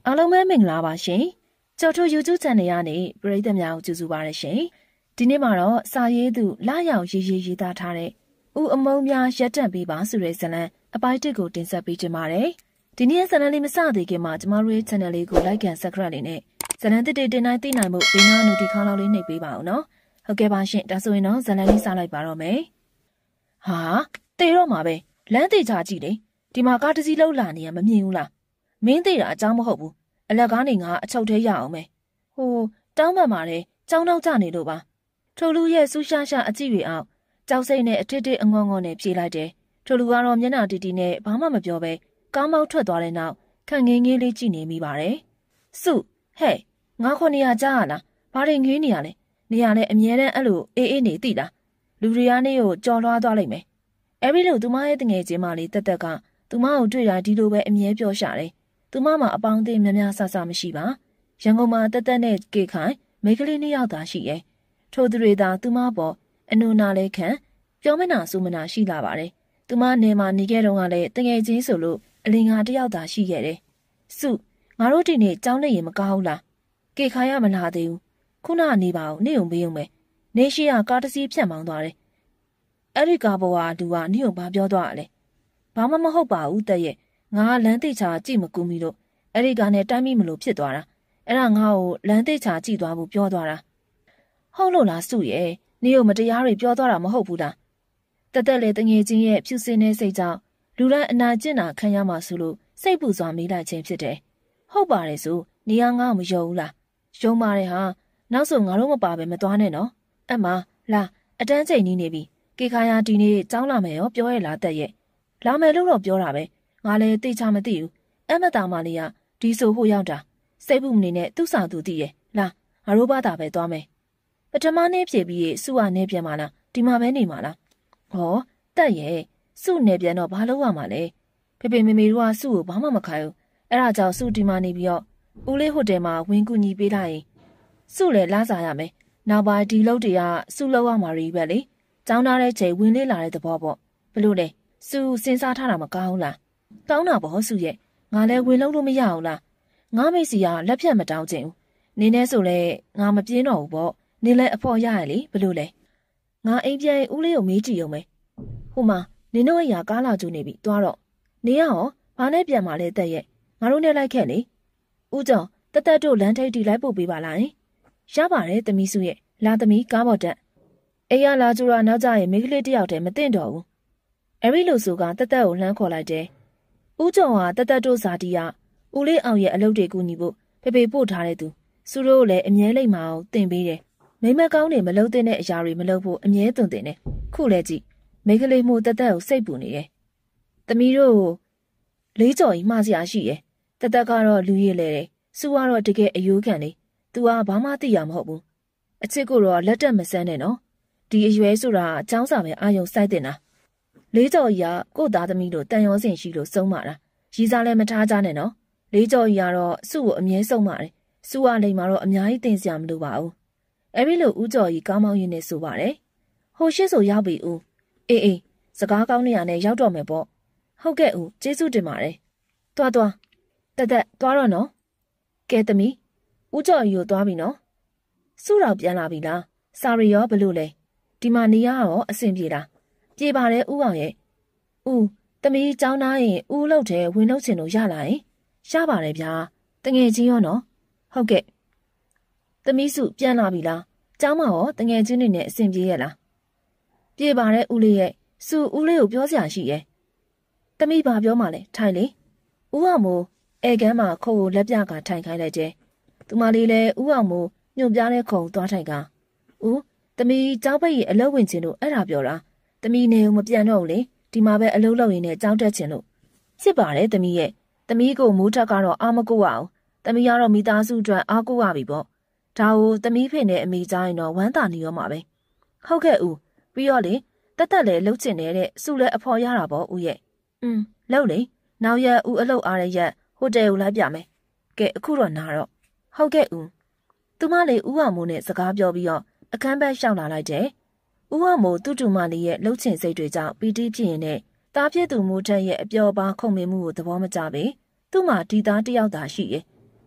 အားလုံးပဲမင်္ဂလာပါရှင်ကျော်ထို YouTube Channel ကနေပရိသတ်များကိုကြိုဆိုပါရရှင်ဒီနေ့မှာတော့စာရေးသူလာရောက်ရေးသားထားတဲ့ဦးအမုံများရက်တက်ပေးပါဆိုတဲ့ဇာတ်လမ်းအပိုင်း1ကိုတင်ဆက်ပေးကြပါမယ်ဒီနေ့ဇာတ်လမ်းလေးမစသေးခင်မှာကျမတို့ရဲ့ Channel လေးကို Like and Subscribe လေးနဲ့ဇာတ်လမ်းတစ်တင်နိုင်သိနိုင်မှုဘေးနား Notification လောက်လေးနှိပ်ပေးပါအောင်နော်ဟုတ်ကဲ့ပါရှင်ဒါဆိုရင်တော့ဇာတ်လမ်းလေးစလိုက်ပါတော့မယ်ဟာတေတော့မှာပဲလမ်းသေးချကြည့်လေဒီမှာကားတစ်စီးလုံးလာနေရမမြင်ဘူးလားမင်းသေးတာအကြောင်းမဟုတ်ဘူးအလက်ကားနေငါအချုပ်သေးရအောင်မယ်ဟိုတောင်းပန်ပါတယ်ကြောင်းတော့ကြနေလို့ပါထိုလူရဲ့ဆူရှာရှာအကြည့်တွေအောင်ကြောက်စိတ်နဲ့အထစ်ထစ်အငေါငေါနဲ့ပြေးလိုက်တယ်ထိုလူကတော့မျက်နှာတီတီနဲ့ဘာမှမပြောပဲကောင်းမောက်ထွက်သွားတဲ့နောက်ခန့်ငင်းငေးလေးကြည့်နေမိပါတယ်စုဟဲ့ငါ900ကြားရလားဘာတွေငေးနေရလဲနေရလဲအမြဲတမ်းအဲ့လိုအေးနေသိလားလူတွေကနေကိုကြော်လွှားသွားလိုက်မယ်အဲ့ဒီလိုသူမရဲ့တငယ်ချင်းမလေးတက်ကသူမကိုတွေ့တာဒီလိုပဲအမြဲပြောရှာတယ်သူမမှာအပေါင်းအသင်းများများဆဆမရှိပါရန်ကုန်မှာတက်နဲ့ကေခိုင်မိန်းကလေး2ယောက်သာရှိရဲ့ထိုသူတွေသာသူမပေါ်အနုနာလဲခံပြောမနာဆိုမနာရှိလာပါတယ်သူမနေမှာနေခဲ့တော့ကလည်းတငယ်ချင်းဆိုလို့အလင်ငါ1ယောက်သာရှိခဲ့တယ်စုငါတို့ဒီနေ့ကြောင်းနေရင်မကောင်းဘူးလားကေခိုင်ရမလာသေးဘူးခုနကနေပါဦးနေုံမေးုံပဲနေရှိကကားတစ်စီးဖြတ်မောင်းသွားတယ်အဲ့ဒီကားပေါ်ကလူကနေုံဘာပြောသွားရလဲဘာမှမဟုတ်ပါဘူးတဲ့ရဲ့ငါလမ်းသိချာကြည့်မကူမီလို့အဲ့ဒီကနဲ့တိုင်းမိမလို့ဖြစ်သွားတာအဲ့ဒါငါ့ကိုလမ်းသိချာကြည့်သွားဖို့ပြောသွားတာဟုတ်လို့လားစုရဲ့နေကိုမတရားတွေပြောသွားတာမဟုတ်ဘူးလားတက်လေတငယ်ချင်းရဲ့ဖြူစင်တဲ့စိတ်ကြောင့်လူတိုင်းအနာကျင့်တာခံရမှာဆိုလို့စိတ်ပူစွာမေးလိုက်ခြင်းဖြစ်တယ်ဟုတ်ပါတယ်ဆိုနေကငါ့ကိုမယုံဘူးလားယုံပါတယ်ဟာနောက်ဆိုငါတို့မပါပဲမသွားနဲ့နော်အမလာအတန်းချိန်နေပြီကေခါယာဒီနေ့ကြောင်းလာမယ်ရောပြောရလားတက်ရဲ့လာမယ်လို့တော့ပြောတာပဲငါလည်းသိချမသိဘူးအမတာမလေးကဒီဆိုဖို့ရောက်တာစိတ်ဘူးမနေနဲ့သူ့ဆောင်သူသိရဲ့လာငါတို့ဘာသာပဲသွားမယ်ပထမနေ့ဖြည့်ပြီးစုကနေပြန်มาလားဒီမှာပဲနေမှာလားဟောတက်ရဲ့စုနေပြန်တော့ဘာလုပ်ရမှာလဲဖေဖေမေမေတို့ကစုကိုဘာမှမခိုင်းဘူးအဲ့ဒါကြောင့်စုဒီမှာနေပြီးတော့ဦးလေးဟိုတယ်မှာဝင်ကူညီပေးလိုက်ရင်စုလည်းလာစားရမယ်နောက်ပိုင်းဒီလုပ်တွေကစုလောက်ရမှာရီပဲလေကျောင်းသားတဲ့ချိန်ဝင်လေးလာတဲ့သဘောပေါ့ဘလို့လဲစုစဉ်းစားထားတာမကောင်းဘူးလားကောင်းတာပေါ့စုရဲ့ငါလည်းဝင်လို့မရအောင်လားငါမိတ်စီကလက်ဖြတ်မတောင်းချင်ဘူးနေနေဆိုလဲငါမပြင်းတော့ဘူးပေါ့နေလဲအဖော်ရရလေဘလို့လဲငါအိမ်ပြန်ဦးလေးကိုမေးကြည့်အောင်မယ်ဟိုမှာနင်တို့အရာကားလာကြိုနေပြီသွားတော့နေရအောင်ဘာနဲ့ပြန်มาလဲတက်ရဲ့ငါတို့နဲ့လိုက်ခဲ့လေဦးကျော်တက်တို့လမ်းထိပ်တီလိုက်ပို့ပေးပါလားရပါတယ်သမီးစုရဲ့လာသမီးကားပေါ်တက်အိမ်ရလာကြူတာနောက်ကြရင်မိန်းကလေးတယောက်တည်းမသိတော့ဘူးအဲ့ဒီလိုဆိုကတက်ကိုလှမ်းခေါ်လိုက်တယ်ဦးကျော်ဟာတက်တို့ဇာတိကဦးလေးအောင်ရဲ့အလုပ်တွေကူညီဖို့ဖေဖေပို့ထားတဲ့သူစုတို့လည်းအမြဲလိမ့်မအောင်တင်ပေးတယ်မိမကောင်းတွေမလုပ်တဲ့အရာတွေမလုပ်ဖို့အမြဲသွန်သင်တယ်ခုလဲကြည့်မိန်းကလေးမှုတက်ကိုစိတ်ပူနေတယ်သမီးတို့လေးကြော်ကြီးမှားစရာရှိရဲ့တက်ကတော့လူရည်လေတယ်စုကတော့တကယ်အယိုးခံလေသူကဘာမှသိရမဟုတ်ဘူးအချစ်ကိုတော့လက်တက်မဆန်းနဲ့နော်ဒီအရွယ်ဆိုတာအချောင်းစာပဲအာယုံစိုက်တင်တာလေးကြော်ကြီးကကို့သားသမီးတို့တန်ရောစင်ရှိလို့စုံးမာတာရီစားလည်းမထားကြနဲ့နော်လေးကြော်ကြီးကတော့စုကိုအမြဲစုံးမာတယ်စုကလိမ်မှာတော့အများကြီးတင်စရာမလိုပါဘူးအဲ့ဒီလိုဦးကြော်ကြီးကောင်းမောင်းရင်းနဲ့ဆိုပါတယ်ဟိုရှစ်ဆိုရောက်ပြီဦးအေးစကားကောင်းနေရနဲ့ရောက်တော့မယ်ပေါ့ဟုတ်ကဲ့ဦးကျေးဇူးတင်ပါတယ်သွားတက်သွားတော့နော်ကဲသမီးဦးကြော်ကြီးကိုသွားပြီနော်စုတော်ပြန်လာပြီလားစာရီရောဘလို့လဲဒီမှာနေရရောအဆင်ပြေလားပြေပါတယ်ဦးအောင်ရဲ့ဦးသမီးเจ้าသားရင်ဦးလှုပ်တယ်ဝင်လှုပ်ချင်လို့ရလာရင်ရပါတယ်ဗျာတငယ်ချင်းရောနော်ဟုတ်ကဲ့သမီးစုပြန်လာပြီလားเจ้าမရောတငယ်ချင်းတွေနဲ့အဆင်ပြေရဲ့လားပြေပါတယ်ဦးလေးရဲ့စုဦးလေးကိုပြောစရာရှိရဲ့သမီးဘာပြောမှလဲထိုင်လေဦးအောင်မို့အဲကန်းမှာခုံကိုလက်ပြကထိုင်ခိုင်းလိုက်တယ်သူမလေးလည်းဦးအောင်မို့ညွန့်ပြတဲ့ခုံသွားထိုင်ကဦးသမီးเจ้าဘက်ရဲ့အလုပ်ဝင်ခြင်းလို့အဲ့ဒါပြောတာသမီးနေဦးမပြန်တော့ဘူးလေဒီမှာပဲအလုပ်လုပ်ရင်းနဲ့ကြောင်းတက်ခြင်းလို့ဖြစ်ပါတယ်သမီးရဲ့သမီးကိုမိုးထက်ကတော့အာမကိုရအောင်သမီးကတော့မိသားစုအတွက်အားကိုးရပြီပေါ့ဒါကိုသမီးဖေနဲ့အမိကြားရင်တော့ဝမ်းသာနေရောမှာပဲဟုတ်ကဲ့ဦးပြီးတော့လေတက်လည်းလှုပ်ချင်နေတဲ့စုလည်းအဖော်ရတာပေါ့ဦးရဲ့လှုပ်လေနောက်ရက်ဦးအလုပ်အားရရက်ဟိုတယ်ကိုလိုက်ပြမယ်ကဲအခုတော့နားတော့ဟုတ်ကဲ့ဦးသူမလေးဦးအောင်မိုးနဲ့စကားပြောပြီးတော့အခန်းဘက်ရှောက်လာလိုက်တယ်ဦးအောင်မိုးသူ့တူမလေးရဲ့လှုပ်ချင်စိတ်တွေကြောင့်ပီတိဖြစ်ရင်နဲ့တားဖြစ်သူမိုးထက်ရဲ့အပျော်ပါခုံမင်းမှုကိုသဘောမကျပေသူ့မှာဒီသားတယောက်သာရှိရဲ့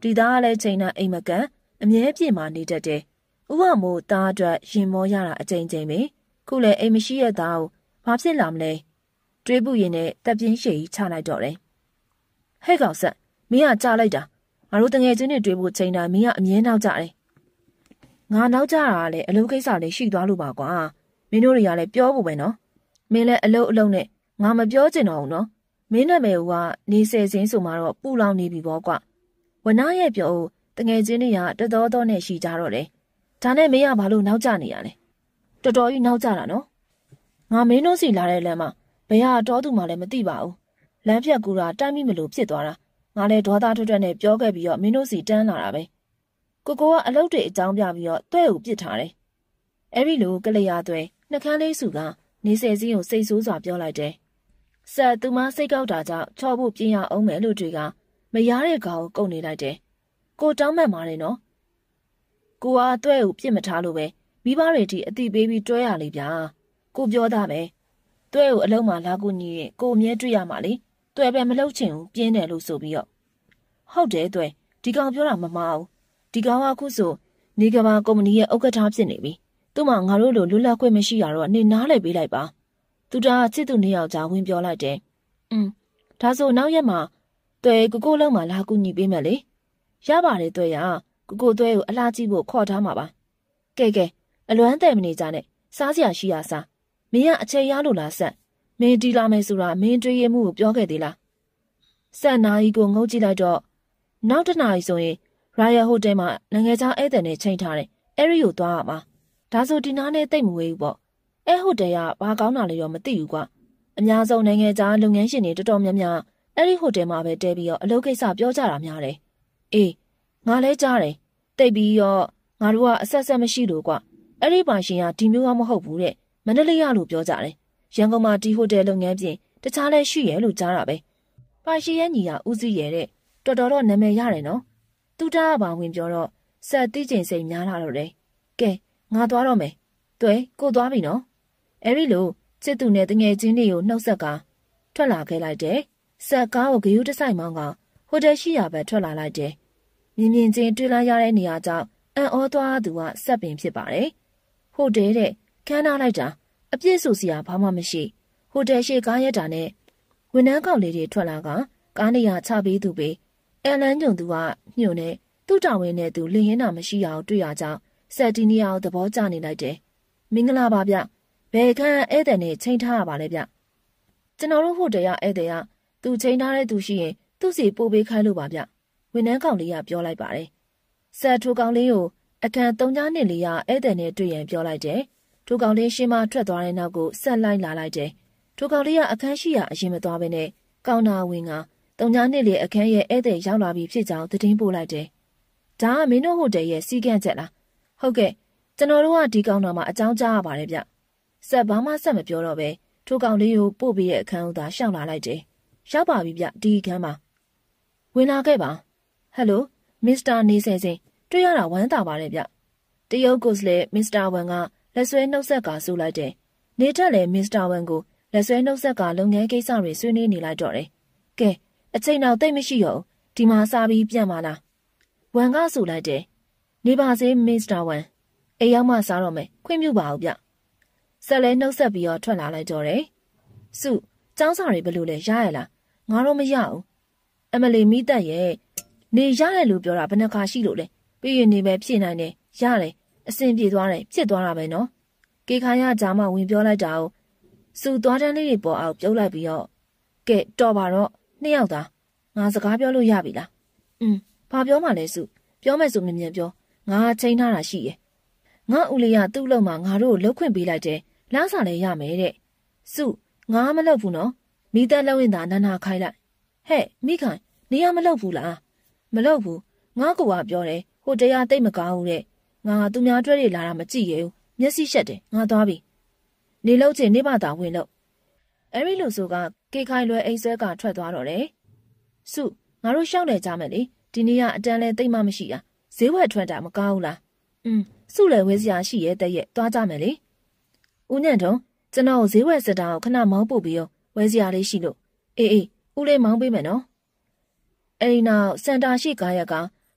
ဒီသားလည်းချိန်နာအိမ်မကန်အမြဲပြေမှနေတတ်တယ်။ဥပမို့သားအတွက်ရင်မောရတာအချိန်ချင်းပဲ။ခုလည်းအိမ်မရှိတဲ့သားကိုဘာဖြစ်လာမလဲ။တွေးပူရင်နဲ့တက်ပြင်းရှည်ကြီးချလိုက်တော့တယ်။ဟဲ့ကောင်ဆက်မင်းကကြားလိုက်တာ။ငါတို့တငယ်ချင်းတွေတွေးဖို့ချိန်တာမင်းကအမြဲနောက်ကြတယ်။ငါနောက်ကြတာလည်းအလုပ်ကိစ္စလေးရှိသွားလို့ပါကွာ။မင်းတို့တွေကလည်းပြောဖို့ပဲနော်။မင်းလည်းအလုပ်နဲ့ငါမပြောချင်တော့ဘူးနော်။မင်းနာမည်ကနေဆယ်စင်းဆိုမှတော့ပူလောင်နေပြီပေါ့ကွာ။ဝနာရဲ့ပြောတငယ်ချင်းတွေကတတော်တော်နဲ့ရှိကြတော့တယ်။ဒါနဲ့မင်းကဘာလို့နောက်ကျနေရလဲ။တော်တော်ကြီးနောက်ကျတာနော်။ငါမင်းတို့စီလာတဲ့လမ်းမှာဘယ်ဟာတော်သူမှလည်းမသိပါဘူး။လမ်းဖြတ်ကူတာတိုက်မိမလို့ဖြစ်သွားတာ။ငါလည်းဒေါသထွက်နဲ့ပြောခဲ့ပြီးတော့မင်းတို့စီတန်းလာတာပဲ။ကိုကအလုပ်တွေအကြောင်းပြပြီးတော့တွဲကိုပစ်ထားတယ်။အဲ့ဒီလိုကလေးရသွဲနှကန်းလေးစုကနေဆယ်စင်းကိုစိတ်ဆိုးစွာပြောလိုက်တယ်။ဆက်သူမစိတ်ကောက်တာကြောင့်ချော်ဖို့ပြင်းရအောင်မယ်လို့တွေကမရတဲ့ကောင်ကိုကုန်နေလိုက်တယ်။ကိုတောင်းမှန်ပါတယ်နော်။ကိုကတွဲကိုပြစ်မထားလို့ပဲမိဘတွေတီအတိပေးပြီးတွဲရလေဗျာ။ကိုပြောတာပဲ။တွဲကိုအလုံးမှာလာကူညီရင်ကိုအမြဲတွေ့ရမှာလေ။တွဲပဲမလုပ်ချင်ဘူးပြင်းတယ်လို့ဆိုပြီးတော့ဟုတ်တယ်တွဲဒီကောင်ပြောတာမမှားဘူး။ဒီကောင်ကခုဆိုနေကဘာကုမ္ပဏီရဲ့ဥက္ကဋ္ဌဖြစ်နေပြီ။သူ့မှာငါတို့လိုလွတ်လပ်ခွင့်မရှိရတော့နေနားလဲပေးလိုက်ပါ။သူတာချစ်သူနှစ်ယောက်ကြားဝင်ပြောလိုက်တယ်။ဒါဆိုနောက်ရက်မှာတွဲကိုလုံးမှာလာကူညီပေးမယ်လေ။ရပါတယ်တွဲရကိုတွဲကိုအလားကြည့်ဖို့ခေါ်ထားမှာပါ။ကဲအလွမ်းတဲ့မနေကြနဲ့စားစရာရှိရစား။မင်းကအချိန်ရလို့လားဆက်။မင်းတီလာမယ်ဆိုတာမင်းတွေးရမှုကိုပြောခဲ့သေးလား။ဆက်နာကြီးကိုငုံကြည့်လိုက်တော့နောက်တစ်နာရီဆိုရင်ရာယယ်ဟိုတယ်မှာနိုင်ငံခြားဧည့်သည်နဲ့ချိန်ထားတယ်။အဲ့ဒီကိုသွားရမှာ။ဒါဆိုဒီနားနဲ့တိတ်မဝေးဘူးပေါ့။အဲ့ဟိုတယ်ကဘာကောင်းတာလဲတော့မသိဘူးကွာ။အများဆုံးနိုင်ငံခြားလုပ်ငန်းရှင်တွေတော်တော်များများအဲ့ဒီဟိုတယ်မှာပဲတဲပြီးတော့အလုပ်ကိစ္စပြောကြတာများတယ်။အေးငါလဲကြားတယ်။တိတ်ပြီးတော့ငါတို့ကအဆက်မရှိလို့ကွာ။အဲ့ဒီပါရှင်ကဒီမျိုးကမဟုတ်ဘူးတဲ့။မန္တလေးရလို့ပြောကြတယ်။ရန်ကုန်မှာဒီဟိုတယ်လုပ်ငန်းပြင်တခြားလဲရှိရဲလို့ကြားတာပဲ။ပါရှင်ရဲ့ညီကဦးစီးရဲတဲ့တော်တော်နာမည်ရတယ်နော်။သူတားပါဝင်ပြောတော့ဆက်တိကျင်စိတ်များလာတော့တယ်။ကဲငါသွားတော့မယ်။တွေ့ကိုသွားပြီနော်။အဲ့ဒီလိုချစ်သူနဲ့တငယ်ချင်းတွေကိုနှုတ်ဆက်ကထွက်လာခဲ့လိုက်တယ်။ဆက်ကားကိုဂယုတစိုက်မောင်းကဟိုတယ်ရှိရာဘက်ထွက်လာလိုက်တယ်။မြင်ချင်းတွေ့လာရတဲ့နေရာကြောင့်အံ့ဩသွားသူကဆက်ပင်ဖြစ်ပါတယ်။ဟိုတယ်တဲ့ခန်းထားလိုက်တာအပြည့်စုံစရာဘာမှမရှိ။ဟိုတယ်ရှိကားရက်တာနဲ့ဝန်ထမ်းကောင်လေးတွေထွက်လာကကားနေရာချပေးသူပဲ။အဲလန်းညုံသူကညှို့နေသူ့တာဝန်နဲ့သူလင်းရင်တာမရှိအောင်တွေ့ရကြောင်းဆက်တီနီယာကိုသဘောကျနေလိုက်တယ်။မင်္ဂလာပါဗျ။ဘယ်ခန်းဧည့်သည်နဲ့ချိန်ထားရပါလဲဗျ။ကျွန်တော်တို့ဟိုတယ်ရဧည့်သည်ကသူချိန်ထားတဲ့သူရှိရင်သူ့စီပို့ပေးခိုင်းလို့ပါဗျ။ဝန်ထမ်းကောင်လေးကပြောလိုက်ပါတယ်။ဆက်ထိုကောင်လေးကိုအခန်း3နှစ်လေးရဧည့်သည်နဲ့တွေ့ရင်ပြောလိုက်တယ်။ထိုကောင်လေးရှင်းမထွက်သွားတဲ့နောက်ကိုဆက်လိုက်လာလိုက်တယ်။ထိုကောင်လေးကအခန်းရှိရာအရင်မသွားဘဲနဲ့ကောင်နာဝင်က3နှစ်လေးအခန်းရဲ့ဧည့်သည်ရောက်လာပြီဖြစ်ကြောင်းသတင်းပို့လိုက်တယ်။ဒါကမင်းတို့ဟိုတယ်ရဲ့စီကန့်ချက်လား။ဟုတ်ကဲ့ကျွန်တော်တို့ကဒီကောင်တော်မှာအကြောင်းကြားရပါတယ်ဗျ။ဆက်ဘာမှဆက်မပြောတော့ပဲထိုကောင်လေးကိုပို့ပြီးတဲ့အခန်းကိုသာရှောက်လာလိုက်တယ်။ရောက်ပါပြီဗျဒီအခန်းမှာဝင်လာခဲ့ပါဟယ်လိုမစ္စတာနေဆယ်စင်တွေ့ရတာဝမ်းသာပါတယ်ဗျတရုတ်ကိုစလေမစ္စတာဝန်ကလက်ဆွဲနှုတ်ဆက်ကဆိုလိုက်တယ်နေတက်လေမစ္စတာဝန်ကိုလက်ဆွဲနှုတ်ဆက်ကလုပ်ငန်းကိစ္စတွေဆွေးနွေးနေလိုက်တော့တယ်ကဲအချိန်တော့တိတ်မရှိတော့ဒီမှာစားပြီးပြန်ပါလားဝန်ကဆိုလိုက်တယ်နေပါစေမစ္စတာဝန်အိမ်ရောက်မှစားတော့မယ်ခွင့်ပြုပါဦးဗျဆက်လဲနှုတ်ဆက်ပြီးတော့ထွက်လာလိုက်တော့တယ်စုကျောင်းစာတွေဘယ်လိုလဲရရလားငါတော့မရဘူးအမလီမိသက်ရဲ့နေရတယ်လို့ပြောတာဘယ်နှခါရှိလို့လဲပြီးရင်နေပဲဖြည့်နိုင်တယ်ရတယ်အဆင်ပြေသွားတယ်ဖြစ်သွားတာပဲနော်ကေခါရကြားမှဝင်ပြောလိုက်တာကိုစုသွားတန်းလေးတွေပေါ်အောင်ပြုတ်လိုက်ပြီးတော့ကဲတော်ပါတော့နှစ်ယောက်သားငါစကားပြောလို့ရပြီလားဘာပြောမှလဲစုပြောမယ်ဆိုမြင်မြင်ပြောငါချိန်ထားတာရှိရဲ့ငါဦးလေးကသူ့လုံမှာငါတို့ကိုလှုပ်ခွင့်ပေးလိုက်တယ်လမ်းစာလည်းရမယ်တဲ့စုငါမလုပ်ဘူးနော်မိသက်လှုပ်ရင်သာနာခိုင်းလိုက်ဟဲ့မိခိုင်နေရမလုပ်ဘူးလားမလုပ်ဘူးငါကူကပြောတယ်ဟိုတရားတိတ်မကောင်းဘူးတဲ့ငါသူများတွေ့ရလာတာမကြည့်ရဘူးမျက်စိရှက်တယ်ငါသွားပြီနေလို့ချင်းနေပါတာဝင်လို့အဲ့ဒီလိုဆိုကကေခိုင်လွယ်အိမ်ဆွဲကထွက်သွားတော့တယ်စုငါတို့ရှောက်နေကြမယ်လေဒီနေ့ကအတန်းလဲတိတ်မှမရှိတာဈေးဝယ်ထွက်တာမကောင်းဘူးလားစုလည်းဝဲစရာရှိရဲ့တဲ့ရဲ့သွားကြမယ်လေဦးညံ့တုံးကျွန်တော်ဈေးဝယ်စတာကိုခဏမောင်းပို့ပြီးရောဝဲစရာလေးရှိလို့အေးဦးလေးမောင်းပေးမယ်နော်အဲ့ဒီနောက်စန်တာရှိကားရက်က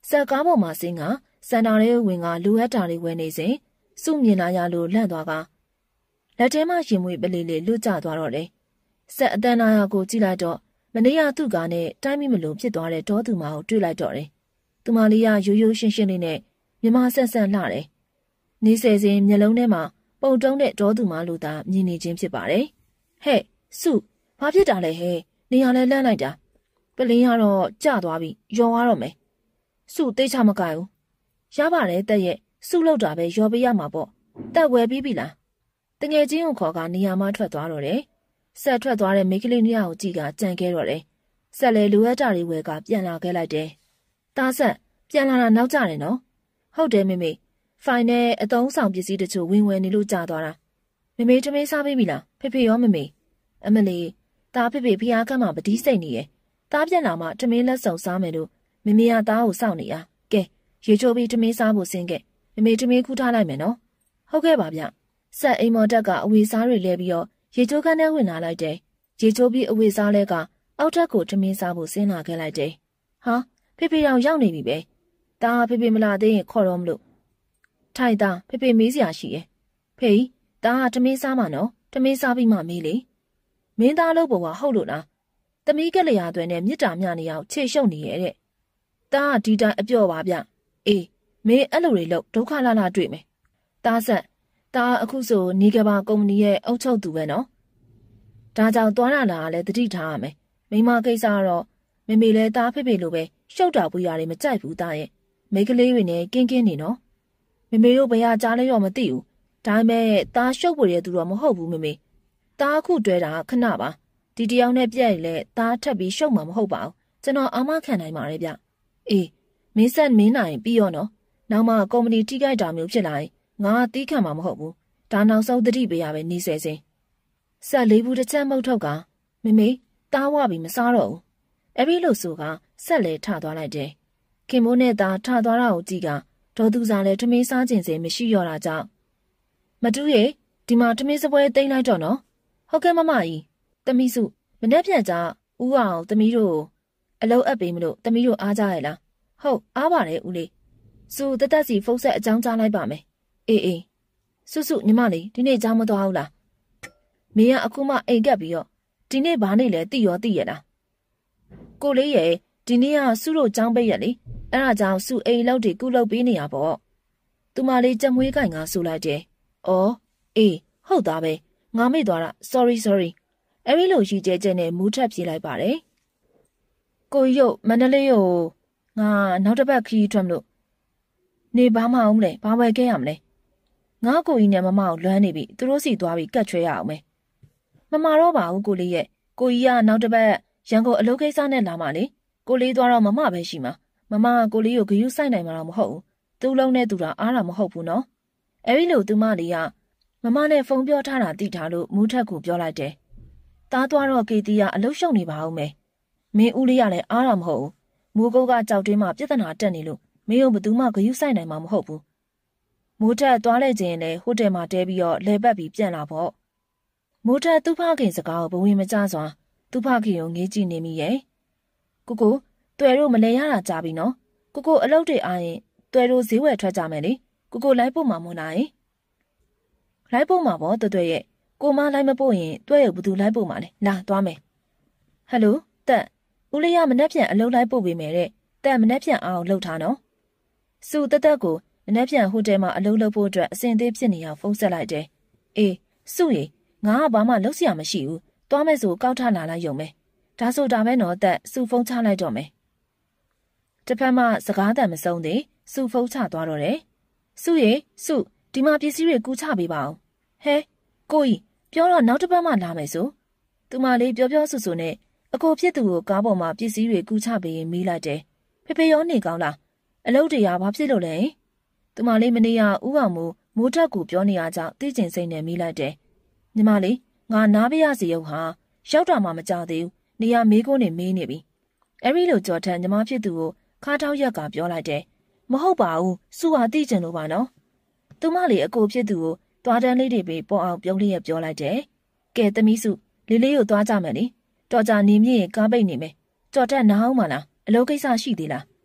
ဆက်ကားပေါ်မှာဆင်းကစန်တာရဲဝင်ကလူအပ်တာတွေဝယ်နေစဉ်စုမြင်လာရလို့လန့်သွားကလက်ထဲမှာရင်မွေပလေးလေးလွတ်ကျသွားတော့တယ်ဆက်အတန်းနာရကိုကြည့်လိုက်တော့မနေ့ကသူ့ကားနဲ့တိုင်းမိမလို့ဖြစ်သွားတဲ့ဒေါသူမကိုတွေ့လိုက်တော့တယ်သူမလေးကရိုးရိုးရှင်းရှင်းလေးနဲ့မြမဆန့်ဆန့်လှတယ်နေဆယ်စဉ်မျက်လုံးထဲမှာပုံတုံးတဲ့ဒေါသူမလို့သာမြင်နေခြင်းဖြစ်ပါတယ်ဟဲ့စုဘာဖြစ်တာလဲဟဲ့နေရလဲလန့်လိုက်တာပလင်းကတော့ကျသွားပြီယော်သွားတော့မယ်စုတိတ်ချမကိုက်ဘူးရပါတယ်တက်ရဲ့စုလောက်တာပဲယော်ပေးရမှာပေါ့တက်ဝယ်ပြီးပြီလားတငယ်ချင်းကိုခေါ်ကနေရာမှထွက်သွားတော့တယ်ဆက်ထွက်သွားတဲ့မိန်းကလေးနှစ်ယောက်ကိုကြည့်ကကြံခဲ့တော့တယ်ဆက်လေလူအပ်တာတွေဝယ်ကပြန်လာခဲ့လိုက်တယ်တားဆက်ပြန်လာတာနောက်ကျတယ်နော်ဟုတ်တယ်မေမေဖိုင်နဲ့အသုံးဆောင်ပစ္စည်းတချို့ဝင်ဝယ်နေလို့ကြာသွားတာမေမေထမင်းစားပေးပြီလားဖေဖေရောမေမေအမလီတားဖေဖေဖျားကမ်းမှာပတိစိတ်နေရဲ့တားပြန်လာမှထမင်းလက်ဆောင်စားမယ်လို့မေမေကတားကိုစောင့်နေရကဲရေချိုးပြီးထမင်းစားဖို့ဆင်းခဲ့မေမေထမင်းခူးထားလိုက်မယ်နော်ဟုတ်ကဲ့ပါဗျဆက်အိမ်မော်တက်ကအဝေစားတွေလဲပြီးတော့ရေချိုးခန်းထဲဝင်လာလိုက်တယ်ရေချိုးပြီးအဝေစားလဲကအောက်ထပ်ကိုထမင်းစားဖို့ဆင်းလာခဲ့လိုက်တယ်ဟာဖေဖေရောက်နေပြီပဲတားဖေဖေမလာသေးရင်ခေါ်တော့မလို့ထိုင်သားဖေဖေမေးစရာရှိရဲ့ဖေးတားထမင်းစားမှာနော်ထမင်းစားပြီးမှမေးလေမင်းသားလို့ပေါ်ကဟုတ်လို့လားသမီးကလေးရသွဲနဲ့မြစ်တာမြနေအောင်ခြေရှုပ်နေရဲ့တဲ့တားဒီတိုင်းအပြော့ပါဗျအေးမင်းအဲ့လိုတွေလို့ဒုက္ခလာလာတွေ့မယ်တားဆက်တားအခုဆိုနေကဘာကုမ္ပဏီရဲ့အုပ်ချုပ်သူပဲနော်ဒါကြောင့်သွားရလာလည်းတတိထားရမယ်မိမကိစ္စကတော့မေမေလည်းတားဖေဖေလိုပဲရှုပ်တာပူရတယ်မကြိုက်ဘူးတားရဲ့မိကလေးတွေနဲ့ကင်းနေနော်မေမေတို့ဘယ်ဟာကြားလဲတော့မသိဘူးဒါပေမဲ့တားရှုပ်ပွေတဲ့သူတော့မဟုတ်ဘူးမေမေတားအခုတွဲတာခဏပါဒီတယောက်နဲ့ပြက်ရလဲတားထပ်ပြီးရှုပ်မှာမဟုတ်ပါဘူးကျွန်တော်အာမခံနိုင်ပါတယ်ဗျအေးမင်းဆက်မင်းနိုင်ပြီးရောနော်နောက်မှကုမ္ပဏီထိခိုက်တာမျိုးဖြစ်လာရင်ငါတီးခံမှာမဟုတ်ဘူးဒါနောက်ဆုံးတတိပေးရပဲနေဆဲစင်းဆက်လေးဘူးတစ်ချက်မုတ်ထုတ်ကမေမေတားဝပြီးမစားတော့ဘူးအဲ့ဒီလိုဆိုကဆက်လဲထသွားလိုက်တယ်ခင်မိုးနဲ့သားထသွားတာကိုကြည့်ကဒေါ်သူစားလဲထမင်းစားခြင်းစင်မရှိရောတာကြောင့်မတူးရဲ့ဒီမှာထမင်းစပွဲတိမ့်လိုက်တော့နော်ဟုတ်ကဲ့မမကြီးသမီးစုမနေ့ပြန်ကြဦးအောင်သမီးတို့အလုံးအပ်ပေးမလို့သမီးတို့အားကြရလားဟုတ်အားပါတယ်ဦးလေးစုတက်တက်စီဖုန်းဆက်အကြောင်းကြားလိုက်ပါမယ်အေးစုညီမလေးဒီနေ့ကြောင်းမသွားဘူးလားမင်းကအခုမှအိမ်ကပ်ပြီးတော့ဒီနေ့ဘာနေ့လဲသိရလားကိုလေးရဲ့ဒီနေ့ကစုတို့ကြောင်းပိတ်ရက်လေအဲ့ဒါကြောင့်စုအိမ်လောက်တွေကုလုပ်ပေးနေရပေါ့သူမလေးကြက်မွေးကင်ကဆိုလိုက်တယ်အော်အေးဟုတ်သားပဲငါမေ့သွားတာ sorry အဲ့ဒီလိုရှိကျဲနဲ့မူးထပ်ပြေးလိုက်ပါတယ်ကိုရုပ်မန္တလေးကိုငါနောက်တစ်ပတ်ခီးထွက်မလို့နေဘာမအောင်မလဲဘာဝယ်ခဲ့ရမလဲငါကိုကြီးနဲ့မမကိုလွမ်းနေပြီသူတို့စီသွားပြီးကတ်ချွဲရအောင်မယ်မမတော့ပါဘူးကိုလေးရဲ့ကိုကြီးကနောက်တစ်ပတ်ရန်ကုန်အလုပ်ကိစ္စနဲ့လာမှလေကိုလေးသွားတော့မမပဲရှိမှာမမကကိုလေးကိုဂယုစိုက်နိုင်မှာတော့မဟုတ်ဘူးသူ့လုံးနဲ့သူတာအားတာမဟုတ်ဘူးနော်အဲ့ဒီလိုသူမလေးကမမနဲ့ဖုန်းပြောထားတာသိထားလို့မူးထက်ကိုပြောလိုက်တယ်တားသွားတော့ကေတီကအလုရှုံနေပါဦးမယ်မင်းဦးလေးကလည်းအားတာမဟုတ်ဘူးမိုးကုတ်ကကြောက်တွင်းမှာပြဿနာတက်နေလို့မင်းတို့ဘယ်သူမှဂယုစိုက်နိုင်မှာမဟုတ်ဘူးမိုးထက်သွားလိုက်ခြင်းလည်းဟိုတယ်မှာတဲပြီးတော့လဲပတ်ပြီးပြန်လာပေါ့မိုးထက်သူ့ဖခင်စကားကိုဘဝင်မကျစွာသူ့ဖခင်ကိုငေးကြည့်နေမိရဲ့ကိုတွေ့တို့မလဲရတာကြာပြီနော်ကိုအလုပ်တွေအားရင်တွေ့တို့ဈေးဝယ်ထွက်ကြမယ်လေကိုလိုက်ဖို့မှာမဟုတ်လားလိုက်ဖို့မှာပေါ့တွေ့ရဲ့ကိုမလိုက်မဖို့ရင်တွေ့ရဘူးလိုက်ဖို့မှာလေလာသွားမယ်ဟယ်လိုတက်ဦးလေးရမနှက်ပြန်အလုပ်လိုက်ပို့ပေးမယ်တဲ့တက်မနှက်ပြန်အောင်လှုပ်ထားနော်စုတက်ကိုမနှက်ပြန်ဟိုတယ်မှာအလုပ်လုပ်ဖို့အတွက်အစင်သေးဖြစ်နေအောင်ဖုန်းဆက်လိုက်တယ်အေးစုရေငါကဘာမှလုပ်စရာမရှိဘူးသွားမယ်ဆိုကောက်ထလာလိုက်ရုံပဲဒါဆိုဒါပဲနော်တက်စုဖုန်းချလိုက်တော့မယ်တစ်ဖက်မှစကားတန်မဆုံးသေးစုဖုန်းချသွားတော့တယ်စုရေစုဒီမှာပစ္စည်းတွေကူးချပေးပါအောင်ဟဲကိုကြီးပြောတော့နောက်တစ်ပတ်မှလာမယ်ဆိုသူမလေးပြောဆူနဲ့အကိုဖြစ်သူကိုကားပေါ်မှာပစ္စည်းတွေကူးချပေးရင်မေးလိုက်တယ်ဖေဖေရောနေကောင်းလားအလုပ်တရားဘာဖြစ်လို့လဲသူမလေးမနေ့ကဥအောင်မိုးထက်ကိုပြောနေရကြောင်းသိကျင်စိတ်နဲ့မေးလိုက်တယ်ညီမလေးငါနားပြရစီရုပ်ဟာရောက်တာမှမကြသေးဘူးနေရမေးခွန်းနေမေးနေပြီအဲ့ဒီလိုကြော်ထန်ညီမဖြစ်သူကိုခါထောက်ရက်ကပြောလိုက်တယ်မဟုတ်ပါဘူးစုဟာသိကျင်လို့ပါနော်သူမလေးအကိုဖြစ်သူကိုသွားတန်းလေးတွေပဲပေါ်အောင်ပြုံးလေးရပြောလိုက်တယ်ကဲသမီးစုလေးကိုသွားကြမယ်လေတော်ကြနေမြင့်ကားပိတ်နေမယ်ကြော်တက်နားအောင်မလားအလုပ်ကိစ္စရှိသေးလား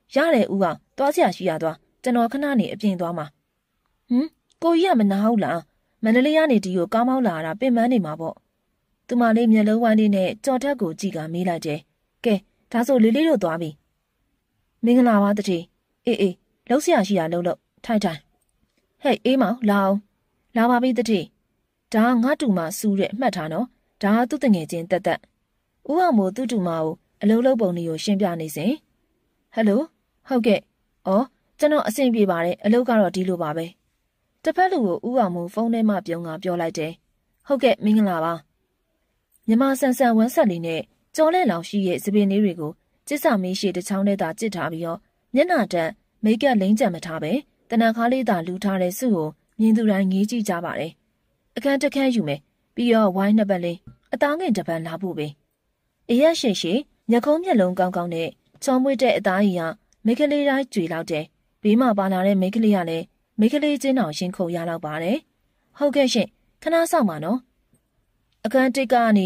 ရတယ်ဦးအောင်သွားစရာရှိရသွားကျွန်တော်ခဏနေအပြင်သွားမှာကိုကြီးကမနာဟုတ်လားမန္တလေးကနေဒီကိုကားမောင်းလာတာပင်ပန်းနေမှာပေါ့သူမလေးမျက်လုံးဝိုင်းလေးနဲ့ကြော်ထက်ကိုကြည့်ကမေးလိုက်တယ်ကဲဒါဆိုလေးလေးတို့သွားပြီမင်္ဂလာပါတတိအေးလှုပ်စရာရှိတာလှုပ်ထိုင်ဟဲ့အေးမောင်လာအောင်လာပါပြီတတိဒါငါတူမစူးတဲ့အမှတ်ထားနော်ဒါသူ့တငယ်ချင်းတက်ဦးအောင်မို့သူ့တူမကိုအလုံးလုံးပုံတွေကိုရှင်းပြနေစဉ်ဟယ်လိုဟုတ်ကဲ့အော်ကျွန်တော်အဆင်ပြေပါတယ်အလုပ်ကတော့ဒီလိုပါပဲတစ်ဖက်လူကိုဦးအောင်မို့ဖုန်းထဲမှာပြုံးကပြောလိုက်တယ်ဟုတ်ကဲ့မင်္ဂလာပါမြမဆန်ဆန်ဝမ်းဆက်လေးနဲ့ကြော်လဲလောင်ရှိရဲ့စပင်လေးတွေကိုကျစ်စာမေးရှိတစ်ချောင်းနဲ့သာကျစ်ထားပြီးတော့မျက်နှာတက်မိတ်ကပ်လိမ့်ကြံမထားပဲတနခါလေးသာလူထားတဲ့စုကိုမြင်သူတိုင်းငေးကြည့်ကြပါတယ်အခန်းတစ်ခန်းယူမယ်ပြီးတော့ဝိုင်းနှစ်ပတ်လေးအသားငင်တစ်ပတ်လာဖို့ပဲအရက်ရှိညခုံးမျက်လုံးကောင်းကောင်းနဲ့ချောမွေ့တဲ့အသားကြီးဟာမိကလေးတိုင်းကြွေလောက်တယ်ဘေးမှာပါလာတဲ့မိကလေးကလည်းမိကလေးချင်းတော်ရှင်ခုန်ရတော့ပါတယ်ဟုတ်ကဲ့ရှင်ခဏဆောင်ပါနော်အခန်းတစ်ကနေ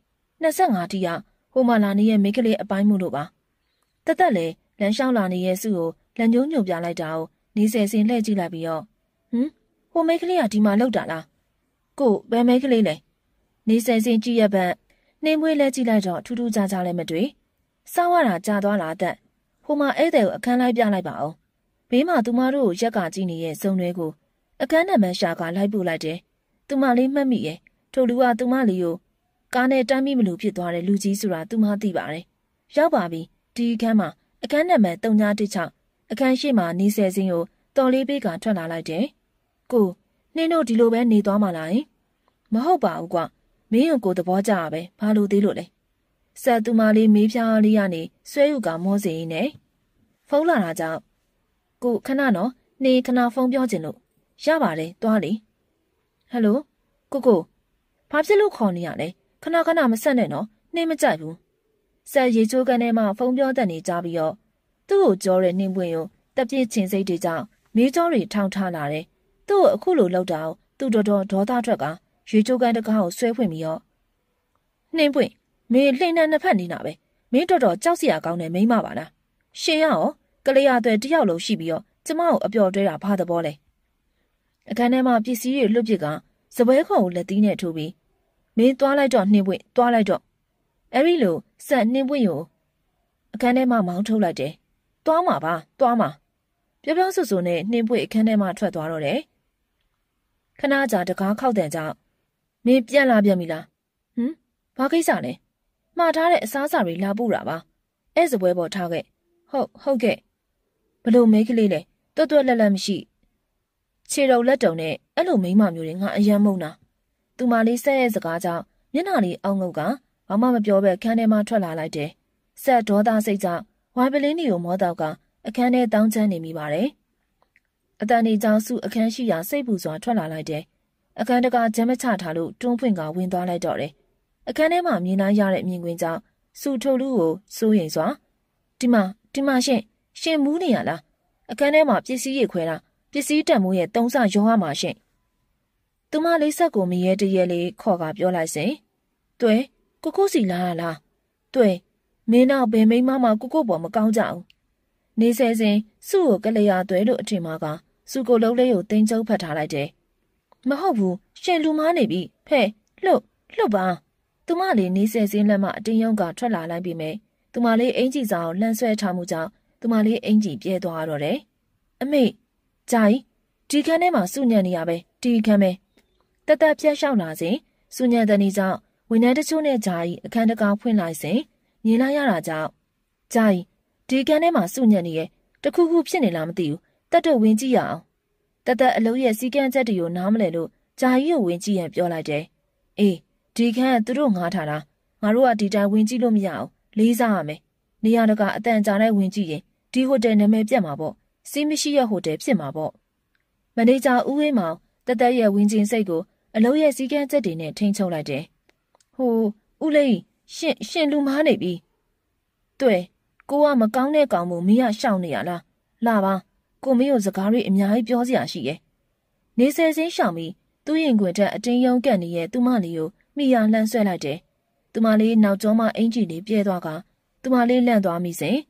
25တိယဟိုမာလာနေရဲ့မိကလေးအပိုင်းမှုလို့ပါတက်လေလမ်းလျှောက်လာနေရဲ့စုကိုလက်ညှိုးညွှန်ပြလိုက်တာကိုနေဆယ်စင်လှည့်ကြည့်လိုက်ပြီးတော့ဟိုမိကလေးကဒီမှာလောက်တာလားကိုဘယ်မိကလေးလဲနေဆယ်စင်ကြည့်ရပတ်နှင်းမွေးလဲကြည့်လိုက်တော့ထူးထူးခြားခြားလည်းမတွေ့စောင်းရတာကြာသွားလားတက်ဟိုမှာဧည့်သည်ကိုအခန်းလိုက်ပြလိုက်ပါအောင်ဘေးမှာသူမတို့ကိုရက်ကကြည့်နေတဲ့စုံတွေကိုအခန်းနံပါတ်ရှာကလိုက်ပို့လိုက်တယ်သူမလေးမှတ်မိရဲ့ထိုလူကသူမလေးကိုကားနဲ့တမ်းမိမလို့ဖြစ်သွားတဲ့လူကြီးဆိုတာသူမသိပါတယ်ရောက်ပါပြီဒီအခန်းမှာအခန်းနံပါတ်316အခန်းရှိမှာနေဆယ်စင်းကိုတော်လေးပေးကထွက်လာလိုက်တယ်ကိုနှင်းတို့ဒီလိုပဲနေသွားမှလားမဟုတ်ပါဘူးကွမင်းကိုသဘောကျရပဲဘာလို့သေးလို့လဲဆက်သူမလေးမေးပြားလေးကနေဆွဲယူကမောစီနဲ့ဖုန်းလာတာကြောင့်ကိုခဏနော်နေခဏဖုန်းပြောချင်လို့ရပါတယ်သွားလေဟယ်လိုကိုဘာဖြစ်လို့ခေါ်နေရလဲခဏမဆက်နဲ့နော်နှင်းမကြိုက်ဘူးဆက်ရေချိုးကန်ထဲမှာဖုန်းပြောတတ်နေကြပြီးတော့သူ့ကိုကြောတဲ့နှင်းပွင့်ကိုတက်ပြင်းချင်စိတ်တွေကြောင့်မေးကြောတွေထောင်ထားလာတယ်သူ့ကိုအခုလိုလောက်တာသူ့တော်ဒေါသထွက်ကရေချိုးကန်တကားကိုဆွဲဖွင့်ပြီးတော့နှင်းပွင့်မင်းလှိမ့်နှံနှစ်ဖက်နေတာပဲမင်းတော်ကြောက်စရာကောင်းတယ်မိမပါလားရှင်ရောကလေးရတဲ့တယောက်လုံးရှိပြီးတော့ကျမကိုအပျော်တွဲတာဘာသဘောလဲအခန်းထဲမှာပစ္စည်းတွေလွတ်ပစ်ကစပွဲခေါ်ကိုလက်သီးနဲ့ထိုးပြီးမင်းသွားလိုက်တော့နှင်းပွင့်သွားလိုက်တော့အဲ့ဒီလိုဆက်နှင်းပွင့်ကိုအခန်းထဲမှာမောင်းထုတ်လိုက်တယ်သွားမှာပါသွားမှာပြောဆူနဲ့နှင်းပွင့်အခန်းထဲမှာထွက်သွားတော့တယ်ခဏကြာတကားခောက်တဲ့ကြောင့်မင်းပြန်လာပြန်ပြီလားဘာကိစ္စလဲမှားထားတဲ့အစားအစာတွေလာပို့တာပါအဲ့စပွဲပေါ်ထားခဲ့ဟုတ်ကဲ့ဘလို့မိန်းကလေးလဲတွတ်လက်မရှိခြေတော်လက်တုံနဲ့အဲ့လိုမိန်းမမျိုးတွေငါအယမ်းမုန်းတာသူမလေးဆက်ရဲ့စကားကြောင့်မျက်နှာလေးအောင်းငုတ်ကဘာမှမပြောပဲခန်းထဲမှာထွက်လာလိုက်တယ်ဆက်ဒေါသစိတ်ကြောင့်ဝိုင်ပလင်းကြီးကိုမောတော့ကအခန်းထဲတောင်းချမ်းနေမိပါတယ်အတန်ဒီကြောင့်စုအခန်းရှိရာစိတ်ပူစွာထွက်လာလိုက်တယ်အခန်းတကာဂျမ်းမချထားလို့တွန်းဖွင့်ကဝင်သွားလိုက်တော့တယ်အခန်းထဲမှာမြင်နိုင်ရတဲ့အမြင်ကွင်းကြောင့်စုထိုလူကိုစိုးရိမ်စွာဒီမှာရှင်မူးနေရလားအခန်းထဲမှာပစ္စည်းတွေခွဲတာပစ္စည်းတန်မိုးရဲ့3ဆရောရမှာရှင်သူမလေးဆက်ကိုမရဲတရဲလေးခေါ်ကပြောလိုက်စဉ်တွေ့ကိုစီလာလားတွေ့မင်းတော့ဘယ်မိမမှကိုပေါ်မကောင်းကြဘူးနေဆဲစဉ်စုကိုကလေးရသွဲလို့အထင်မှာကစုကိုလုံးလေးကိုတင်းကျုပ်ဖတ်ထားလိုက်တယ်မဟုတ်ဘူးရှင်လူမားနေပြီဖဲလှုပ်ပါသူမလေးနေဆဲစဉ်လက်မှအတင်းယုံကထွက်လာလိုက်ပြီမယ်သူမလေးအင်ကြီးစာကိုလှမ်းဆွဲထားမှုကြောင့်သူမလေးအင်ကြီးပြဲသွားတော့တယ်အမေဂျာကြီးဒီခန်းထဲမှာစုညံနေရပဲဒီခန်းပဲတက်ပြတ်လျှောက်လာစဉ်စုညံတဲ့နေကြောင့်ဝန်ထမ်းတချို့နဲ့ဂျာကြီးအခန်းတကာဖွင့်လိုက်စဉ်မြင်လိုက်ရတာကြောင့်ဂျာကြီးဒီခန်းထဲမှာစုညံနေရဲ့တခုခုဖြစ်နေလားမသိဘူးတက်တော့ဝင်ကြည့်ရအောင်တက်အလုံးရဲ့စီကန်းချက်တွေကိုနားမလဲလို့ဂျာကြီးကိုဝင်ကြည့်ရင်ပြောလိုက်တယ်အေးဒီခန်းကသူတို့ငားထားတာငါတို့ကဒီတိုင်းဝင်ကြည့်လို့မရအောင်လေးစားရမယ်နေရာတကာအတန်ကြာနဲ့ဝင်ကြည့်ရင်ဒီဟိုတယ်နာမည်ပြတ်မှာပေါ့စီးမရှိရဲ့ဟိုတယ်ဖြစ်မှာပေါ့မန်နေဂျာဦးဝင်းမောင်တက်ရဲ့ဝင်ချင်းစိတ်ကိုအလုံးရဲ့စီကန်းချက်တွေနဲ့ထိန်းချုပ်လိုက်တယ်ဟိုဦးလေးရှင်လူမားနေပြီတွေ့ကိုကမကောင်းတဲ့ကောင်မို့မင်းကရှောင်နေရလားလာပါကိုမင်းကိုစကားတွေအများကြီးပြောစရာရှိရဲ့နေဆယ်စင်းရှောင်ပြီးသူ့ရင်ခွင်ထက်အတင်းယုံကန့်နေတဲ့သူမလေးကိုမိရလှမ်းဆွဲလိုက်တယ်သူမလေးနောက်ကျောမှအင်ကြီးလေးပြဲသွားကသူမလေးလန့်သွားမိစဉ်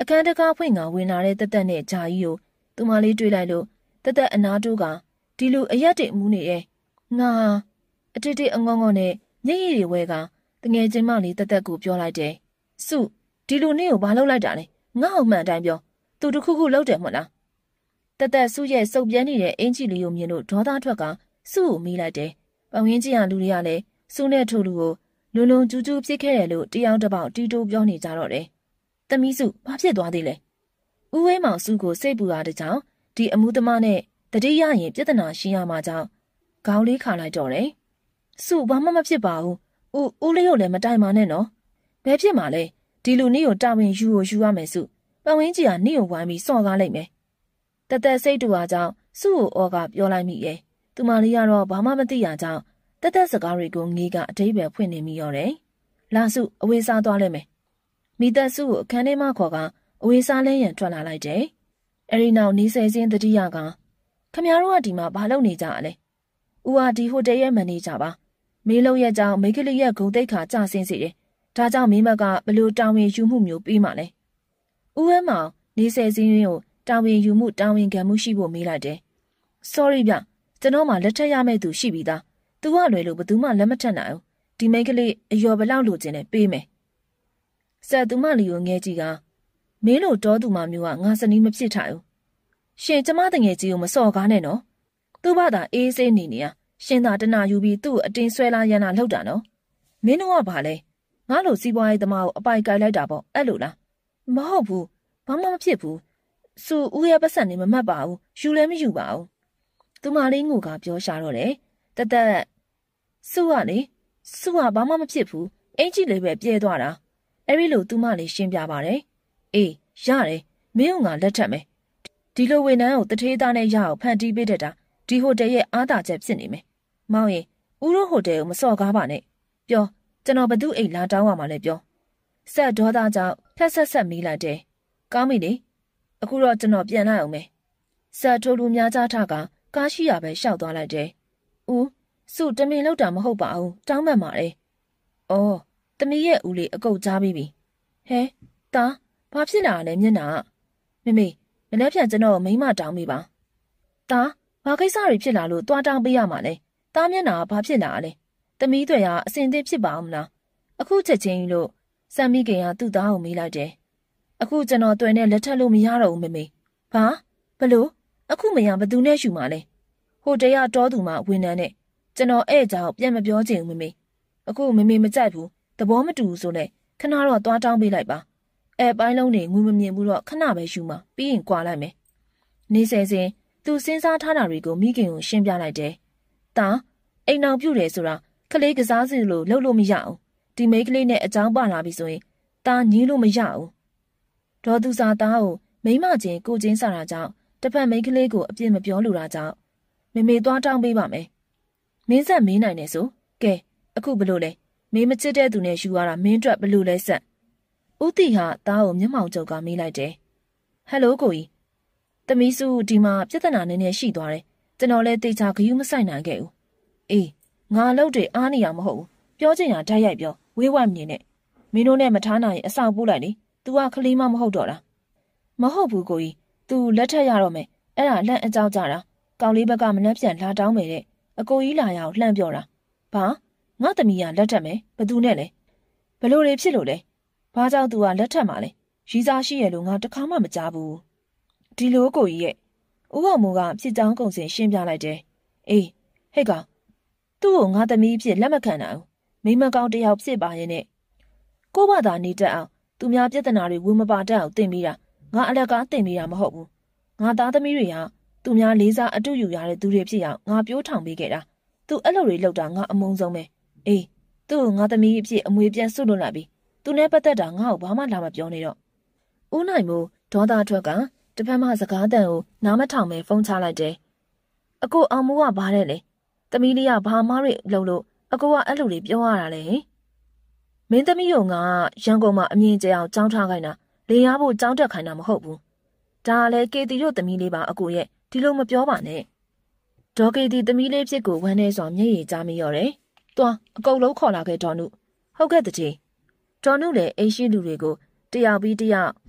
အခန်းတကားဖွင့်ကဝင်လာတဲ့တက်တက်နဲ့ဂျာကြီးကိုသူမလေးတွေ့လိုက်လို့တက်တက်အနာတိုးကဒီလိုအရက်တွေမူးနေရဲ့ငါအတိတ်တိအငေါငေါနဲ့မျက်ရည်တွေဝဲကတငယ်ချင်းမလေးတက်တက်ကိုပြောလိုက်တယ်စုဒီလိုနေ့ကိုဘာလုပ်လိုက်တာလဲငါ့အောင်မှန်တိုင်းပြောသူတခုခုလုပ်တယ်မဟုတ်လားတက်တက်စုရဲ့စုပ်ပြန်းနေတဲ့အင်ကြီးလေးကိုမြင်လို့ဒေါသထွက်ကစုကိုမိလိုက်တယ်ပတ်ဝန်းကျင်ကလူတွေကလည်းစုနဲ့ထိုလူကိုလုံလုံကျူးကျူးဖြစ်ခဲ့တယ်လို့တယောက်တစ်ပေါက်တီးတိုးပြောနေကြတော့တယ်သမီးစုဘာဖြစ်သွားသေးလဲဦးဝဲမောင်စုကိုစိတ်ပူတာတကြောင်ဒီအမှုသမားနဲ့တတိယရင်ပြဿနာရှင်းရမှာကြောင့်ခေါင်းလေးခါလိုက်တော့တယ်စုဘာမှမဖြစ်ပါဘူးဦးလေးကိုလည်းမတိုင်ပါနဲ့နော်ဘယ်ဖြစ်မှာလဲဒီလူနေ့ကိုတာဝန်ယူရမယ်စုပတ်ဝန်းကျင်ကနေ့ကိုဝိုင်းပြီးစော်ကားလိုက်မယ်တသက်စိတ်တူအားကြောင့်စုကိုအော်ကပြောလိုက်မိရဲ့သူမလေးကတော့ဘာမှမသိရကြောင်းတသက်စကားတွေကိုငေးကအတိတ်ပဲဖွင့်နေမိရောတယ်လာစုအဝေးစားသွားလိုက်မယ်မိသက်စုကိုအခန်းထဲမှာခေါ်ကအဝေးစားလဲရန်ထွက်လာလိုက်တယ်အဲဒီနောက်နေဆယ်စင်းတတိယကခမရတို့ကဒီမှာဘာလုပ်နေကြလဲဦးဟာဒီဟိုတယ်ရဲ့မန်နေဂျာပါမေးလို့ရဲ့ကြောင့်မိကလေးရဲ့ဂုံတိတ်ခါကြဆင်းစေတယ်ဒါကြောင့်မင်းမကဘလို့တာဝန်ယူမှုမျိုးပြီးမှလဲဦးဝဲမောင်နေဆယ်စင်းရင်းကိုတာဝန်ယူမှုတာဝန်ခံမှုရှိဖို့မေးလိုက်တယ် sorry ဗျကျွန်တော်မှလက်ထက်ရမယ့်သူရှိပြီးသားသူကလွယ်လို့ဘယ်သူမှလက်မထက်နိုင်ဘူးဒီမိကလေးအယော်ဘလောက်လိုချင်လဲပေးမယ်ဆက်သူမလီကိုငဲကြည့်ကမင်းတို့တောသူမမျိုးကငါစနီးမဖြစ်ထိုင်ဘူးရှင်ကျမတငယ်ကြီးကိုမစော်ကားနဲ့နော်သူ့ဘာသာအေးဆေးနေနေရရှင်သာတနာယူပြီးသူ့အတင်းဆွဲလာရန်လာလှုပ်တာနော်မင်းတို့ကဘာလဲငါလိုစီးပွားရေးသမားကိုအပိုင်ကိုက်လိုက်တာပေါ့အဲ့လိုလားမဟုတ်ဘူးဘာမှမဖြစ်ဘူးစုဦးရဲ့ပတ်စံနေမမှတ်ပါဘူးယူလည်းမယူပါဘူးသူမလေးငိုကပြောရှာတော့တယ်တသက်စုကလေစုကဘာမှမဖြစ်ဘူးအင်ကြီးလေးပဲပြဲသွားတာအဲ့ဒီလိုသူမလေးရှင်းပြပါတယ်အေးရတယ်မင်းကငါလက်ထက်မယ်ဒီလိုဝန်ထမ်းကိုတထေးသားနဲ့ရအောင်ဖန်တီးပေးတတ်တာဒီဟိုတယ်ရဲ့အားသာချက်ဖြစ်နေမယ်မောင်ရင်ဦးတို့ဟိုတယ်ကိုမစော်ကားပါနဲ့ပြောကျွန်တော်ဘသူ့အိမ်လာတောင်းရမှာလဲပြောဆက်ဒေါသကြောင့်ဖက်ဆက်မိလိုက်တယ်ကောင်းပြီလေအခုတော့ကျွန်တော်ပြန်လာအောင်မယ်ဆက်ထိုးလူများကြားထကကားရှိရပဲရှောက်သွားလိုက်တယ်ဦးစုတမင်လောက်တာမဟုတ်ပါဘူးတောင်းပန်ပါတယ်အော်တမီးရဲ့ဦးလေးအကုတ်ကြားပြီးပြီဟဲတာဘာဖြစ်လာလဲမျက်နှာမမေမနေ့ပြန်ကျွန်တော်မိမတောင်းမိပါတာဘာကိစ္စတွေဖြစ်လာလို့တွားတောင်းပေးရမှာလဲတာမျက်နှာဘာဖြစ်လာလဲတမီးတွေကအစင်သစ်ဖြစ်ပါအောင်မလားအခုချက်ချင်းလို့စံမိခင်ကသူ့သားကိုမေးလိုက်တယ်အခုကျွန်တော်တွေ့နဲ့လက်ထပ်လို့မရတော့ဘူးမမေဘာဘလို့အခုမရဘသူနဲ့ရှူမှာလဲဟိုတရားတော်သူမှဝန်ထမ်းနဲ့ကျွန်တော်အဲ့ကြောင်ပြန်မပြောချင်ဘူးမမေအခုမမေမကြိုက်ဘူးသဘောမတူဘူးဆိုလဲခဏတော့သွားတောင်းပေးလိုက်ပါအဲ့ပိုင်းလုံးနေငူမမြင်ဘူးတော့ခဏပဲရှူမှာပြီးရင်ကြွာလိုက်မယ်နေဆယ်စင်သူစဉ်းစားထားတာတွေကိုမိခင်ကိုရှင်းပြလိုက်တယ်တာအိမ်အောင်ပြုတ်တယ်ဆိုတာကလေးကစားစီလို့လှုပ်လို့မရအောင်ဒီမိန်းကလေးနဲ့အကြောင်းပါလာပြီဆိုရင်တာညီးလို့မရအောင်ဒေါ်သူစာသားကိုမိမချင်းကိုချင်းစားတာကြောင့်တစ်ဖက်မိန်းကလေးကိုအပြစ်မပြောလိုတာကြောင့်မေမေသွားတောင်းပေးပါမယ်မင်းဆက်မင်းနိုင်နေဆိုကဲအခုဘလို့လဲမင်းမချစ်တဲ့သူနဲ့ယူရတာမင်းအတွက်ဘလို့လဲဆက်ဦးတီဟာသားကိုမျက်မှောင်ကျုပ်ကမေးလိုက်တယ်ဟယ်လိုကိုကြီးသမီးစုဒီမှာပြဿနာနည်းနည်းရှိသွားတယ်ကျွန်တော်လည်းတေချာဂယုမဆိုင်နိုင်ခဲ့ဘူးအေးငါလုပ်တွေအားနေရမဟုတ်ဘူးပြောချင်တာဓာတ်ရိုက်ပြောဝေးဝတ်မြင်နဲ့မင်းတို့နဲ့မထားနိုင်ရင်အဆောင်ပို့လိုက်လေ तू ကခလေးမမဟုတ်တော့လားမဟုတ်ဘူးကိုကြီး तू လက်ထက်ရတော့မယ်အဲ့ဒါလှန့်အကြောင်းကြတာကောင်လေးဘက်ကမနှက်ပြန်လာတောင်းမယ်တဲ့အကိုကြီးလာရအောင်လှန့်ပြောတာဘာငါသမီးကလက်ထက်မယ်ဘသူနဲ့လဲဘလို့တွေဖြစ်လို့လဲဘာကြောင့် तू ကလက်ထက်မှာလဲရီးစားရှိရလို့ငါတခါမှမကြားဘူးဒီလိုကိုကြီးရဲ့ဦးအောင်မိုးကဖြစ်ကြောင်းကုန်စင်ရှင်းပြလိုက်တယ်အေးဟဲ့ကောင်သူ့ကိုငါသမီးဖြစ်လက်မခံနိုင်ဘူးမိမကောင်းတယောက်ဖြစ်ပါရဲ့နဲ့ကိုဘာသာနေတတ်အောင်သူများပြဿနာတွေဝင်မပါတတ်အောင်တင်ပြီးတာငါအလက်ကားတင်ပြီးတာမဟုတ်ဘူးငါသားသမီးတွေကသူများလေးစားအတူယူရတဲ့သူတွေဖြစ်အောင်ငါပြိုးထောင်ပေးခဲ့တာသူအဲ့လိုတွေလုပ်တာငါအမုန်းဆုံးပဲအေးသူ့ကိုငါသမီးအဖြစ်အမွေပြန်ဆွတ်လွတ်လိုက်ပြီသူနဲ့ပတ်သက်တာငါ့ကိုဘာမှလာမပြောနေတော့ဦးနိုင်မိုးဒေါသထွက်ကတစ်ဖက်မှစကားတန်ကိုနားမထောင်ပဲဖုန်းချလိုက်တယ်အကိုအောင်မိုးကဘာတဲ့လဲသမီးလေးကဘာမှတွေလှုပ်လို့အကိုကအဲ့လိုတွေပြောရတာလေမင်းသမီးတို့ကရန်ကုန်မှာအမြင်ကျအောင်ကြောင်းထားခိုင်းတာလေရဖို့ကြောင်းတက်ခိုင်းတာမဟုတ်ဘူးဒါလည်းကေတီတို့သမီးလေးပါအကိုရဲ့ဒီလိုမပြောပါနဲ့ဒေါ်ကေတီသမီးလေးဖြစ်ကိုဝမ်းနေစွာမျက်ရည်ကျမိရော်တယ်သွားအကုတ်လုံးခေါ်လာခဲ့ဒေါ်နုဟုတ်ကဲ့တကြီးဒေါ်နုလည်းအိမ်ရှိလူတွေကိုတယောက်ပြီးတယောက်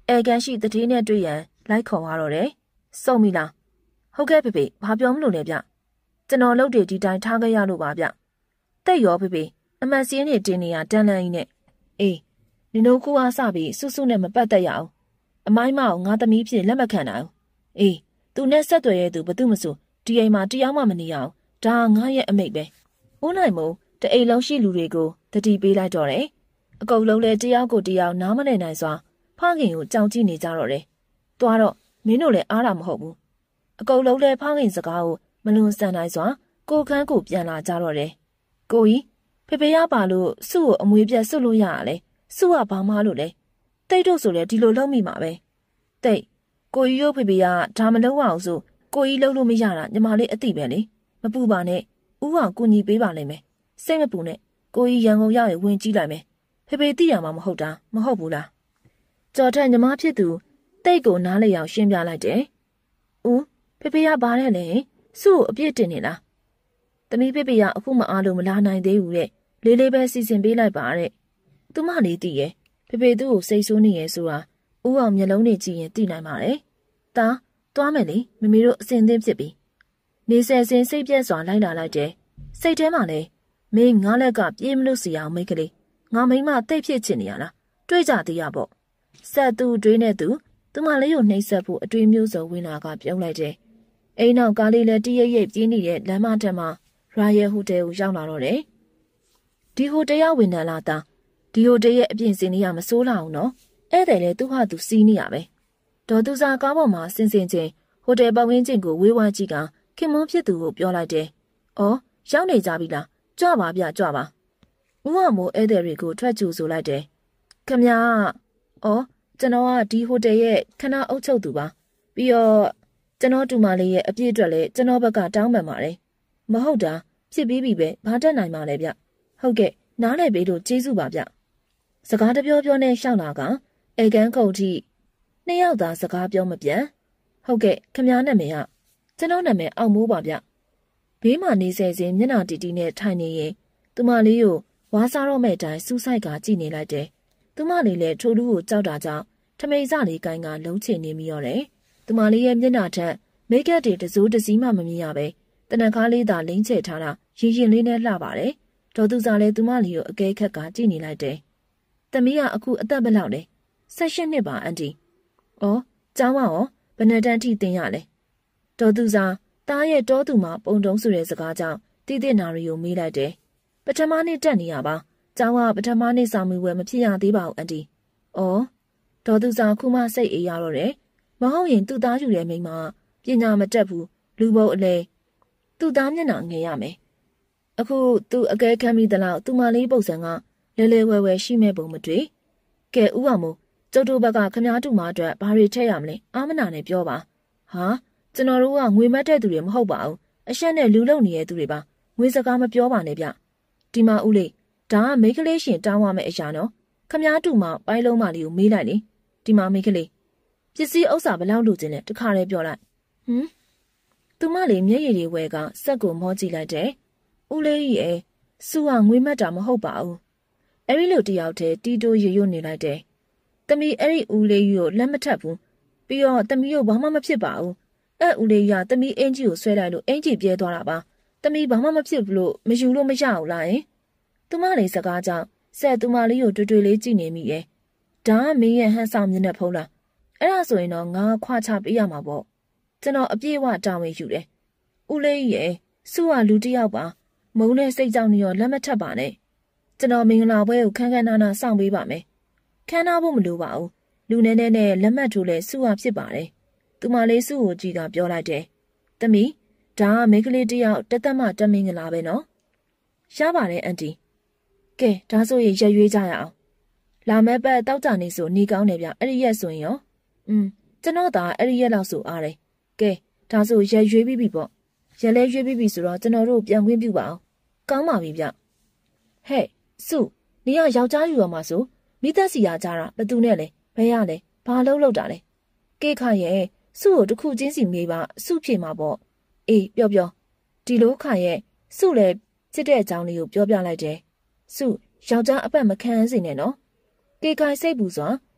အဲကန်ရှိတတိနဲ့တွေ့ရန်လိုက်ခေါ်သွားတော့တယ်စုံပြီလားဟုတ်ကဲ့ဖေဖေဘာပြောမလို့လဲဗျကျွန်တော်လုပ်တယ်ဒီတိုင်းထားခဲ့ရလို့ပါဗျတဲ့ရောဖေဖေအမှန်စင်းနေတင်နေရတန်းလန်းကြီးနဲ့အေးနင်တို့ကူအားစပြီးစွစွနဲ့မပတ်သက်ရအောင်အမိုင်းမအောင်ငါသမီးဖြစ်လက်မခံနိုင်အေးသူနဲ့ဆက်သွယ်ရဲ့သူဘသူမဆိုဒီအိမ်မှာတရားမှမနေရအောင်ဒါငါရဲ့အမိတ်ပဲဦးနိုင်မို့တအိမ်လုံးရှိလူတွေကိုတတိပေးလိုက်တော့တယ်အကုန်လုံးလည်းတယောက်ကိုတယောက်နားမလည်နိုင်စွာဖခင်ကိုကြောင်ကြည့်နေကြတော့တယ်သွားတော့မင်းတို့လည်းအားတာမဟုတ်ဘူးအကုန်လုံးလည်းဖခင်စကားကိုမလွန်ဆန်နိုင်စွာကိုခန်းကိုပြန်လာကြတော့တယ်ကိုကြီးဖေဖေရပါလို့စု့ကိုအမွေပြက်စွတ်လို့ရရလဲစု့ကဘာမှလို့လဲတိတ်တို့ဆိုလဲဒီလိုလုပ်မိမှာပဲတိတ်ကိုကြီးရုပ်ဖေဖေကဒါမလုပ်အောင်ဆိုကိုကြီးလုပ်လို့မရတာညီမလေးအသိပဲလေမပူပါနဲ့ဦးအောင်ကူညီပေးပါလိမ့်မယ်စိတ်မပူနဲ့ကိုကြီးရန်ကုန်ရောက်ရင်ဝင်ကြည့်လိုက်မယ်ဖေဖေသိရမှာမဟုတ်တာမဟုတ်ဘူးလားကြော်ထက်ညီမဖြစ်သူတိတ်ကိုနားလေအောင်ရှင်းပြလိုက်တယ်ဦးဖေဖေကဘာလဲလဲစု့ကိုအပြစ်တင်နေလားသမီးဖေဖေကအခုမအားလို့မလာနိုင်သေးဘူးတဲ့လေးလေးပဲစီစဉ်ပေးလိုက်ပါတဲ့သူမလေးသိရဲ့ဖေဖေသူ့ကိုစိတ်ဆိုးနေရဲ့ဆိုတာဦးအောင်မျက်လုံးနဲ့ကြည့်ရင်သိနိုင်ပါတယ်တာသွားမယ်လေမမေတို့အစင်သင်းဖြစ်ပြီနေဆယ်စင်စိတ်ပြက်စွာလိုက်လာလိုက်တယ်စိတ်ထဲမှာလဲမင်းငါးလက်ကပြေးမလို့စီအောင်မိတ်ကလေးငါမိမတိတ်ဖြစ်ချင်နေရလားတွေးကြသေးရပေါ့ဆက်သူတွေးနေသူမလေးကိုနှိပ်စက်ဖို့အတွေးမျိုးစုံဝင်လာကပြုံးလိုက်တယ်အိမ်နောက်ကားလေးလည်းတရိပ်ရိပ်ပြေးနေတဲ့လမ်းမထက်မှာရာယယ်ဟိုတယ်ကိုရောက်လာတော့တယ်ဒီဟိုတယ်ရောက်ဝင်လာတာဒီဟိုတယ်ရဲ့အပြင်စင်နေရမစိုးလာအောင်နော်ဧည့်သည်လည်းသူ့ဟာသူစီးနေရပဲဒေါ်သူစာကားပေါ်မှာဆင်ချင်းဟိုတယ်ပတ်ဝန်းကျင်ကိုဝေးဝါးကြည့်ကခင်မွန်းဖြစ်သူကိုပြောလိုက်တယ်။အော်ရောက်နေကြပြီလားကြွပါဗျကြွပါ။ဦးအောင်မိုးဧည့်သည်တွေကိုထွက်ကြူဆိုလိုက်တယ်။ခမညာအော်ကျွန်တော်ကဒီဟိုတယ်ရဲ့ခဏအုပ်ချုပ်သူပါ။ပြီးတော့ကျွန်တော်တူမလေးရဲ့အပြည့်အတွက်လည်းကျွန်တော်ဘက်ကတောင်းပန်ပါတယ်။မဟုတ်တာဖြစ်ပြီးပြီပဲဘာတတ်နိုင်မှာလဲဗျ။ဟုတ်ကဲ့နားလည်ပေးလို့ကျေးဇူးပါဗျ။စကားတပြောပြောနဲ့ရှောက်လာကအေကန်ကုန်ထိနှစ်ယောက်သာစကားပြောမပြန်ဟုတ်ကဲ့ခမ ्या နာမည်ကကျွန်တော်နာမည်အောင်မိုးပါဗျဘေးမှာနေဆဲစဉ်မျက်နှာတီတီနဲ့ထိုင်နေရင်သူမလေးကိုဝါးစားတော့မဲ့တိုင်းစူးစိုက်ကကြည့်နေလိုက်တယ်သူမလေးလည်းထိုးလူကိုကြောက်တာကြောင့်ထမိန်စလေးကိုင်းကလုံးချနေမိရောတယ်သူမလေးရဲ့မျက်နှာထက်မိတ်ကပ်တွေတစိုးတစည်းမှမမြင်ရပဲတနကားလေးသာလိမ့်ချထားတာရင်ရင်လေးနဲ့လှပါတယ်ဒေါ်သူစားလည်းသူမလေးကိုအကဲခက်ကကြည့်နေလိုက်တယ်သမီးကအခုအသက်ဘယ်လောက်လဲ18နှစ်ပါအန်တီ။အော်ကျောင်းမရောဘယ်နှစ်တန်းထိသင်ရလဲ။ဒေါ်သူစားတားရဲ့တောသူမှာပုံတုံးဆိုတဲ့စကားကြောင့်တိတိနာရီကိုမေးလိုက်တယ်။ပထမနှစ်တက်နေရပါ။ကျောင်းကပထမနှစ်စာမေးပွဲမဖြစ်ရသေးပါဘူးအန်တီ။အော်ဒေါ်သူစားခုမှစိတ်အေးရတော့တယ်။မဟုတ်ရင်သူ့သားယူတဲ့မိန်းမပညာမတက်ဘူးလူဘုံအလဲသူ့သားမျက်နှာငယ်ရမယ်။အခုသူအကဲခမ်းမိသလောက်သူမလေးပုံစံကလဲလဲဝဲဝဲရှိမဲ့ပုံမတွေ့။ကဲဥအောင်မို့ကျုပ်တို့ဘက်ကခမားတူမအတွက်ဘာတွေထည့်ရမလဲအာမနာနဲ့ပြောပါဟာကျွန်တော်တို့ကငွေမတ်တဲ့သူတွေမဟုတ်ပါဘူးအရှက်နဲ့လူလုံနေတဲ့သူတွေပါငွေစကားမပြောပါနဲ့ဗျဒီမှာဦးလေးဒါကမိန်းကလေးရှင်တောင်းရမယ့်အရာနော်ခမားတူမပိုင်းလုံးမလေးကိုမေးလိုက်လေဒီမှာမိန်းကလေးပစ္စည်းဥစ္စာဘယ်လောက်လိုချင်လဲတခါတည်းပြောလိုက်သူမလေးမျက်ရည်တွေဝဲကစက်ကိုမောကြည့်လိုက်တယ်ဦးလေးကြီးရဲ့စုကငွေမတ်တာမဟုတ်ပါဘူးအဲ့ဒီလိုတယောက်တည်းတီတိုရွရွနေလိုက်တယ်သမီးအဲ့ဒီဦးလေးကြီးကိုလက်မထပ်ဘူးပြီးတော့သမီးကိုဘာမှမဖြစ်ပါဘူးအဲ့ဦးလေးကြီးကသမီးအင်ကြီးကိုဆွဲလိုက်လို့အင်ကြီးပြဲသွားတာပါသမီးဘာမှမဖြစ်ဘူးလို့မယူလို့မရဘူးလားယင်သူမလေးစကားကြောင့်ဆက်သူမလေးကိုတွေ့တွေ့လေးကြည့်နေမိရဲ့ဒါကမင်းရဲ့ဟန်ဆောင်မျက်နှာဖုံးလားအဲ့ဒါဆိုရင်တော့ငါခွာချပေးရမှာပေါ့ကျွန်တော်အပြည့်အဝတာဝန်ယူတယ်ဦးလေးကြီးရဲ့စုကလူတစ်ယောက်ပါမုန်းတဲ့စိတ်ကြောင့်ရောလက်မထပ်ပါနဲ့ကျွန်တော်မင်္ဂလာပွဲကိုခန်းခန်းနာနာစောင့်ပေးပါမယ်ခန်းနာဖို့မလိုပါဘူးလူနဲနဲနဲ့လက်မှတ်ထိုးလဲစုဟာဖြစ်ပါတယ်သူမလေးစုကိုကြည့်ကပြောလိုက်တယ်သမီးဒါကမိန်းကလေးတစ်ယောက်တသက်မှတမင်္ဂလာပဲနော်ရပါတယ်အန်တီကဲဒါဆိုရင်ရက်ရွေးကြရအောင်လာမဲ့ပတ်တောက်ကြနေဆိုနေကောင်းတယ်ဗျအဲ့ဒီရက်ဆိုရင်ရောကျွန်တော်သာအဲ့ဒီရက်လောက်ဆိုအားတယ်ကဲဒါဆိုရက်ရွေးပြီးပြီပေါ့ရက်လဲရွေးပြီးပြီဆိုတော့ကျွန်တော်တို့ပြန်ခွင့်ပြုပါအောင်ကောင်းပါပြီဗျဟဲ့စုနေရယောက်ျားယူရမှာဆိုမိသက်စီရကြတာဘသူနဲ့လဲဘယ်ရလဲဘာလုပ်တာလဲကေခရဲ့စုကိုတခုချင်းစီမေးပါစုဖြေမှာပေါ့အေးပြောဒီလိုခရဲ့စုလည်းချစ်တဲ့အကြောင်းလေးကိုပြောပြလိုက်တယ်စုယောက်ျားအပတ်မခံစေနဲ့နော်ကေခိုင်စိတ်ပူစွာ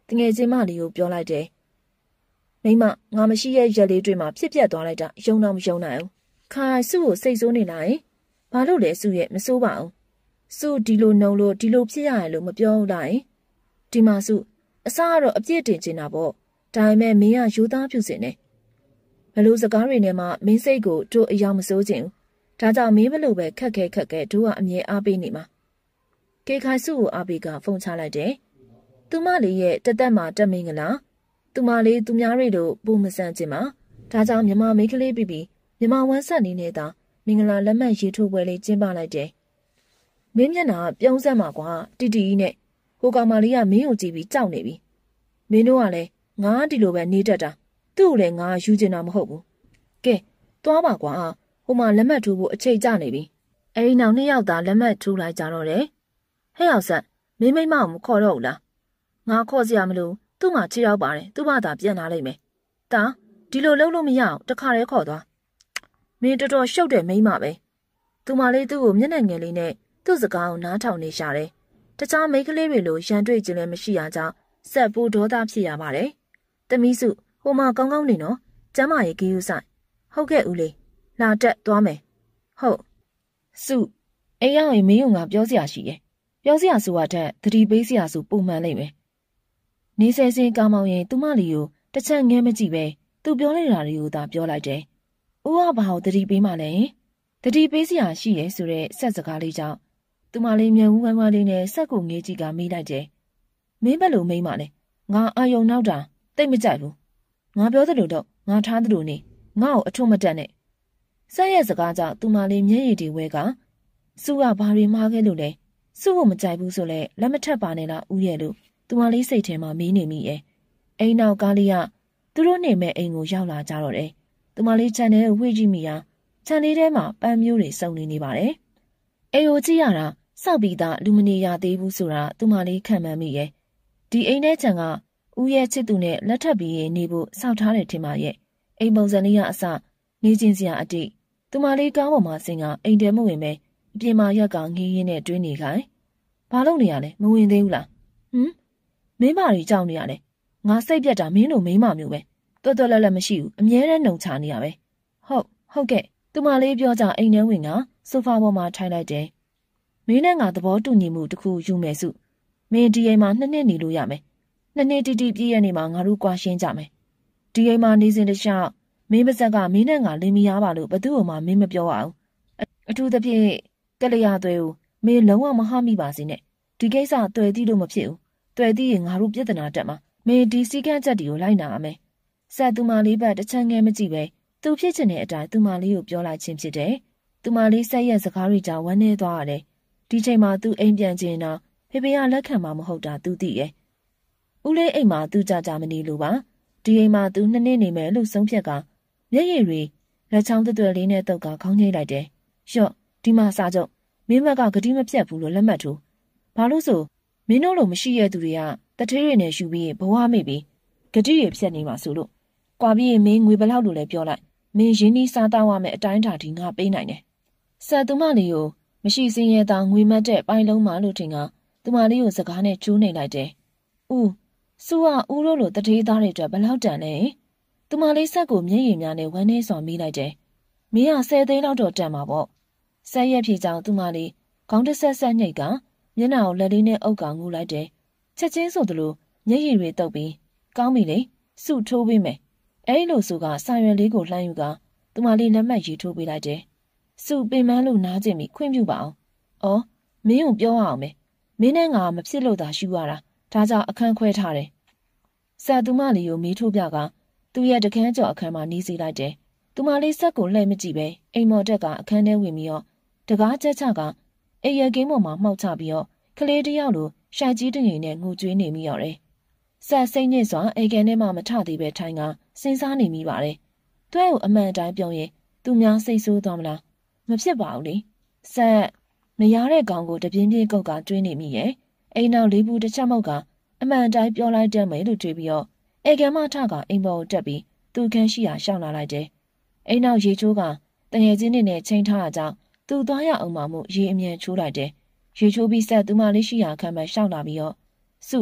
တငယ်ချင်းမလေးကိုပြောလိုက်တယ်။မိမငါမရှိရဲ့ရက်လေးတွေမှာဖြစ်ပြက်သွားလိုက်တာယုံတော့မယုံနိုင်ဘူး။ခိုင်စုကိုစိတ်ဆိုးနေလိုက်။ဘာလို့လဲစုရဲ့မစိုးပါဘူး။စုဒီလိုနှုံလို့ဒီလိုဖြစ်ရရလို့မပြောဘူးလား။ဒီမှာစုအစားကတော့အပြစ်တင်နေတာပေါ့။ဒါပေမဲ့မင်းကယူသားပြုစင်နေ။ဘလို့စကားတွေနဲ့မှမင်းစိတ်ကိုတို့အယောင်မစိုးခြင်းဘူး။ဒါကြောင့်မင်းဘလို့ပဲခက်ခဲတို့ကအမြဲအားပေးနေမှာ။ကေခိုင်စုကိုအားပေးကဖုန်းချလိုက်တယ်။သူမလေးရဲ့တသက်မှာတက်မင်းကလား။သူမလေးသူများတွေတို့ပုံမဆန်ခြင်းမှာဒါကြောင့်မြမမိန်းကလေးပြီးမြမဝမ်းဆက်နေနေတာမင်္ဂလာလက်မှတ်ရေးထိုးပွဲလေးကျင်းပလိုက်တယ်။မင်းမျက်နှာပြုံးဆက်မှာကွာတီတီကြီးနဲ့ကိုကောင်မလေးကမင်းကိုကြည့်ပြီးကြောက်နေပြီ။မင်းတို့ကလည်းငါဒီလိုပဲနေတတ်တာသူ့ကိုလည်းငါယူချင်တာမဟုတ်ဘူး။ကဲသွားပါကွာဟိုမှာလက်မှတ်ထိုးဖို့အချိန်ကျနေပြီ။အဲဒီနောက်2ယောက်သာလက်မှတ်ထိုးလိုက်ကြတော့တယ်။ဟဲ့အောင်ဆက်မင်းမိမအောင်မခေါ်တော့ဘူးလား။ငါခေါ်စရာမလိုသူ့မှာ6ယောက်ပါတယ်သူ့ဘာသာပြန်လာလိမ့်မယ်။ဒါဒီလိုလုပ်လို့မရအောင်တခါတည်းခေါ်သွား။မင်းတော်တော်ရှုပ်တယ်မိမပဲ။သူမလေးသူ့ကိုမျက်နှာငယ်လေးနဲ့သူ့စကားကိုနားထောင်နေရှာတယ်။တခြားမိန်းကလေးတွေလိုရန်တွေ့ခြင်းလည်းမရှိရကြောင်းဆက်ပူဒေါသဖြစ်ရပါတယ်။သမီးစုဟိုမှာကောင်းကောင်းနေနော်။ကျမ်းမာရေးကြီးယူဆိုင်။ဟုတ်ကဲ့ဦးလေး။လာတက်သွားမယ်။ဟုတ်။စုအိမ်ရောက်ရင်မင်းကငါပြောစရာရှိရဲ့။ပြောစရာဆိုတာထက်သတိပေးစရာဆိုပုံမှန်လိမ့်မယ်။နေဆဲစင်းကားမောင်ရင်သူမလီကိုတစ်ချက်ငဲမကြည့်ပဲသူပြောနေတာတွေကိုသာပြောလိုက်တယ်။ဦးကဘာကိုသတိပေးမှလဲ။သတိပေးစရာရှိရဲ့ဆိုတဲ့ဆက်စကားလေးကြောင့်သူမလေးမျက်ဝန်းဝမ်းဝမ်းလေးနဲ့ဆက်ကိုငေးကြည့်ကမေးလိုက်တယ်။မင်းဘယ်လိုမိမ့်မလဲ။ငါအာယုံနောက်တာတိတ်မကြိုက်ဘူး။ငါပြောသလိုတော့ငါထားသလိုနေငါ့ကိုအထွတ်မတက်နဲ့။ဆက်ရဲ့စကားကြောင့်သူမလေးမျက်ရည်တွေဝဲကစုကဘာတွေမှားခဲ့လို့လဲ။စုကိုမကြိုက်ဘူးဆိုလဲလက်မထက်ပါနဲ့လားဦးရဲ့လို့သူမလေးစိတ်ထဲမှာမေးနေမိရဲ့။အိမ်နောက်ကားလေးကသူတို့နေမဲ့အိမ်ကိုရောက်လာကြတော့တယ်။သူမလေးခြံထဲကိုဝှေ့ကြည့်မိရာခြံလေးထဲမှာပန်းမျိုးတွေစုံနေပါတယ်။အိမ်ကိုကြည့်ရတာစောက်ပြီးသားလူမနေရသေးဘူးဆိုတာသူမလေးခံမှန်းမိရဲ့။ဒီအိမ်ထဲခြံကဦးရဲ့ချစ်သူနဲ့လက်ထပ်ပြီးနေဖို့စောက်ထားတယ်ထင်ပါရဲ့။အိမ်ပုံစံလေးကအစနေချင်းစရာအတိသူမလေးကားပေါ်မှာဆင်းကအိမ်ထဲမဝင်ပဲအပြင်မှာရက်ကငေးရင်းနဲ့တွင်းနေခိုင်း။ဘာလုပ်နေရလဲမဝင်သေးဘူးလား။မင်းမတွေကြောက်နေရလဲ။ငါစိတ်ပြတ်တာမင်းတို့မိန်းမမျိုးပဲတွတ်တွတ်လက်လက်မရှိဘူးအမြဲတမ်းနှုံချနေရပဲဟုတ်ကဲ့သူမလေးပြောကြအိမ်ထဲဝင်ကဆိုဖာပေါ်မှာထိုင်လိုက်တယ်မင်းနဲ့ငါသဘောတူညီမှုတစ်ခုယူမယ်စုမင်းဒီအိမ်မှာ2နှစ်နေလို့ရမယ်2နှစ်တိတိပြည့်ရနေမှာငါတို့ကွာရှင်းကြမယ်ဒီအိမ်မှာနေစဉ်တခြားမင်းပါဇက်ကမင်းနဲ့ငါလင်းမရပါလို့ဘသူ့ကိုမှမင်းမပြောအောင်အထူးသဖြင့်ကလျာသွဲကိုမင်းလုံးဝမဟာမိပါစေနဲ့ဒီကိစ္စတွေ့သိလို့မဖြစ်ဘူးတွေ့သိရင်ငါတို့ပြဿနာတက်မှာမင်းဒီစီကန်းချက်တွေကိုလိုက်နာရမယ်ဆက်သူမလေးဘက်တစ်ချမ်းငယ်မကြည့်ပဲသူဖြစ်ချင်တဲ့အတိုင်းသူမလေးကိုပြောလိုက်ခြင်းဖြစ်တယ်သူမလေးဆက်ရဲ့စကားတွေကြောင့်ဝမ်းနည်းသွားရတယ်ဒီချိန်မှာသူအိမ်ပြန်ခြင်းတော့ဖေဖေကလက်ခံမှာမဟုတ်တာသူသိရဲ့ဦးလေးအိမ်မှာသူကြမနေလို့ပါဒီအိမ်မှာသူ2နှစ်နေမယ်လို့ဆုံးဖြတ်ကမျက်ရည်တွေလက်ချောင်းတွယ်လေးနဲ့တုတ်ကခေါင်းငိမ့်လိုက်တယ်ရှော့ဒီမှာစားကြုံမင်းမကဂတိမပြတ်ဘူးလို့လက်မှတ်ထိုးဘာလို့ဆိုမင်းတို့လိုမရှိရသူတွေကတထေးတွေနဲ့ယူပြီးဘဝမေ့ပြီးဂတိတွေဖြတ်နေမှာဆိုလို့ကွာပြီးမင်းငွေဘယ်လောက်လို့လဲပြောလိုက်မင်းရင်းနှီးစားတောင်းရမယ်အတိုင်းတာဒီငါပေးနိုင်တယ်ဆက်သူမလေးကိုမရှိစင်းရဲသားငွေမတ်တဲ့ပိုင်းလုံးမလို့ထင်ကသူမလေးကိုစကားနဲ့ကျိုးနေလိုက်တယ်ဦးစုကဦးတို့လိုတထေးသားတွေအတွက်ဘယ်လောက်တန်လဲသူမလေးဆက်ကိုမျက်ရည်များနဲ့ဝမ်းနေစွာမိလိုက်တယ်မင်းက10သိန်းလောက်တော့တန်မှာပေါ့ဆက်ရက်ဖြေကြောင်သူမလေးခေါင်းတစ်ဆက်ညိတ်ကမျက်နှာကိုလက်လေးနဲ့အုပ်ကငူလိုက်တယ်ချက်ချင်းဆိုသလိုမျက်ရည်တွေတုပ်ပြီးကောင်းပြီလေစုထိုးပေးမယ်အဲ့လိုဆိုကစာရွက်လေးကိုလှမ်းယူကသူမလေးလက်မှတ်ရေးထိုးပေးလိုက်တယ်စုပင်မလို့နားကျင်ပြီးခွင့်ပြုပါအောင်အော်မင်းကိုပြောရအောင်မယ်မင်းနဲ့ငါမဖြစ်လို့သာရှူရတာဒါကြောင့်အခန်းခွဲထားတယ်ဆက်သူမလေးကိုမေးထိုးပြကသူ့ရဲ့တခန်းကျော်အခန်းမှာနီးစီလိုက်တယ်သူမလေးဆက်ကိုလှည့်မကြည့်ပဲအိမ်မော်တက်ကအခန်းထဲဝင်ပြီးတော့တကားချက်ချကအိမ်ရကင်းပေါ်မှာမှောက်ချပြီးတော့ကလေးတယောက်လိုရှိုက်ကြီးတငိမ်နဲ့ငိုကြွေးနေမိရတယ်ဆက်စိတ်ညစ်စွာအိမ်ကန်ထဲမှာမထသေးပဲထိုင်ကစဉ်းစားနေမိပါတယ်တွဲကိုအမှန်တိုင်းပြောရင်သူများစိတ်ဆိုးသွားမလားမဖြစ်ပါဘူးလေဆက်မရတဲ့ကောင်ကိုတပြင်းပြင်းကုတ်ကတွေးနေမိရဲ့အိမ်နောက်လေးဘူးတစ်ချက်မောက်ကအမှန်တိုင်းပြောလိုက်တယ်မယ်လို့တွေးပြီးတော့အိမ်ကန်မထကအိမ်ပေါ်ကိုတက်ပြီးသူခန်းရှိရာရှောင်လာလိုက်တယ်အိမ်နောက်ရေချိုးကတငယ်ချင်းတွေနဲ့ချိန်ထားတာကြောင့်သူသွားရအောင်မှမို့ရေအမြန်ချိုးလိုက်တယ်ရေချိုးပြီးဆက်သူမလေးရှိရာခန်းမှာရှောင်လာပြီးတော့စု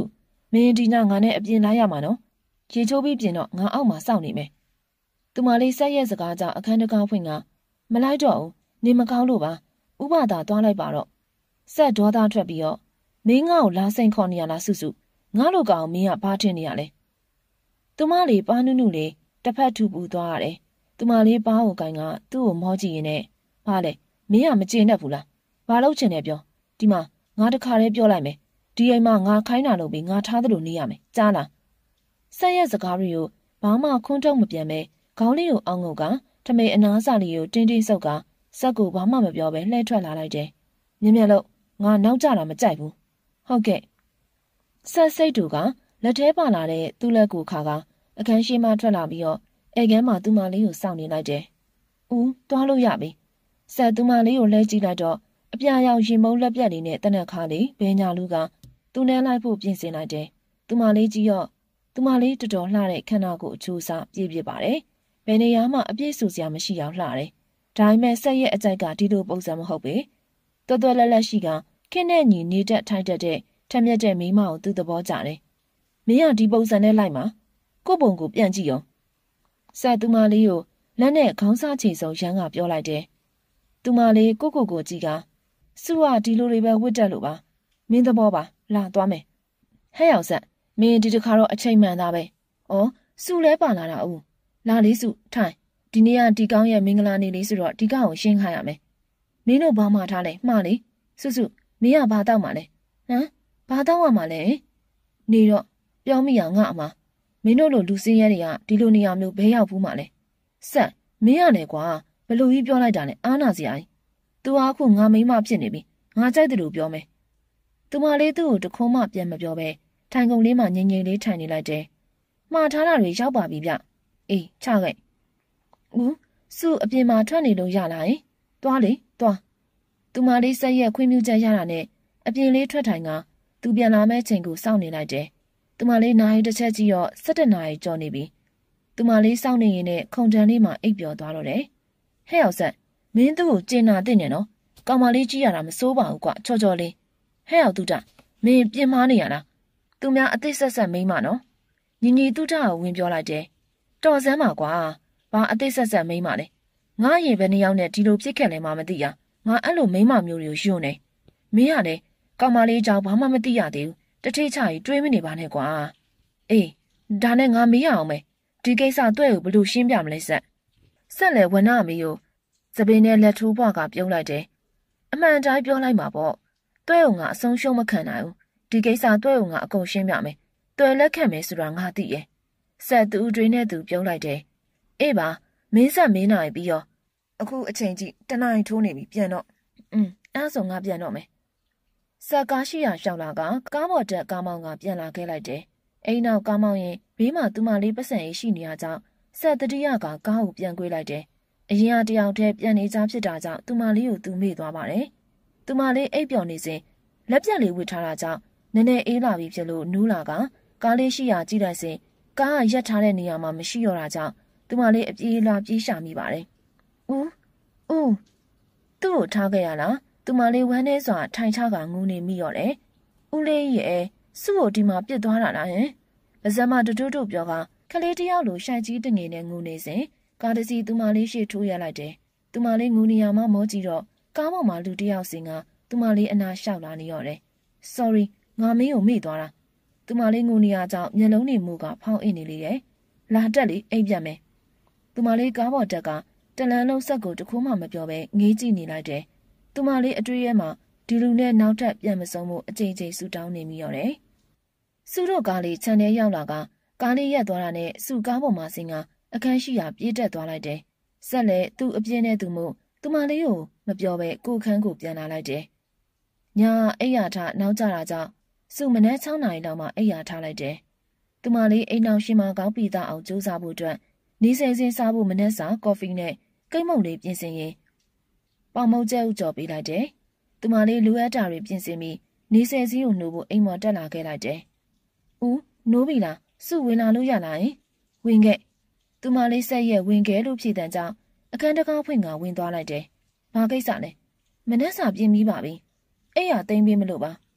မင်းဒီညငါနဲ့အပြင်လာရမှာနော်ရေချိုးပြီးပြင်တော့ငါအောက်မှာစောင့်နေမယ်သူမလေးဆက်ရဲ့စကားကြောင့်အခန်းတကားဖွင့်ကမလိုက်တော့ဘူးနေမကောင်းလို့ပါဥပဒါသွားလိုက်ပါတော့ဆက်ဒေါသထွက်ပြီးတော့မင်းငါ့ကိုလာစိန်ခေါ်နေရလားစုစုငါ့လိုကောင်မင်းကဘာထင်နေရလဲသူမလေးပါနုနုလေးတစ်ဖက်ထူပူသွားရတယ်သူမလေးပါးကိုကိုင်ကသူ့ကိုမောကြည့်ရင်နဲ့ဟာလေမင်းကမကျေနပ်ဘူးလားဘာလို့ချင်တယ်ပြောဒီမှာငါတခါတည်းပြောလိုက်မယ်ဒီအိမ်မှာငါခိုင်းတာလုပ်ပြီးငါထားသလိုနေရမယ်ကြားလားဆက်ရဲ့စကားတွေကိုဘာမှခွန်းထုတ်မပြန်ပဲခေါင်းလေးကိုအောင်းငုတ်ကထမိန်အနားစာလေးကိုတင်းတင်းဆုပ်ကဆက်ကိုဘာမှမပြောပဲလှည့်ထွက်လာလိုက်တယ်မြင်မြင်လို့ငါနောက်ကျတာမကြိုက်ဘူးဟုတ်ကဲ့ဆက်စိတ်တူကလက်ထဲပါလာတဲ့သူ့လက်ကိုခါကအခန်းရှိမှထွက်လာပြီးတော့အဲကန်းမှာသူမလေးကိုစောင့်နေလိုက်တယ်ဦးသွားလို့ရပြီဆက်သူမလေးကိုလှည့်ကြည့်လိုက်တော့အပြာရောင်ရင်မုံလက်ပြက်လေးနဲ့တနက်ခါလေးဘဲညာလူကသူနဲ့လိုက်ဖို့ပြင်ဆင်လိုက်တယ်သူမလေးကြီးရော့သူမလေးတော်တော်လှတဲ့ခန္ဓာကိုယ်အချိုးအစားပြည့်ပြည့်ပါတယ်ဘယ်နေရာမှအပြည့်စုံစရာမရှိအောင်လှတယ်ဒါပေမဲ့ဆက်ရဲ့အကြိုက်ကဒီလိုပုံစံမဟုတ်ပဲတော်တော်လက်လက်ရှိကခင်းနဲ့ညီနေတက်ထိုက်တက်တဲ့ထက်မြက်တဲ့မိမကိုသူ့သဘောကျတယ်မင်းကဒီပုံစံနဲ့လိုက်မှာကို့ပုံကိုပြန်ကြည့်အောင်ဆက်သူမလေးကိုလက်နဲ့ခေါင်းစားချေစုံရမ်းကပြောလိုက်တယ်သူမလေးကိုကြည့်ကစုကဒီလိုတွေပဲဝတ်တက်လို့ပါမင်းသဘောပါလာသွားမယ်ဟဲ့ရောက်ဆက်မင်းဒီတခါတော့အချိန်မှန်သားပဲဩစုလဲပါလာတာဦးလာလေးစုထိုင်ဒီနေ့ကဒီကောင်းရဲ့မင်္ဂလာနေ့လေးဆိုတော့ဒီကောင်ကိုရှင်းခိုင်းရမယ်မင်းတို့ဘာမှထားလဲမှားလေစုမင်းကဘာတောက်မှလဲဟမ်ဘာတောက်ရမှာလဲနေတော့ပြောမိရငါအမမင်းတို့လိုလူစင်းရဲတွေကဒီလိုနေရာမျိုးဘဲရောက်ဘူးမှလဲဆက်မင်းရလေကွာဘလို့ကြီးပြောလိုက်တာနဲ့အားနာစရာကြီးသူကအခုငါမိမဖြစ်နေပြီငါကြိုက်တယ်လို့ပြောမယ်သူမလေးသူ့ကိုတခုံးမှပြန်မပြောပဲထိုင်ကုန်လေးမှာငြိမ်ငြိမ်လေးထိုင်နေလိုက်တယ်မှားထားတာတွေရောက်ပါပြီဗျအေးချခဲ့ဦးစုအပြင်မှာထွက်နေလို့ရလားသွားလေသွားသူမလေးဆက်ရက်ခွင့်ပြုချက်ရတာနဲ့အပြင်လေးထွက်ထိုင်ကသူပြန်လာမဲ့ချိန်ကိုစောင့်နေလိုက်တယ်သူမလေးနာရီတစ်ချက်ကြီးတော့17နာရီကျော်နေပြီသူမလေးစောင့်နေရင်နဲ့ခုံတန်းလေးမှာအိပ်ပျော်သွားတော့တယ်ဟဲ့အောင်ဆက်မင်းသူ့ကိုကျင်နာတဲ့နေနော်ကောင်မလေးကြီးရတာမစိုးပါဘူးကွချောချောလေးဟဲ့အောင်သူတမင်းပြင်မာနေရလားသူများအသိဆက်ဆက်မိမနော်ညီညီသူတကိုဝင်ပြောလိုက်တယ်တော်စမ်းပါကွာဘာအသိဆက်ဆက်မိမလဲငါရေပဲနှစ်ယောက်နဲ့ဒီလိုဖြစ်ခဲ့လဲမှမသိရငါအဲ့လိုမိမမျိုးတွေကိုယွန်းနေမင်းကလည်းကောင်မလေးကြောင့်ဘာမှမသိရသေးဘူးတထိတ်ချကြီးတွေးမနေပါနဲ့ကွာအေးဒါနဲ့ငါမေးရအောင်မယ်ဒီကိစ္စတွေ့ကိုဘလို့ရှင်းပြမလဲဆက်လေဝနမီကိုစပင်းနဲ့လက်ထိုးဘွားကပြုံးလိုက်တယ်အမှန်တိုင်းပြောလိုက်မှာပေါ့တွေ့ုံကအဆုံးရှုံးမခံနိုင်ဘူးဒီကိစ္စတွေ့ုံကအကုန်ရှင်းပြမယ်တွေ့လက်ခံမယ်ဆိုတာငါသိရဲ့ဆက်သူတွေနဲ့သူပြုံးလိုက်တယ်အေးပါမင်းဆက်မင်းနိုင်ပြီးရောအခုအချိန်ကြီးတနိုင်ထိုးနေပြီပြန်တော့အဲ့ဆိုငါပြန်တော့မယ်ဆက်ကားရှိရရှောက်လာကကားပေါ်တက်ကားမောင်းကပြန်လာခဲ့လိုက်တယ်အိမ်နောက်ကားမောင်းရင်ဘေးမှာသူမလေးပတ်စံရေးရှိနေရကြောင်းဆက်တတိယကကားကိုပြန်ကွေးလိုက်တယ်အရင်ကတယောက်တည်းပြန်နေကြဖြစ်တာကြောင့်သူမလေးကိုသူမေ့သွားပါတယ်သူမလေးအိပ်ပျော်နေစဉ်လက်ပြက်လေးဝစ်ထားတာကြောင့်နည်းနည်းအေးလာပြီဖြစ်လို့နူးလာကကားလေးရှိရာကြည့်လိုက်စဉ်ကားကရက်ထားတဲ့နေရာမှာမရှိတော့တာကြောင့်သူမလေးအပြေးလာပြေးရှာမိပါတယ်ဦးသူ့ကိုထားခဲ့ရလားသူမလေးဝမ်းထဲစွာထိုင်ချကငူနေမိရောတယ်ဦးလေးရဲ့စု့ကိုဒီမှာပြစ်သွားတာလားဟင်ပါဇက်မတူတူပြောကခလေးတယောက်လိုရှိုက်ကြီးတငယ်နဲ့ငူနေစဉ်ကားတစ်စီးသူမလေးရှေ့ထိုးရလိုက်တယ်သူမလေးငူနေရမှမောကြည့်တော့ကားပေါ်မှာလူတယောက်စင်ကသူမလေးအနာလျှောက်လာနေရောတယ် sorry ငါမင်းကိုမေ့သွားတာသူမလေးငူနေရကြောင့်မျက်လုံးတွေမူကဖောင်းအိနေလေတယ်လာတက်လေအိပ်ပြတ်မယ်သူမလေးကားပေါ်တက်ကတလန်းလုံးဆက်ကိုတခုမှမပြောဘဲငေးကြည့်နေလိုက်တယ်သူမလေးအတွေ့ရဲမှာဒီလူနဲ့နောက်ထပ်ပြန်မဆုံးမှုအကြိမ်ကြိမ်ဆူတောင်းနေမိရောတယ်စုတို့ကားလေးခြံထဲရောက်လာကကားလေးရက်သွားတာနဲ့စုကားပေါ်မှာဆင်းကအခန်းရှိရာပြေးတက်သွားလိုက်တယ်ဆက်လက်သူ့အပြင်းနဲ့သူမို့သူမလေးကိုမပြောဘဲကိုခန်းကိုပြန်လာလိုက်တယ်ညာအိယာထနောက်ကျတာကြောင့်စုမနက်6နာရီလောက်မှအိယာထားလိုက်တယ်သူမလေးအိမ်နောက်ရှင်မကောင်းပီသားအောင်ကြိုးစားဖို့အတွက်နေစင်စင်စားဖို့မနက်စာကော်ဖီနဲ့ကိတ်မုန့်လေးပြင်ဆင်ရင်ပေါင်မုတ်ကျဲဥကြော်ပေးလိုက်တယ်သူမလေးလူအပ်တာတွေပြင်ဆင်ပြီးနေစင်စည်းကိုနှိုးဖို့အိမ်မော်တက်လာခဲ့လိုက်တယ်ဦးနိုးပြီလားစုဝင်လာလို့ရလားဝင်ခဲ့သူမလေးဆက်ရဲ့ဝင်ခဲ့လို့ဖြေတဲ့ကြောင့်အခန်းတကားဖွင့်ကဝင်သွားလိုက်တယ်ဘာကိစ္စလဲမနက်စာပြင်ပြီးပါပြီအဲ့ရသိမ်းပြီးမလို့ပါသူ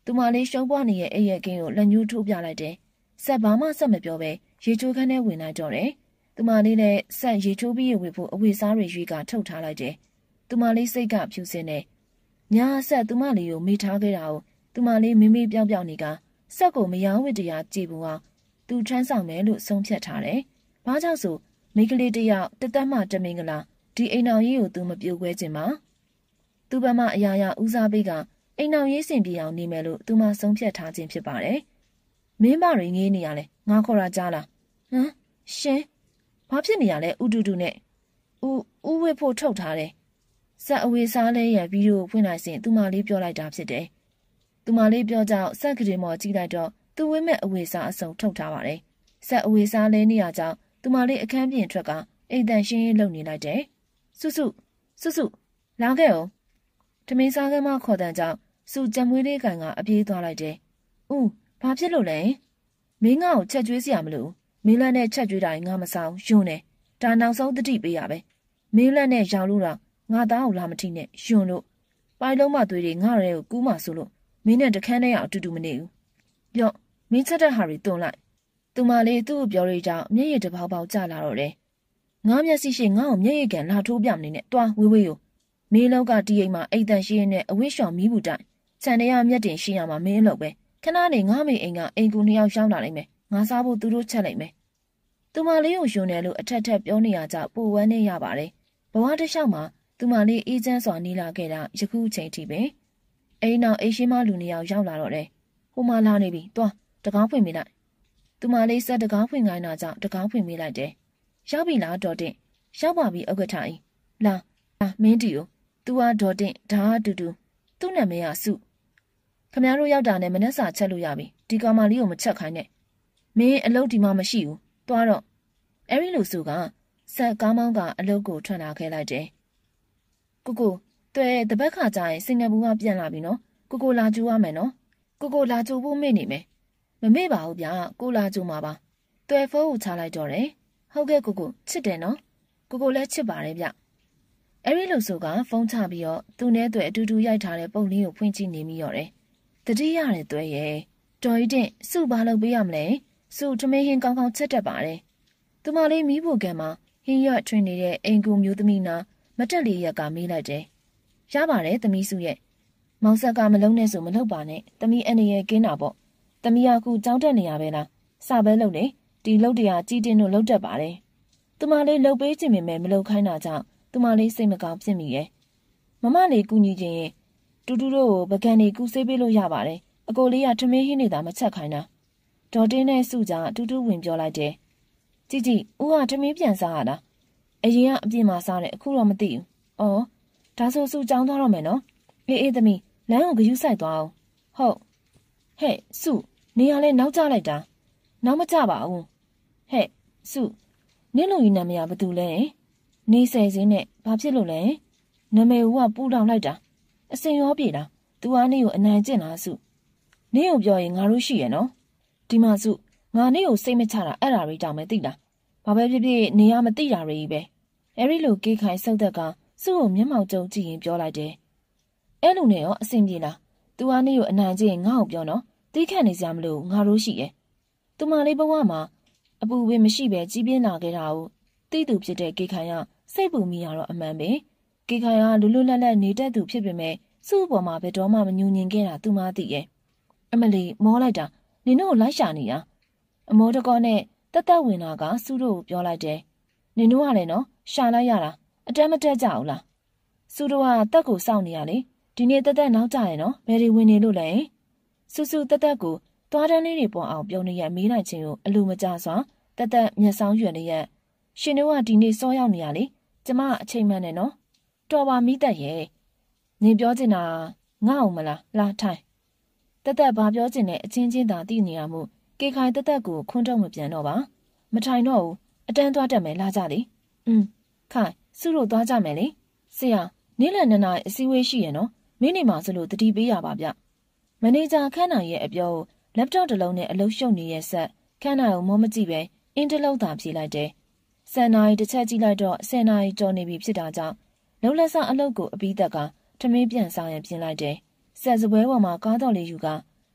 သူမလေးရှုံးပွားနေတဲ့အိရဲ့ကင်းကိုလက်ညှိုးထိုးပြလိုက်တယ်။ဆက်ဘာမှဆက်မပြောပဲရေချိုးခန်းထဲဝင်လိုက်တော့တယ်။သူမလေးလည်းဆက်ရေချိုးပြီးဝေဖို့အဝေစားတွေရွေးကထုတ်ထားလိုက်တယ်။သူမလေးစိတ်ကဖြူစင်နေ။ညာဆက်သူမလေးကိုမိထားခဲ့တာကိုသူမလေးမိပြောင်နေကဆက်ကိုမယောင်းဝစ်တရားကြည့်ဘူးအောင်သူထမ်းဆောင်မယ်လို့ဆုံးဖြတ်ထားတယ်။ဘာကြောင့်ဆိုမိကလေးတယောက်တသက်မှတမင်္ဂလာဒီအိမ်တော်ကြီးကိုသူမပြိုကွဲခြင်းပါ။သူ့ဘမအရာရာဦးစားပေးကအိမ်တော်ရေးစင်ပြေအောင်နေမယ်လို့သူမဆုံးဖြတ်ထားခြင်းဖြစ်ပါတယ်။မင်းမတွေငေးနေရလဲငါခေါ်တာကြားလား။ဟမ်ရှင်ဘာဖြစ်နေရလဲဥတူတူနဲ့ဥဝစ်ဖို့ထုတ်ထားတယ်။ဆက်အဝေးစားလဲရဗီဒီယိုဖွင့်လိုက်စဉ်သူမလေးပြောလိုက်တာဖြစ်တယ်။သူမလေးပြောကြောင့်ဆက်ကလေးမော်ကြည့်လိုက်တော့သူဝင်းမဲ့အဝေးစားအစုံထုတ်ထားပါတယ်။ဆက်အဝေးစားလဲနေရကြောင်းသူမလေးအခန်းပြင်ထွက်ကအိမ်တန်ရှင်းရေးလုပ်နေလိုက်တယ်။စုလာခဲ့အောင်ထမင်းစားကမ်းမခေါ်တန်ကြောင့်စုကြံမွေးလေးကန်ကအပြေးသွားလိုက်တယ်။ဘာဖြစ်လို့လဲ။မင်းငါ့ကိုချက်ကျွေးစရာမလို။မင်းလက်နဲ့ချက်ကျွေးတိုင်းငါမဆောင်ယွန်းတယ်။ဒါနောက်ဆုံးတတိပေးရပဲ။မင်းလက်နဲ့ရောင်လို့တော့ငါသားကိုလာမထိနဲ့ယွန်းလို့ပိုင်လုံးမသွေးတွေငါရဲကိုကူးမှဆိုလို့မင်းနဲ့တခန်းထဲအောင်အတူတူမနေဘူး။ပြော့မင်းချက်တဲ့ဟာတွေတွန်းလိုက်။သူမလေးသူ့ကိုပြောရကြောင်းမျက်ရည်တစ်ပေါက်ပေါက်ကျလာတော့တယ်။ငါမျက်စိရှိငါ့ကိုမျက်ရည်ကန်လာထိုးပြမနေနဲ့တွားဝေးကိုမင်းလောက်ကတီးအိမ်မှာအိမ်တန်ရှိရင်းနဲ့အဝိရှောင်မီးဘူးတိုင်ခြံထဲရမျက်တင်ရှိရမှာမင်းလို့ပဲခဏနေငါမေအိမ်ကအိမ်ကူနှစ်ယောက်ရောက်လာလိမ့်မယ်ငါစားဖို့သူတို့ချက်လိုက်မယ်သူမလေးကိုယွန်းတယ်လို့အထက်ထက်ပြောနေရကြပိုဝမ်းနေရပါတယ်ဘဝတစ်လျှောက်မှာသူမလေးအေးချမ်းစွာနေလာခဲ့တာယခုချိန်ထိပဲအိမ်နောက်အိမ်ရှိမလူနှစ်ယောက်ရောက်လာတော့တယ်ဟိုမှလာနေပြီတွားတကောင်းဖွင့်မိလိုက်သူမလေးဆက်တကောင်းဖွင့်ခိုင်းတာကြောင့်တကောင်းဖွင့်မိလိုက်တယ်ရောက်ပြီလားဒေါ်တင့်ရောက်ပါပြီဥက္ကဋ္ဌကြီးလာမင်းတီကိုသူကဒေါ်တင့်ဒါအတူတူသူ့နာမည်ကစုခမရတို့ရောက်တာနဲ့မနှက်စာချက်လို့ရပြီဒီကောင်မလေးကိုမချက်ခိုင်းနဲ့မင်းအလုပ်ဒီမှမရှိဘူးသွားတော့အဲ့ဒီလိုစုကဆက်ကားမောင်းကအလုပ်ကိုထွက်လာခဲ့လိုက်တယ်ကိုတွေ့တပတ်ခါကျရင်စင်ကာပူကပြန်လာပြီနော်ကိုလာကြိုးရမယ်နော်ကိုလာကြိုးဖို့မေ့နေမယ်မမေ့ပါဘူးဗျာကိုလာကြိုးမှာပါတွေ့ဖုန်းကိုချလိုက်တော့တယ်ဟုတ်ကဲ့ကိုချစ်တယ်နော်ကိုလည်းချစ်ပါတယ်ဗျအဲ့ဒီလိုဆိုကဖုန်းချပြီးတော့သူနဲ့တွေ့အတူတူရိုက်ထားတဲ့ပုံလေးကိုဖွင့်ကြည့်နေမိရောတယ်တတိရတယ်တွေ့ရဲ့တော်ကြီးတင်စုဘာလုပ်ပေးရမလဲစုထမင်းဟင်းကောင်းကောင်းချက်တတ်ပါတယ်သူမလေးမီးဖို့ကံမှာဟင်းရွက်ထွင်နေတဲ့အိမ်ကူမျိုးသမီးနာမတက်လေးရက်ကမေးလိုက်တယ်ရပါတယ်သမီးစုရဲ့မောင်ဆက်ကမလုံးနဲ့ဆိုမလုပ်ပါနဲ့သမီးအနေရဲ့ကင်းတာပေါ့သမီးကအခုကြောင်းတက်နေရပဲလားစပဲလုပ်နေဒီလုပ်တရားကြီးတင်းတို့လုပ်တတ်ပါတယ်သူမလေးလှုပ်ပေးခြင်းပဲမလုပ်ခိုင်းတာကြောင့်သူမလေးစိတ်မကောင်းဖြစ်မိရဲ့မမလေးကူညီခြင်းရင်တူတူတို့ကိုပကံနေကူဆေးပေးလို့ရပါတယ်အကိုလေးကထမင်းဟင်းနေတာမချက်ခိုင်းတာဒေါ်တင်းနဲ့စုကြအတူတူဝင်ပြောလိုက်တယ်ကြည့်ဦးကထမင်းပြန်စားရတာအရင်ကအပြင်မှာစားတယ်အခုတော့မသိဘူးအော်ဒါဆိုစုကြောင်းသွားတော့မယ်နော်အေးသမီးလမ်းကိုဂယူးဆိုင်သွားအောင်ဟုတ်ဟဲ့စုနေရလဲနောက်ကျလိုက်တာနောက်မကျပါဘူးဟဲ့စုနင့်လူကြီးနာမည်ကဘာတူလဲနေဆယ်စင်းနဲ့ဘာဖြစ်လို့လဲနာမည်ကပူတောင်လိုက်တာအစင်ရောပြေတာသူအားနေကိုအနိုင်ကျင့်လားစုနေကိုပြောရင်ငါတို့ရှိရနော်ဒီမှာစုငါနေကိုစိတ်မချတာအဲ့ဒါတွေတောင်ပဲသိလားဘာပဲဖြစ်ဖြစ်နေရမသိတာတွေကြီးပဲအဲ့ဒီလိုကေးခိုင်စုတ်သက်ကစုကိုမျက်မှောက်ကျုံကြည့်ရင်ပြောလိုက်တယ်အဲ့လိုနဲ့ရောအစင်ပြေလားသူအားနေကိုအနိုင်ကျင့်ငါ့ကိုပြောနော်တီးခန့်နေစရာမလိုငါတို့ရှိရဲ့သူမလေးဘဝမှာအပူပင်မရှိပဲကြီးပြင်းလာခဲ့တာကိုသိသူဖြစ်တဲ့ကေးခိုင်ကစိတ်ပူမိရတော့အမှန်ပဲကေးခိုင်ကလူလူလတ်လတ်နေတတ်သူဖြစ်ပေမဲ့စု့ပေါ်မှာဘယ်တော့မှမညူညင်ခဲ့တာသူမသိရဲ့အမလီမောလိုက်တာနင်တို့ကိုလိုက်ရှာနေရအမောတကောနဲ့တက်ဝင်လာကစုတို့ကိုပြောလိုက်တယ်နင်တို့ကလည်းနော်ရှာလိုက်ရတာအတမ်းမတက်ကြဘူးလားစုတို့ကတက်ကိုစောင့်နေရလေဒီနေ့တက်နောက်ကြရဲ့နော်ဘယ်တွေဝင်နေလို့လဲစုတက်ကိုသွားတန်းလေးတွေပေါ်အောင်ပြုံးနေရမေးနိုင်ခြင်းကိုအလိုမကျစွာတက်မျက်စောင်းရွယ်နေရရှင်တို့ကဒီနေ့စောရောက်နေရလေကျမအချိန်မှန်နဲ့နော်တော်ပါမိတက်ရဲ့နင်ပြောချင်တာငါ့အောင်မလားလာထိုင်တက်ဘာပြောချင်တဲ့အချင်းချင်းသာသိနေရမှုကေခိုင်တက်ကိုခွန်းတော့မပြန်တော့ပါမထိုင်တော့ဘူးအတန်းသွားတက်မယ်လာကြလေခိုင်စုတို့သွားကြမယ်လေဆရာနေ့လယ်2 နာရီအစည်းအဝေးရှိရနော်မင်းနေမှာစလို့တတိပေးရပါဗျမန်နေဂျာခန်းနိုင်ရဲ့အပြောလက်ပ်တော့တစ်လုံးနဲ့အလုပ်ရှုပ်နေတဲ့ဆက်ခန်းနိုင်ကိုမောမကြည့်ပဲအင်းတလုံးသာဖြေလိုက်တယ်10 နာရီတစ်ချက်ကြည့်လိုက်တော့10 နာရီကျော်နေပြီဖြစ်တာကြောင့်လုံလက်စားအလုပ်ကိုအပြီးသက်ကထမင်းပြန်စားရင်ပြင်လိုက်တယ်ဆက်စပွဲပေါ်မှာကားတော်လေးယူက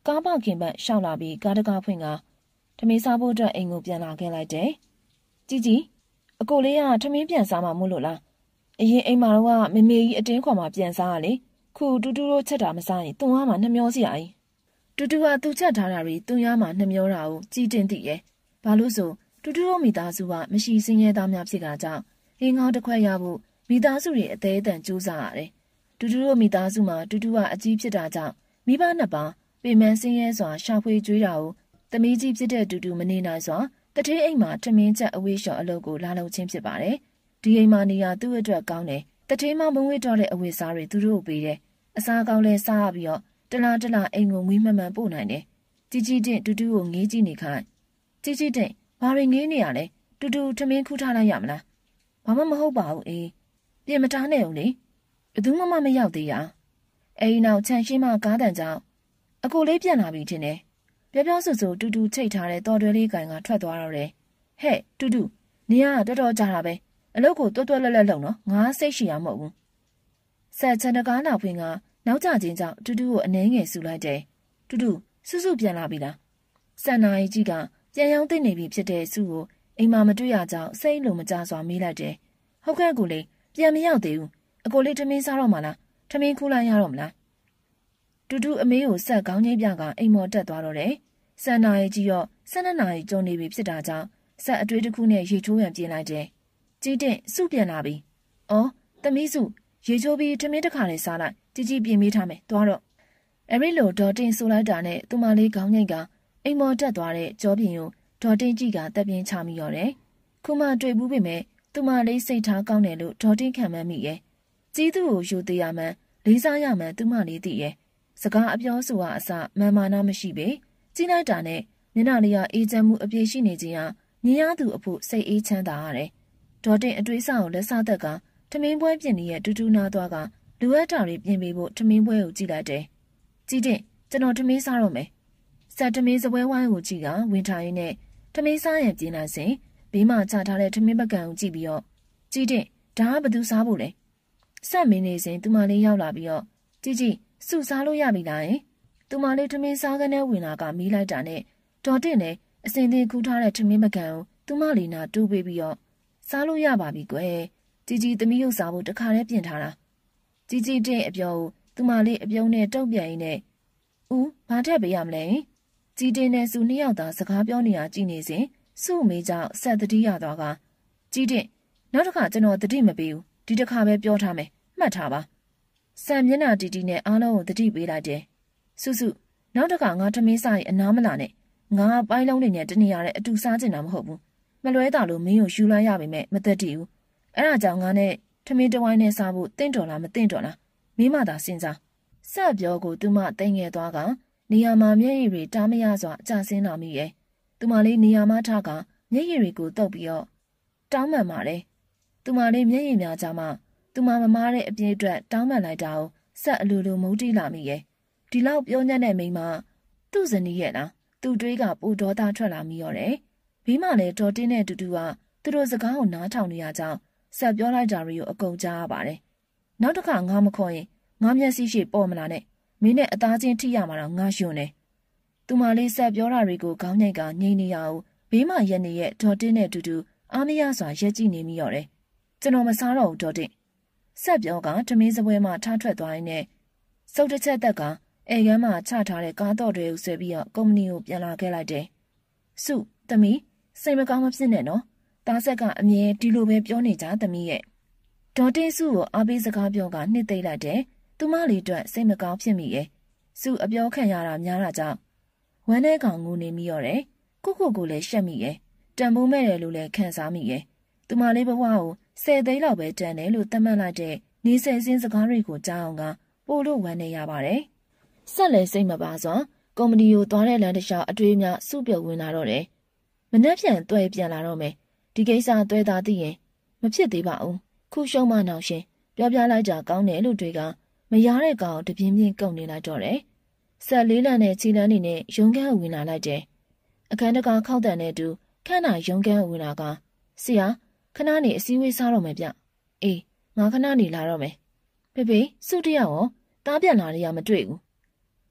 ကားပေါခင်ပန့်ရှောက်လာပြီးကားတကားဖွင့်ကထမင်းစားဖို့အတွက်အိမ်ကိုပြန်လာခဲ့လိုက်တယ်။ကြီးအကိုလေးကထမင်းပြန်စားမှမို့လို့လား။အရင်အိမ်မှာတော့မမေကြီးအတင်းခေါ်မှပြန်စားရလေ။ခုတူတူတို့ချက်တာမစားရင်သူ့အားမှနှမျောစရာကြီး။တူတူကသူ့ချက်ထားတာတွေသူ့အားမှနှမျောတာကိုကြီးတင်သိရဲ့။ဘာလို့ဆိုတူတူတို့မိသားစုကမရှိစင်းရဲသားများဖြစ်တာကြောင့်ဟင်းကောင်းတစ်ခွက်ရဖို့မိသားစုတွေအသေးအတန်ကြိုးစားရတယ်။တူတူတို့မိသားစုမှာတူတူကအကြီးဖြစ်တာကြောင့်မိဘနှစ်ပါးပေမန်းစင်းရဲစွာရှာဖွေကြွေးတာကိုသမီးကြီးဖြစ်တဲ့တူတူမနေနိုင်စွာတထေးအိမ်မှာထမင်းချက်အဝေးလျှော်အလုပ်ကိုလာလုပ်ခြင်းဖြစ်ပါတယ်။ဒီအိမ်မှာနေရသူ့အတွက်ကောင်းတယ်။တထေးမမဝေးတော့တဲ့အဝေးစားတွေသူတို့ကိုပေးတယ်။အစားကောင်းလဲစားရပြီးတော့တလားအိမ်ကိုငွေမှန်မှန်ပို့နိုင်တယ်။ကြီးတင့်တူတူကိုငေးကြည့်နေခိုင်း။ကြီးတင့်ဘာတွေငေးနေရလဲ။တူတူထမင်းခူးထားလိုက်ရမလား။ဘာမှမဟုတ်ပါဘူးအေး။ပြင်မထားနဲ့ဦးလေ။ဘယ်သူမှမရောက်သေးရ။အိမ်နောက်ခြံရှိမှကားတန်ကြောင့်အကိုလေးပြန်လာပြီထင်တယ်။ပြောဆူတူတူချိတ်ထားတဲ့တော်တွဲလေးကန်ကထွက်သွားတော့တယ်။ဟဲ့တူတူနေရတော်တော်ကြာတာပဲ။အလုပ်ကိုတွတ်လက်လုံနော်။ငါစိတ်ရှိရမဟုတ်ဘူး။ဆက်ချန်တကားနောက်ဖွင့်ကနောက်ကျခြင်းကြောင့်တူတူကိုအနှဲငယ်ဆူလိုက်တယ်။တူတူစုပြန်လာပြီလား။စံနာကြီးကြီးကပြန်ရောက်သိနေပြီဖြစ်တဲ့စုကိုအိမ်မှာမတွေ့ရကြောင်းစိတ်လုံးမကြစွာမေးလိုက်တယ်။ဟုတ်ကဲ့ကိုလေးပြန်မရောက်သေးဘူး။အကိုလေးထမင်းစားတော့မှလား။ထမင်းခူးလိုက်ရတော့မလား။တူတူအမေကိုဆက်ကောင်းချင်းပြကအိမ်မော်တက်သွားတော့တယ်။စံနာရီကြီးရော12နာရီကျုံနေပြီဖြစ်တာကြောင့်ဆက်အတွေးတစ်ခုနဲ့ရေချိုးရံပြင်လိုက်တယ်။ကြီးတင့်စုပြန်လာပြီ။အော်သမီးစုရေချိုးပြီးထမင်းတစ်ခါလေးစားလိုက်ကြီးပြင်ပေးထားမယ်။သွားတော့အဲ့ဒီလိုဒေါ်တင်ဆိုလိုက်တာနဲ့သူမလေးခေါင်းငိတ်ကအိမ်မော်တက်သွားတဲ့ကြောပြင်ကိုဒေါ်တင်ကြီးကတက်ပြင်းချမိရောတယ်။ခုမှတွေ့ဘူးပေမဲ့သူမလေးစိတ်ထားကောင်းတယ်လို့ဒေါ်တင်ခံမှန်းမိရဲ့။ကြီးသူ့ကိုယူသေးရမှန်းလေးစားရမှန်းသူမလေးသိရဲ့။စကားအပြောဆိုအစမာမာနာမရှိပေကြီးလိုက်တာနဲ့မျက်နှာလေးကအေးချမ်းမှုအပြည့်ရှိနေခြင်းဟာမြင်ရသူအဖို့စိတ်အေးချမ်းသာရတယ်။ဒေါ်တင်အတွေးဆောင်လက်စားသက်ကထမင်းပွဲပြင်နေတဲ့တူတူနာသွားကလူအပ်တာတွေပြင်ပေးဖို့ထမင်းပွဲကိုကြည့်လိုက်တယ်။ကြီးတင်ကျွန်တော်ထမင်းစားတော့မယ်။ဆက်ထမင်းစပွဲဝိုင်းကိုကြည့်ကဝင်ထားရင်းနဲ့ထမင်းစားရင်ပြင်လိုက်စဉ်ဘေးမှာချထားတဲ့ထမင်းပကံကိုကြည့်ပြီးတော့ကြီးတင်ဒါကဘသူစားဖို့လဲ။ဆက်မင်းနေစဉ်သူမလေးရောက်လာပြီးတော့ကြီးစုစားလို့ရပြီလား။သူမလေးထမင်းစားကနေဝင်လာကမီးလိုက်တာနဲ့ဒေါ်တင်နဲ့အစင်သေးခူးထားတဲ့ထမင်းပကံကိုသူမလေးနာတူးပေးပြီးတော့စားလို့ရပါပြီကွယ်။ကြီးသမီးရုပ်စားဖို့တခါတည်းပြင်ထားတာ။ကြီးတဲ့အပြောကိုသူမလေးအပြုံးနဲ့တုံ့ပြန်ရင်းနဲ့ဦးဘာထက်ပေးရမလဲ။ကြီးတင်နဲ့စုနှစ်ယောက်သာစကားပြောနေတာကြည့်နေစဉ်စုမေးကြောင့်ဆက်တတိရသွားကကြီးတင်နောက်တစ်ခါကျွန်တော်တတိမပေးဘူးဒီတစ်ခါပဲပြောထားမယ်မှတ်ထားပါဆံမျက်နှာတီနဲ့အားလုံးကိုတတိပေးလိုက်တယ်စုနောက်တစ်ခါငါထမင်းစားရင်အနားမလာနဲ့ငါပိုင်းလုံးတွေနဲ့တနေရတဲ့အတူစားကျင်တာမဟုတ်ဘူးမလွဲတာလို့မင်းကိုယူလိုက်ရပေမဲ့မသက်တည်ဘူးအဲ့ဒါကြောင့်ငါနဲ့ထမင်းတဝိုင်းနဲ့စားဖို့တင့်တော်လားမတင့်တော်လားမင်းမသာစဉ်းစားဆက်ပြောကိုသူမတိမ်ငယ်သွားကနေရာမှာမျက်ရည်တွေတားမရစွာအကျဆင်းလာမိရဲ့သူမလေးနေရာမှာထားကမျက်ရည်တွေကိုတုပ်ပြီးတော့တောင်းပန်ပါတယ်သူမလေးမျက်ရည်များကြမှာသူမမမားတဲ့အပြည့်အတွက်တောင်းပန်လိုက်တာကိုဆက်အလိုလိုမုန်းတီးလာမိရဲ့ဒီလောက်ပြောညံ့တဲ့မိန်းမသူ့ဇနီးရဲ့လားသူ့တွေးကပူဒေါသထွက်လာမိရောတယ်ဘေးမှာလည်းဒေါ်တင်းနဲ့တူတူကသူတို့စကားကိုနားထောင်နေရကြောင်းဆက်ပြောလိုက်တာတွေကိုအကုန်ကြားရပါတယ်နောက်တစ်ခါငါမခေါ်ရင်ငါမျက်စိရှိပေါ်မလာနဲ့မင်းနဲ့အသားချင်းထိရမှာတော့ငါယွန်းတယ်သူမလေးဆက်ပြောတာတွေကိုခေါင်းညိတ်ကငြိမ်နေရအောင်ဘေးမှာရက်နေရဲ့ဒေါ်တင်းနဲ့တူတူအားမရစွာရက်ကြည့်နေမိရောတယ်ကျွန်တော်မစားတော့ဘူးဒေါ်တင်းဆက်ပြောကထမင်းစပွဲမှာထားထွက်သွားရင်းနဲ့စုပ်တစ်ချက်သက်ကအိမ်ကမ်းမှာချထားတဲ့ကားတော့တွေကိုဆွဲပြီးတော့ကုမ္ပဏီကိုပြန်လာခဲ့လိုက်တယ်စုသမီးစိတ်မကောင်းမဖြစ်နဲ့နော်သားဆက်ကအမြဲဒီလိုပဲပြောနေကြသမီးရဲ့ဒေါ်တင်းစုကိုအားပေးစကားပြောကနှစ်သိမ့်လိုက်တယ်သူမလေးအတွက်စိတ်မကောင်းဖြစ်မိရဲ့စုအပြောခံရတာများတာကြောင့်ဝမ်းထဲကောင်ငိုနေမိရောတယ်ကိုလည်းရှက်မိရဲ့တန်ဖိုးမဲ့တယ်လို့လည်းခံစားမိရဲ့သူမလေးဘဝကို10 သိန်းလောက်ပဲတန်တယ်လို့သတ်မှတ်လိုက်တဲ့နေဆယ်စင်းစကားတွေကိုကြားအောင်ကပို့လို့ဝမ်းနေရပါတယ်ဆက်လည်းစိတ်မပါစွာကုမ္ပဏီကိုသွားတဲ့လမ်းတစ်လျှောက်အတွေးများစုပြုတ်ဝင်လာတော့တယ်မနှက်ပြန်တွဲပြန်လာတော့မယ်ဒီကိစ္စတွဲသားသိရင်မဖြစ်သေးပါဘူးခုရှုံးမနောက်ရှင်ပြောပြလိုက်ကြကောင်းတယ်လို့တွေကမရတဲ့ကောင်တပြင်းပြင်းကုန်နေလိုက်တော့တယ်ဆက်လေးလံနဲ့ခြေလမ်းနေနဲ့ရုံးခန်းဝင်လာလိုက်တယ်အခန်းတကာခောက်တန်တဲ့တူခန့်နာရုံးခန်းဝင်လာကဆရာခဏနေအစည်းအဝေးစားတော့မယ်ဗျအေးငါခဏနေလာတော့မယ်ဖေစုတယောက်ရောတားပြန်လာရမတွေ့ဘူး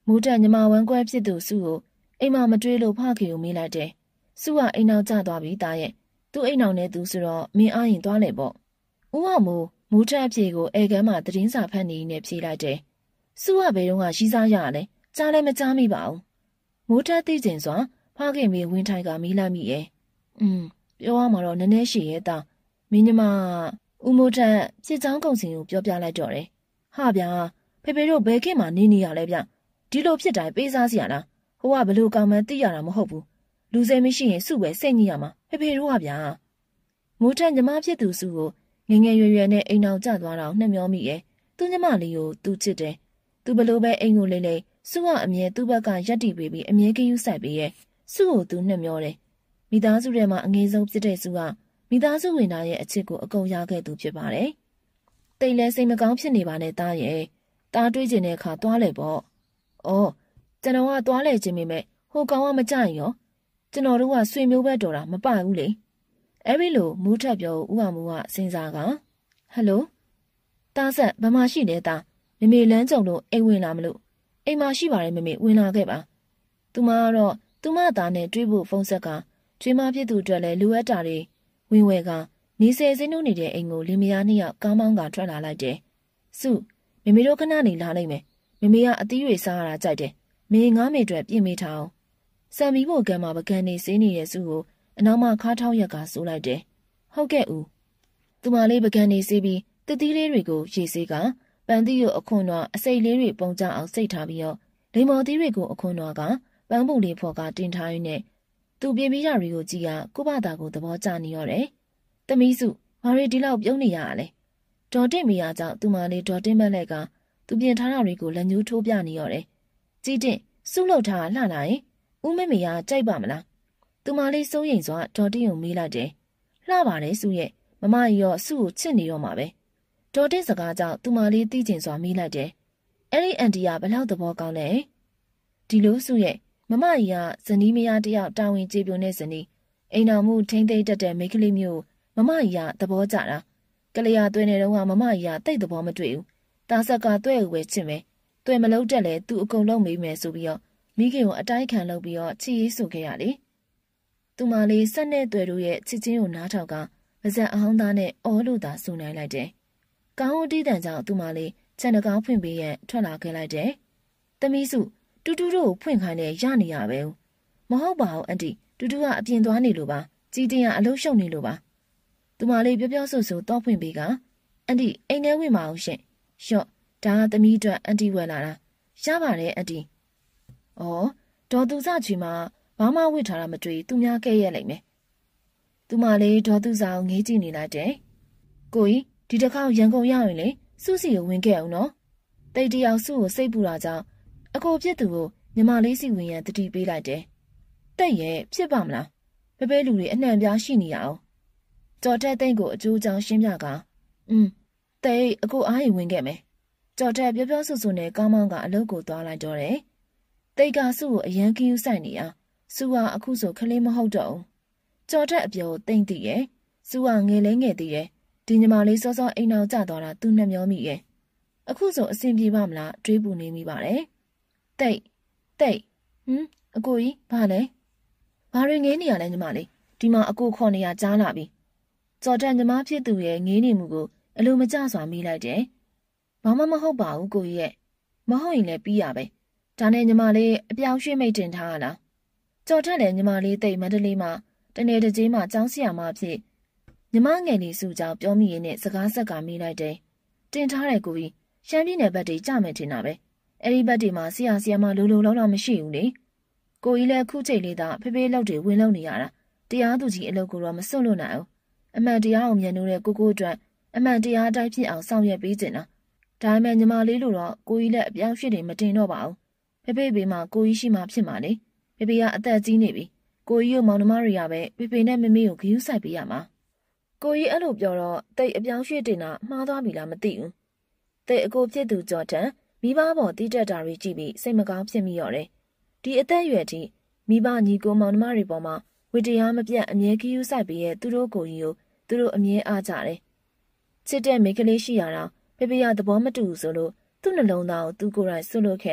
မိုးတက်ညီမဝမ်းကွဲဖြစ်သူစုကိုအိမ်မမတွေးလို့ဖခင်ကိုမေးလိုက်တယ်စုကအိမ်နောက်ကျသွားပြီတာရဲ့သူ့အိမ်နောက်နဲ့သူဆိုတော့မင်းအားရင်သွားလေပေါ့ဦးအောင်မိုးတက်အဖြေကိုအဲကမ်းမှာသတင်းစာဖတ်နေနေဖြေလိုက်တယ်စုကဘယ်တော့မှရှိစားရလဲကြားလည်းမကြားမိပါဘူးမိုးတက်သိကျင်စွာဖခင်မေဝင်းထိုင်ကမေးလိုက်မိရဲ့ပြောရမှာတော့နည်းနည်းရှိရဲ့တာမင်းညီမဦးမိုးတက်စစ်ကြောင်းကုန်စင်ကိုပြောပြလိုက်တော့တယ်ဟာဗျာဖေဖေတို့ဘယ်ခေတ်မှနေနေရလဲဗျဒီလိုဖြစ်တိုင်းပေးစားစီရလားဟိုကဘလို့ကောင်မှန်းသိရတာမဟုတ်ဘူးလူစိမ်းမရှိရင်စုပဲစိတ်ညစ်ရမှာဖေဖေတို့ကဗျာမိုးတက်ညီမဖြစ်သူစုကိုငငယ်ရွယ်ရွယ်နဲ့အိမ်အောင်ကျသွားတော့နှမျောမိရဲ့သူညီမလေးကိုသူချစ်တယ်သူဘလို့ပဲအိမ်ကိုလေးလေးစုကအမြဲသူ့ဘက်ကရက်တီပေးပြီးအမြဲကယူဆိုင်ပေးရဲ့စုကိုသူနှမျောတယ်မိသားစုထဲမှာအငယ်ဆုံးဖြစ်တဲ့စုကမိသားစုဝင်သားရဲ့အချစ်ကိုအကုန်ရခဲ့သူဖြစ်ပါတယ်တိတ်လဲစိတ်မကောင်းဖြစ်နေပါနဲ့တားရဲ့တားတွေးကျင်တဲ့အခါသွားလေပေါ့အော်ကျွန်တော်ကသွားလေခြင်းမိမဲ့ဟိုကောင်ကမကြရင်ရောကျွန်တော်တို့ကဆွေမျိုးပဲတော်တာမပဘူးလေအဲ့ဒီလိုမူးထက်ပြောဦးအောင်မူကစဉ်းစားကဟယ်လိုတားဆက်ဘာမှရှိလဲတာမမေလမ်းကြုံလို့အိမ်ဝင်လာမလို့အိမ်မှာရှိပါတယ်မမေဝင်လာခဲ့ပါသူမကတော့သူမသားနဲ့တွေ့ဖို့ဖုန်းဆက်ကကျွေးမဖြစ်သူအတွက်လည်းလိုအပ်တာတွေဝင်ဝဲကနေဆယ်စင်းတို့နေတဲ့အိမ်ကိုလင်မယားနှစ်ယောက်ကားမောင်းကထွက်လာလိုက်တယ်စုမမေတို့ခဏနေလာလိုက်မယ်မမေကအသီးတွေစားရတာကြိုက်တယ်မင်းငားမေအတွက်ပြင်မိထားအောင်စံမီဖို့ကံမှာပကံနေစေးနေတဲ့စုကိုအနောက်မှခါထောက်ရက်ကဆိုးလိုက်တယ်ဟုတ်ကဲ့ဦးသူမလေးပကံနေစေးပြီးတသီးလေးတွေကိုရေစေးကပန်းသီးကိုအခွန်တော့အစိတ်လေးတွေပုံကြအောင်စိတ်ထားပြီးတော့လိမ္မော်သီးတွေကိုအခွန်တော့ကပန်းပုံလေးဖော်ကတင်ထားရင်းနဲ့သူပြင်ပြီးရတွေကိုကြည့်ရကိုဘာသာကိုသဘောကျနေရတယ်တမီးစုဘာတွေဒီလောက်ပြုံးနေရလဲဒေါ်တင့်မီယာကြောင့်သူမလေးဒေါ်တင်မက်လက်ကသူပြင်ထားတာတွေကိုလက်ညှိုးထိုးပြနေရတယ်ကြည်တင်စုလောက်ထားလှလာရင်ဦးမေမေကကြိုက်ပါမလားသူမလေးစိုးရိမ်စွာဒေါ်တင်ကိုမေးလိုက်တယ်လှပါတယ်စုရဲ့မမကြီးရောစုကိုချစ်နေတော့မှာပဲဒေါ်တင်စကားကြောင့်သူမလေးသိကျင်စွာမေးလိုက်တယ်အဲ့ဒီအန်တီကဘလောက်သဘောကောင်းလဲဒီလိုစုရဲ့မမကြီးကဇနီးမယားတယောက်တာဝန်ကျေပွန်တဲ့ဇနီးအိမ်တော်မှုထိမ့်သိမ့်တတ်တဲ့မိန်းကလေးမျိုးမမကြီးကသဘောကျတာကလေးရသွင်းနေတော့မမကြီးကတိတ်သဘောမတွေ့ဘူးတာဆက်ကတွဲ့ဝဲချစ်မယ်တွဲ့မလုံးတက်လဲသူအကုန်လုံးမေးမယ်ဆိုပြီးတော့မိခင်ကိုအတိုင်းခံလုပ်ပြီးတော့ချီရေးဆိုခဲ့ရလေသူမလေးဆက်နဲ့တွဲတို့ရဲ့ချစ်ချင်းကိုနားထောင်ကပါဇက်အဟောင်းသားနဲ့အော်လို့သာဆူနိုင်လိုက်တယ်ကောင်းဦးတီးတန်ကြောင့်သူမလေးခြံတကောင်းဖွင့်ပေးရထွက်လာခဲ့လိုက်တယ်တမီးစုတူတူတို့ကိုဖွင့်ခိုင်းနေရနေရပဲမဟုတ်ပါဘူးအန်တီတူတူကအပြင်သွားနေလို့ပါကြည်တင်ကအလုံးရှုံနေလို့ပါသူမလေးပြောပြောဆိုဆိုတော့ဖွင့်ပေးကအန်တီအိမ်ထဲဝင်ပါအောင်ရှင်ရှော့ဒါကသမီးအတွက်အန်တီဝယ်လာတာရပါတယ်အန်တီ။အော်ဒေါ်သူစချီမှာဘာမှဝစ်ထားတာမတွေ့သူများကဲ့ရဲ့လိုက်မယ်။သူမလေးဒေါ်သူစာကိုငေးကြည့်နေလိုက်တယ်။ကိုကြီးဒီတစ်ခေါက်ရန်ကုန်ရောက်ရင်လေစုစီကိုဝင်ခဲ့အောင်နော်။တိတ်တယောက်စုကိုစိတ်ပူတာကြောင့်အကိုပြစ်သူကိုညီမလေးစီဝင်ရန်တတိပေးလိုက်တယ်။တဲ့ရဲ့ဖြစ်ပါမလား။ပဲလူတွေအနှံ့ပြားရှိနေရအောင်။ကြော်တဲ့တိတ်ကိုအကျိုးကြောင့်ရှင်းပြကတိတ်အကိုအားရင်ဝင်ခဲ့မယ်။ကြော်တဲ့ပြောပြောဆိုဆိုနဲ့ကောင်းမောင်းကအလုပ်ကိုသွားလိုက်တော့တယ်။တိတ်ကစုကိုအရန်ကင်းယူဆိုင်နေရစုကအခုဆိုခလေးမဟုတ်တော့ဘူးကြော်တဲ့အပြောတိတ်တည်ရဲ့စုကငယ်လဲငယ်တည်ရဲ့ဒီညီမလေးစောစောအိမ်အောင်ကျသွားတာသူနှမျောမိရဲ့အခုဆိုအဆင်ပြေပါမလားတွေးပူနေမိပါတယ်တိတ်အကိုကြီးဘာလဲဘာတွေငေးနေရလဲညီမလေးဒီမှာအကိုခေါ်နေရကြားလာပြီကြော်တဲ့ညီမဖြစ်သူရဲ့ငေးနေမှုကိုအလိုမကျစွာမိလိုက်တယ်ဘာမှမဟုတ်ပါဘူးကိုကြီးရဲ့မဟုတ်ရင်လည်းပြီးရပဲဒါနဲ့ညီမလေးအပြောင်းရွှေ့မိတ်တင်ထားရလားကြော်ထက်လည်းညီမလေးတိတ်မန္တလေးမှာတနေ့တစ်ကြေးမှာကျောင်းဆရာမဖြစ်ညီမငယ်လေးစုကြောင့်ပြောမိရင်းနဲ့စကားဆက်ကမေးလိုက်တယ်တင်ထားတယ်ကိုကြီးရှမ်းပြည်နယ်ဘက်တွေကြမယ်ထင်တာပဲအဲ့ဒီဘက်တွေမှာဆရာမလိုလိုလောက်မရှိဘူးလေကိုကြီးလည်းခုချိန်လေးသာဖေဖေလောက်တွေဝင်လုံနေရတာတရားသူကြီးအလုပ်ကိုတော့မစွန့်လွတ်နိုင်ဘူးအမှန်တရားအောင်မြင်လို့တဲ့ကိုအတွက်အမှန်တရားအတိုင်းဖြစ်အောင်ဆောင်ရွက်ပေးခြင်းလားဒါပေမဲ့ညီမလေးလိုတော့ကိုကြီးလည်းအပြောင်းရွှေ့တွေမတင်တော့ပါဘူးဖေဖေဘေးမှာကိုကြီးရှိမှဖြစ်မှာလေဖေဖေကအသက်ကြီးနေပြီကိုကြီးတို့မောင်နှမတွေကပဲဖေဖေနဲ့မမေကိုဂရုစိုက်ပေးရမှာကိုကြီးအဲ့လိုပြောတော့တိတ်အပြောင်းရွှေ့တင်တာမှားသွားပြီလားမသိဘူးတိတ်အကိုဖြစ်သူကြော်တန်မိဘပေါ်တီးတက်တာတွေကြည့်ပြီးစိတ်မကောင်းဖြစ်မိရတယ်ဒီအသက်အရွယ်ထိမိဘညီကိုမောင်နှမတွေပေါ်မှာဝိတရားမပြတ်အမြဲဂရုစိုက်ပေးရဲ့သူတို့ကိုကြီးကိုသူတို့အမြဲအားကြတယ်ချစ်တဲ့မိန်းကလေးရှိရတာဖေဖေကသဘောမတူဘူးဆိုလို့သူ့နှလုံးသားကိုသူကိုယ်တိုင်ဆွတ်လွတ်ခဲ့တာ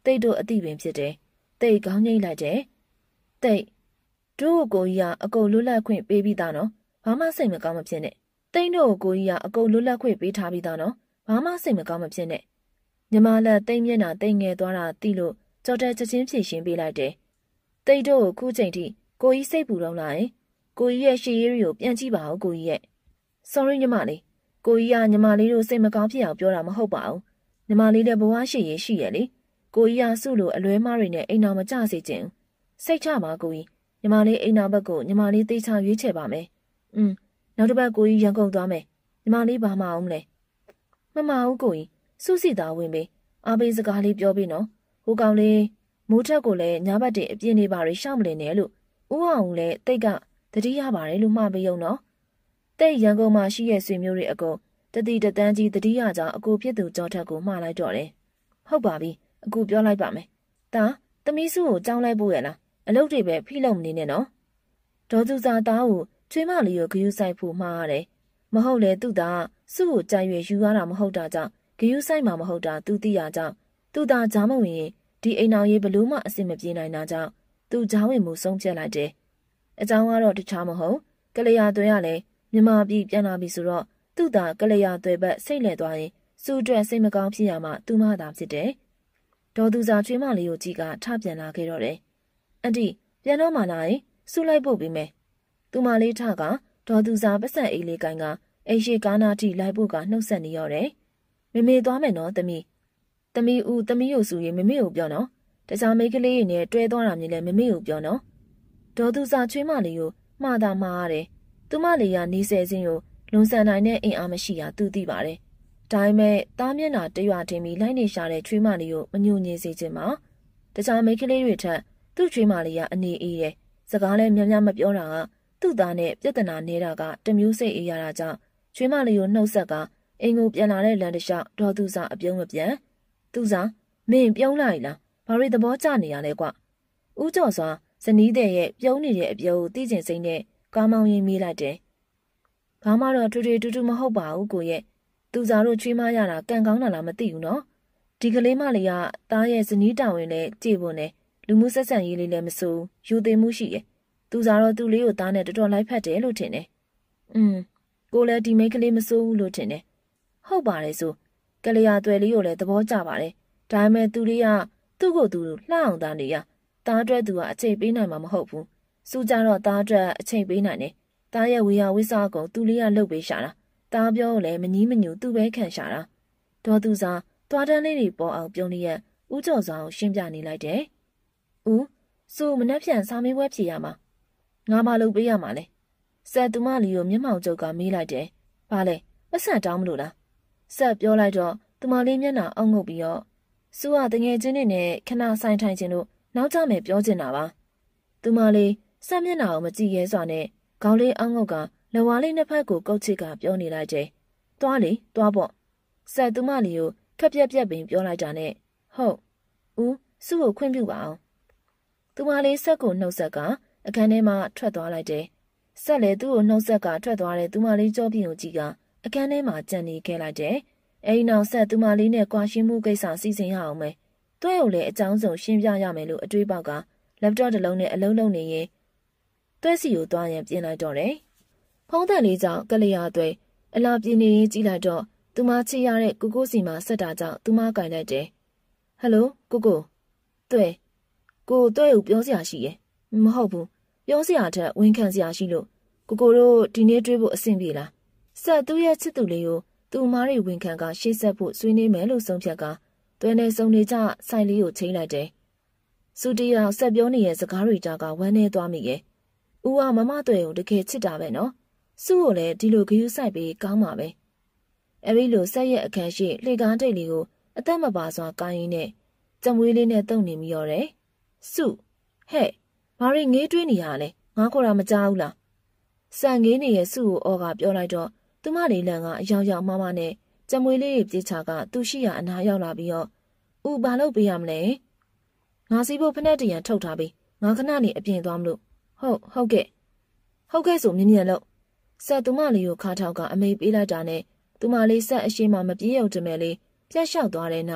တိတ်တို့အတိပင်ဖြစ်တယ်တိတ်ခေါင်းငိမ့်လိုက်တယ်တိတ်တို့ကိုကြီးကအကုန်လွတ်လပ်ခွင့်ပေးပြီးသားနော်ဘာမှစိတ်မကောင်းမဖြစ်နဲ့တိတ်တို့ကိုကြီးကအကုန်လွတ်လပ်ခွင့်ပေးထားပြီးသားနော်ဘာမှစိတ်မကောင်းမဖြစ်နဲ့ညီမလက်တိတ်မျက်နှာတိတ်ငယ်သွားတာသိလို့ကြော်တဲ့ချက်ချင်းဖြည့်ရှင်းပေးလိုက်တယ်တိတ်တို့ကိုခုချိန်ထိကိုကြီးစိတ်ပူတော့လာရင်ကိုကြီးရဲ့ရှေ့ရည်ကိုပြန်ကြည့်ပါဦးကိုကြီးရဲ့ sorry ညီမလေးကိုကြီးကညီမလေးတို့စိတ်မကောင်းဖြစ်အောင်ပြောတာမဟုတ်ပါဘူးညီမလေးလည်းဘဝရှိရရှိရလေကိုကြီးကစုလို့အလွဲမားတွေနဲ့အိမ်တော်မကြစေချင်စိတ်ချပါကိုကြီးညီမလေးအိမ်တော်ဘက်ကိုညီမလေးသိချရွေးချယ်ပါမယ်နောက်တစ်ပတ်ကိုကြီးရန်ကုန်သွားမယ်ညီမလေးဘာမှအောင်မလဲမမအောင်ကိုကြီးစုစီသားဝင်ပေးအားပေးစကားလေးပြောပေးနော်ဟိုကောင်လေးမိုးထက်ကိုလည်းညာဘက်တင်အပြင်းနေပါရရှောက်မလင်နဲ့လို့ဦးအောင်လည်းတိတ်ကတတိရပါတယ်လို့မှားပေးအောင်နော်တိတ်ရန်ကုန်မှာရှိရဲ့ဆွေမျိုးတွေအကုန်တတိတတန်းကြီးတတိယကြောင့်အကိုဖြစ်သူကြောထက်ကိုမှားလိုက်တော့တယ်ဟုတ်ပါပြီအကိုပြောလိုက်ပါမယ်ဒါသမီးစုကိုကြောင်းလိုက်ဖို့ရလားအလုပ်တွေပဲဖိလို့မနေနဲ့နော်ဒေါ်သူစာသားကိုချွေးမလေးကိုဂယုဆိုင်ဖို့မှားရတယ်မဟုတ်လေသူ့သားစုကိုကြိုက်ရွယ်ယူရတာမဟုတ်တာကြောင့်ဂယုဆိုင်မှာမဟုတ်တာသူသိရကြောင့်သူ့သားကြားမဝင်ရင်ဒီအိမ်တော်ရေးဘလို့မှအဆင်မပြေနိုင်တာကြောင့်သူကြားဝင်မှုဆုံးဖြတ်လိုက်တယ်အကြောင်းကတော့တခြားမဟုတ်ကလျာသွဲရလဲမြန်မာပြည်ပြန်လာပြီဆိုတော့သူ့သားကလျာသွဲဘက်စိတ်လဲသွားရင်စုအတွက်စိတ်မကောင်းဖြစ်ရမှသူမသာဖြစ်တယ်ဒေါ်သူစာချွေးမလေးကိုကြည့်ကထပြန်လာခဲ့တော့တယ်အန်တီပြန်တော့မှလာရင်စုလိုက်ဖို့ပြီးမယ်သူမလေးထကဒေါ်သူစာပတ်စံအိတ်လေးကိုင်းကအိရှိကားနာတိလိုက်ဖို့ကနှုတ်ဆက်နေရတယ်မမေသွားမယ်နော်သမီးဦးသမီးကိုစုရင်မမေကိုပြောနော်တခြားမိန်းကလေးတွေနဲ့တွဲသွားတာမျိုးလဲမမေကိုပြောနော်ဒေါ်သူစာချွေးမလေးကိုမှားတာမှားရတယ်သူမလေးကနေဆယ်စင်းကိုလွန်ဆန်နိုင်တဲ့အင်အားမရှိတာသူသိပါတယ်ဒါပေမဲ့သားမျက်နှာတရွာတင်ပြီးလိုက်နေရှာတဲ့ချွေးမလေးကိုမညှို့ညင်စေချင်ပါတခြားမိန်းကလေးတွေထက်သူ့ချွေးမလေးကအနေအေးတယ်စကားလည်းများများမပြောတာကသူ့သားနဲ့ပြဿနာနေတာကတမျိုးစိတ်အေးရတာကြောင့်ချွေးမလေးကိုနှုတ်ဆက်ကအိမ်ကိုပြန်လာတဲ့လမ်းတစ်လျှောက်ဒေါ်သူစာအပြုံးမပြန်သူစားမင်းပြုံးလိုက်လားဘာတွေသဘောကျနေရလဲကွဦးကျော်စွာဇနီးတဲ့ရဲ့ပြုံးနေတဲ့အပြုံးကိုသိကျင်စိမ့်နဲ့ကားမောင်းရင်းမေးလိုက်တယ်ဘာမှတော့ထွေထွေတူတူမဟုတ်ပါဘူးကိုရဲ့သူစားတို့ချွေးမရတာကံကောင်းတာလားမသိဘူးနော်ဒီကလေးမလေးကသားရဲ့ဇနီးတောင်ဝင်လဲကြည့်ဖို့နဲ့လူမှုဆက်ဆံရေးလေးလည်းမစိုးယူသိမှုရှိရဲ့သူစားတော့သူ့လေးကိုသားနဲ့တော်တော်လိုက်ဖက်တယ်လို့ထင်တယ်ကိုလည်းဒီမိန်းကလေးမစိုးဘူးလို့ထင်တယ်ဟုတ်ပါတယ်ဆိုကလျာသွဲလေးကိုလည်းသဘောကျပါတယ်ဒါပေမဲ့သူလေးကသူ့ကိုယ်သူလှအောင်သားနေရသားအတွက်သူကအချိန်ပေးနိုင်မှာမဟုတ်ဘူးစူကြတော့သားအတွက်အချိန်ပေးနိုင်တယ်သားရဲ့ဝေယဝိစာကုံသူလေးကလှုပ်ပေးရှာတာသားပြောလည်းမငီးမညူသူ့ပဲခံရှာတာဒေါ်သူစားသွားတန်းလေးတွေပေါ်အောင်ပြုံးနေရဦးကျော်စွာကိုရှင်းပြနေလိုက်တယ်ဦးစိုးမနှက်ဖြန်စာမေးပွဲဖြေရမှာငါမလုပ်ပေးရမှာလဲဆက်သူမလီကိုမျက်မှောင်ကျုပ်ကမေးလိုက်တယ်ဘာလဲပတ်စံတောင်းမလို့လားဆက်ပြောလိုက်တော့သူမလေးမျက်နှာအောက်ငုပ်ပြီးတော့စိုးကတငယ်ချင်းတွေနဲ့ခဏဆိုင်ထိုင်ခြင်းလို့နောက်ကျမယ်ပြောချင်တာပါသူမလေးဆက်မျက်နှာကိုမကြည့်ရဲစွာနဲ့ခေါင်းလေးအောက်ငုပ်ကလဝါလေးနှစ်ဖက်ကိုကုတ်ချစ်ကပြောနေလိုက်တယ်သွားလေသွားပေါ့ဆက်သူမလီကိုခက်ပြက်ပြက်ပင်ပြောလိုက်တာနဲ့ဟုတ်ဦးစုကိုခွင့်ပြုပါအောင်သူမလေးဆက်ကိုနှုတ်ဆက်ကအခန်းထဲမှာထွက်သွားလိုက်တယ်ဆက်လေသူ့ကိုနှုတ်ဆက်ကထွက်သွားတဲ့သူမလေးကြောပြင်းကိုကြည့်ကအခန်းထဲမှာကြံနေခဲ့လိုက်တယ်အဲဒီနောက်ဆက်သူမလေးနဲ့ကွာရှင်းမှုကိစ္စစီစဉ်ရအောင်မယ်တွဲကိုလည်းအကြောင်းစုံရှင်းပြရမယ်လို့အတွေးပေါက်ကလပ်တော့တစ်လုံးနဲ့အလုံးလုံးနေရင်တွဲစီကိုသွားရင်ပြင်လိုက်တော့တယ်ဖုံးတန်လေးကြောင့်ကလျာသွဲအလားပြင်းနေရင်ကြည့်လိုက်တော့သူမချစ်ရတဲ့ကိုကိုစီမှာဆက်တာကြောင့်သူမကင်လိုက်တယ်ဟယ်လိုကိုကိုတွဲကိုကိုပြောစရာရှိရဲ့မဟုတ်ဘူးပြောစရာထက်ဝန်ခံစရာရှိလို့ကိုကိုတို့ဒီနေ့တွေ့ဖို့အဆင်ပြေလားဆက်သူ့ရဲ့ချစ်သူလေးကိုသူ့မားတွေဝန်ခံကရှေ့ဆက်ဖို့ဆွေးနွေးမယ်လို့ဆုံးဖြတ်ကတွဲနေစုံနေကြဆိုင်လေးကိုချိန်လိုက်တယ်စူတီယာဆက်ပြောနေတဲ့စကားတွေကြားကဝမ်းနေသွားမိရဲ့ဦးကမမတွဲကိုတကယ်ချစ်တာပဲနော်စုကိုလည်းဒီလိုဂယုစိုက်ပြီးကောင်းပါပဲအဲဒီလိုဆက်ရဲ့အခန်းရှိလှေကားတိတ်လေးကိုအသက်မပါစွာကိုင်းရင်းနဲ့ကြံမွေးလေးနဲ့တုံနေမိရောတယ်စုဟဲ့ဘာတွေငေးတွေးနေရလဲငါခေါ်တာမကြောက်ဘူးလားစံငေးနေရဲ့စုကိုအော်ကပြောလိုက်တော့သူမလေးလန်ကအယောင်ယောင်မမနဲ့ကြံမွေးလေးတွေပြေးချကသူ့ရှိရအနားရောက်လာပြီးတော့ဦးဘာလုပ်ပေးရမလဲငါစီဖို့ဖက်နဲ့တရံထုတ်ထားပြီးငါခဏနေအပြင်သွားမလို့ဟုတ်ကဲ့ဆိုမြင်မြန်လို့ဆက်သူမလေးကိုခါထောက်ကအမိတ်ပေးလိုက်တာနဲ့သူမလေးဆက်အရှိမမပြေးရုံတမဲ့လေးပြတ်လျှောက်သွားတဲ့နောက်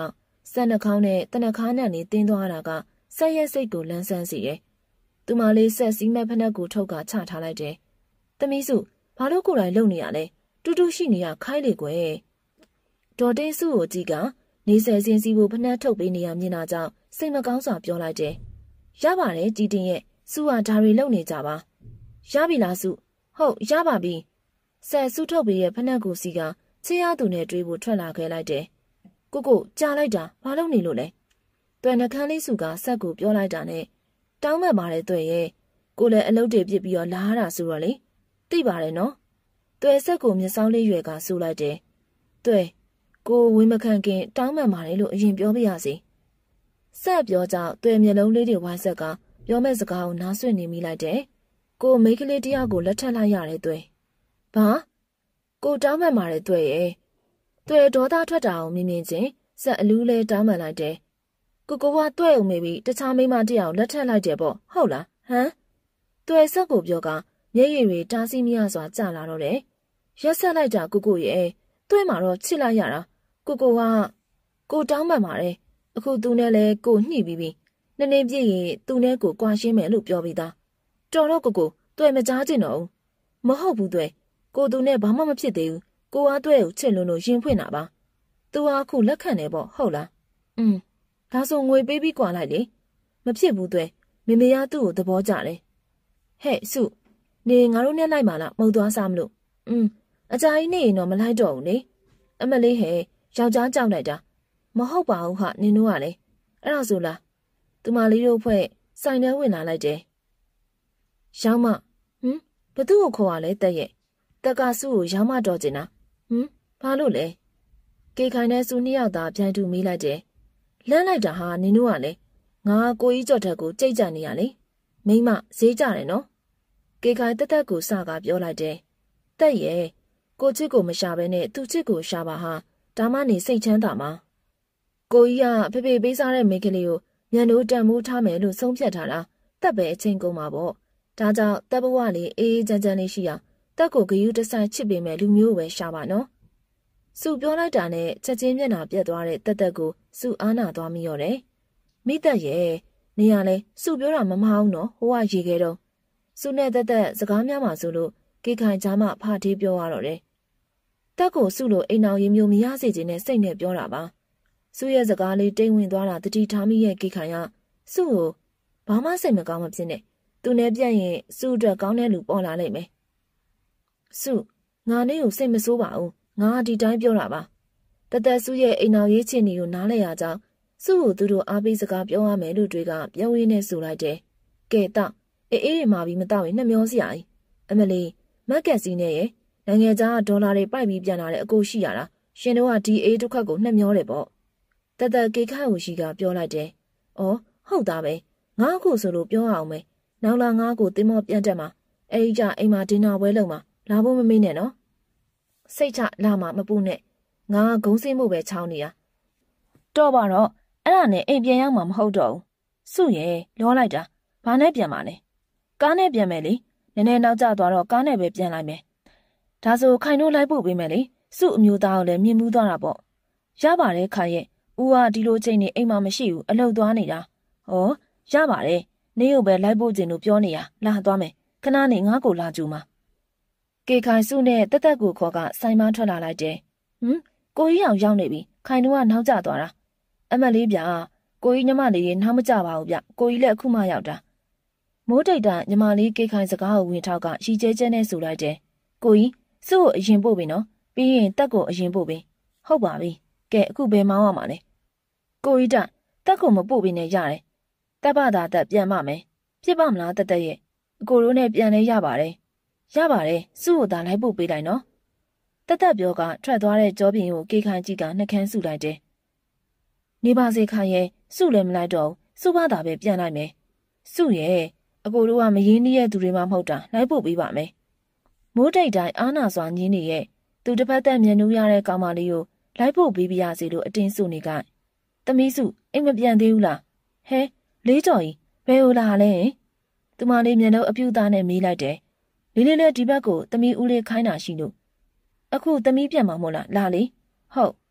ဆက်နှာခေါင်းနဲ့တနခါးနဲ့နေတင်းသွားတာကဆက်ရဲ့စိတ်ကိုလန်းဆန်းစေတယ်။သူမလေးဆက်စီးမဲ့ဖက်နှက်ကိုထုတ်ကချထားလိုက်တယ်။သမီးစုဘာလို့ကိုယ်တိုင်လုံနေရလဲ။တူတူရှိနေရခိုင်းလေကွယ်။ဒေါ်တင်းစုကိုကြည့်ကနေဆယ်စင်းစီကိုဖက်နှက်ထုတ်ပေးနေရမြင်တာကြောင့်စိတ်မကောင်းစွာပြောလိုက်တယ်။ရပါတယ်ကြည်တင်ရဲ့စုကဒါတွေလုံနေကြပါ။ရပြီလားစု။ဟုတ်ရပါပြီ။ဆက်စုထုတ်ပေးရဲ့ဖက်နှက်ကိုစီကချေးရသူနဲ့တွေးဖို့ထွက်လာခဲ့လိုက်တယ်။ကိုကြားလိုက်တာဘာလို့နေလို့လဲ။တွယ်နှခမ်းလေးစုကဆက်ကိုပြောလိုက်တာနဲ့တောင်းမှတ်ပါတယ်တွယ်ရဲ့ကိုလည်းအလုပ်တွေပြစ်ပြီးတော့လာရတာဆိုတော့လေသိပါတယ်နော်။တွယ်ဆက်ကိုမျက်စောင်းလေးရွယ်ကဆူလိုက်တယ်။တွယ်ကိုဝင်းမခန့်ခင်တောင်းမှန်ပါတယ်လို့အရင်ပြောပြရစီဆက်ပြောကြောင့်တွယ်မျက်လုံးလေးတွေဝိုင်းဆက်ကပြောမဲ့စကားကိုနားဆွင့်နေမိလိုက်တယ်ကိုမိန်းကလေးတယောက်ကိုလက်ထပ်လိုက်ရတယ်တွယ်ဘာကိုတောင်းမှန်ပါတယ်တွယ်ရဲ့တွယ်ဒေါသထွက်တာကိုမြင်ချင်းဆက်အလူးလဲတောင်းမှန်လိုက်တယ်ကိုကတွယ်အောင်မေးပြီးတခြားမိန်းမတယောက်လက်ထပ်လိုက်တယ်ပေါ့ဟုတ်လားဟမ်တွယ်ဆက်ကိုပြောကမျက်ရည်တွေတားဆီးမရစွာကျလာတော့တယ်ရက်ဆက်လိုက်တာကိုရဲ့တွယ်မှာတော့ချစ်လိုက်ရတာကိုတောင်းမှန်ပါတယ်အခုသူနဲ့လဲကိုညှိပြီးပြီနည်းနည်းပြည့်ရင်သူနဲ့ကိုကွာရှင်းမယ်လို့ပြောပြီးသားတော်တော့ကိုတွေ့မကြားချင်တော့ဘူးမဟုတ်ဘူးတွေ့ကိုသူနဲ့ဘာမှမဖြစ်သေးဘူးကိုအားတွေ့ကိုချစ်လို့ရင်ဖွင့်တာပါသူအားအခုလက်ခံနေပေါ့ဟုတ်လားဒါဆိုငွေပေးပြီးကွာလိုက်လေမဖြစ်ဘူးတွေ့မေမေကသူ့ကိုသဘောကျတယ်ဟဲ့စုနေငါတို့နဲ့လိုက်ပါလားမဟုတ်သွားစားမလို့အကြာကြီးနေရင်တော့မလိုက်တော့ဘူးလေအမလေးဟဲ့ယောက်ျားကြောက်လိုက်တာမဟုတ်ပါဘူးဟာနင်တို့ကလေအဲ့ဒါဆိုလားသူမလေးတို့ဖွဲ့ဆိုင်ထဲဝင်လာလိုက်တယ်ရောင်းမဘသူ့ကိုခေါ်ရလဲတက်ရဲ့တက်ကစုကိုရောင်းမတော်ကျင်တာဘာလို့လဲကေခိုင်နဲ့စုနှစ်ယောက်သားပြန်တူမိလိုက်တယ်လန့်လိုက်တာဟာနင်တို့ကလေငါကိုကြီးကြော်ထက်ကိုကြိတ်ကြနေရလေမိမဈေးကြတယ်နော်ကေခိုင်တက်ကိုစကားပြောလိုက်တယ်တက်ရဲ့ကိုချစ်ကိုမရှာဘဲနဲ့သူ့ချစ်ကိုရှာပါဟာဒါမှနေစိတ်ချမ်းသာမှာကိုကြီးကဖေဖေပေးစားတဲ့မိန်းကလေးကိုညံတို့တန်မိုးထားမယ်လို့ဆုံးဖြတ်ထားတာတက်ပဲအချင်းကုန်မှာပေါ့ဒါကြောင့်တက်ဘဝလေးအေးအေးချမ်းချမ်းလေးရှိအောင်တက်ကိုဂယုတဆိုင်ချစ်ပေးမယ်လူမျိုးပဲရှာပါနော်စုပြောလိုက်တာနဲ့ချက်ချင်းမျက်နှာပြက်သွားတဲ့တက်ကိုစုအားနာသွားမိရောတယ်မိတက်ရဲ့နေရလဲစုပြောတာမမအောင်နော်ဟိုကရေခဲတော့စုနဲ့တက်စကားများမှဆိုလို့ကေခိုင်ကြားမှဖာထေးပြောရတော့တယ်တက်ကိုစုလို့အိမ်အောင်ရင်မျိုးမရစေချင်တဲ့စိတ်နဲ့ပြောတာပါစုရဲ့စကားလေးတိမ်ဝင်သွားတာတတိထားမိရဲ့ကေခိုင်ကစုကိုဘာမှစိတ်မကောင်းမဖြစ်နဲ့သူနဲ့ပြတ်ရင်စုအတွက်ကောင်းတဲ့လူပေါ်လာလိမ့်မယ်စုငါနဲ့ကိုစိတ်မဆိုးပါဘူးငါဒီတိုင်းပြောတာပါတက်စုရဲ့အိမ်အောင်ရေးချင်နေကိုနားလဲရကြောင်းစုကိုသူတို့အားပေးစကားပြောရမယ်လို့တွေကပြောရင်းနဲ့ဆိုလိုက်တယ်ကဲတော့အေးတွေမှာပြီးမတော့ရင်နှမျောစရာကြီးအမလီမက်ကက်စီနဲ့ရဲ့နိုင်ငံခြားဒေါ်လာတွေပိုက်ပြီးပြန်လာတဲ့အကိုရှိရတာရှင်တို့ကဒီအေးတစ်ခါကိုနှမျောတယ်ပေါ့တက်ကေခိုင်ကိုရှိကပြောလိုက်တယ်။အော်ဟုတ်သားပဲငါအခုဆိုလို့ပြောအောင်မယ်။နောက်လာငါကိုတင်းမောပြန်တက်မှာအဲဒီကြအိမ်မှာဒင်နာပွဲလုပ်မှာလာဖို့မမေ့နဲ့နော်။စိတ်ချလာမှာမပူနဲ့ငါဂုံးစင်းမှုပဲချောင်းနေရ။တော့ပါတော့အဲ့ဒါနဲ့အိမ်ပြန်ရောက်မှာမဟုတ်တော့ဘူး။စုရဲ့လောလိုက်တာဘာနဲ့ပြန်မှာလဲ။ကားနဲ့ပြန်မယ်လေ။နည်းနည်းနောက်ကျသွားတော့ကားနဲ့ပဲပြန်လိုက်မယ်။ဒါဆိုခိုင်တို့လိုက်ပို့ပေးမယ်လေ။စုအမျိုးသားကိုလည်းမြင်မှုသွားတာပေါ့။ရပါတယ်ခိုင်ရဲ့ဦးကဒီလိုချိန်နေအိမ်မှာမရှိဘူးအလုပ်သွားနေတာ။ဟောရပါတယ်။နေရုပ်ပဲလိုက်ဖို့ကျင်လို့ပြောနေရလာသွားမယ်။ခဏနေငါ့ကိုလာကြူမှာ။ကေခိုင်စုနဲ့တက်ကိုခေါ်ကဆိုင်မထွက်လာလိုက်တယ်။ကိုကြီးအောင်ရောက်နေပြီ။ခိုင်တို့ကနောက်ကျသွားတာ။အမလေးဗျာကိုကြီးညီမလေးရေနောက်မကျပါဘူးဗျ။ကိုကြီးလည်းအခုမှရောက်တာ။မိုးတိတ်တာညီမလေးကေခိုင်စကားကိုဝင်ထောက်ကရီကျဲကျဲနဲ့ဆိုလိုက်တယ်။ကိုကြီးစုကိုအရင်ပို့ပြီနော်။ပြီးရင်တက်ကိုအရင်ပို့ပြီ။ဟုတ်ပါပြီ။ကဲအခုဘယ်မောင်းရမှာလဲ။ကိုကြီးတက်ကိုမပို့ပြီးနဲ့ရတယ်။တက်ပါတာတက်ပြန်မှမယ်။ဖြစ်ပါမလားတက်ရဲ့။အကိုတို့နဲ့ပြန်လဲရပါတယ်။ရပါတယ်။စုကိုသာလိုက်ပို့ပေးလိုက်နော်။တက်ပြောကထွက်သွားတဲ့ကြောပြင်ကိုကေခိုင်ကြီးကနှကန်းစုလိုက်တယ်။နေပါစေခိုင်ရဲ့စုလည်းမလိုက်တော့စုပါတာပဲပြန်လိုက်မယ်။စုရဲ့အကိုတို့ကမရင်းနှီးရဲ့သူတွေမှမဟုတ်တာလိုက်ပို့ပေးပါမယ်။မိုးတိတ်တိုင်းအားနာစွာညင်းနေရဲ့သူတစ်ဖက်သက်မျက်နှာရတဲ့ကောင်မလေးကိုလိုက်ပို့ပေးပြရစီလို့အတင်းစုနေကသမီးစုအိမ်မပြန်သေးဘူးလားဟဲလေးကြော်ကြီးဘယ်လိုလာလဲသူမလေးမျက်နှာအပြူသားနဲ့မေးလိုက်တယ်လေးလေးဒီဘက်ကိုသမီးဦးလေးခိုင်းတာရှိလို့အခုသမီးပြန်မှာမို့လားလာလေဟုတ်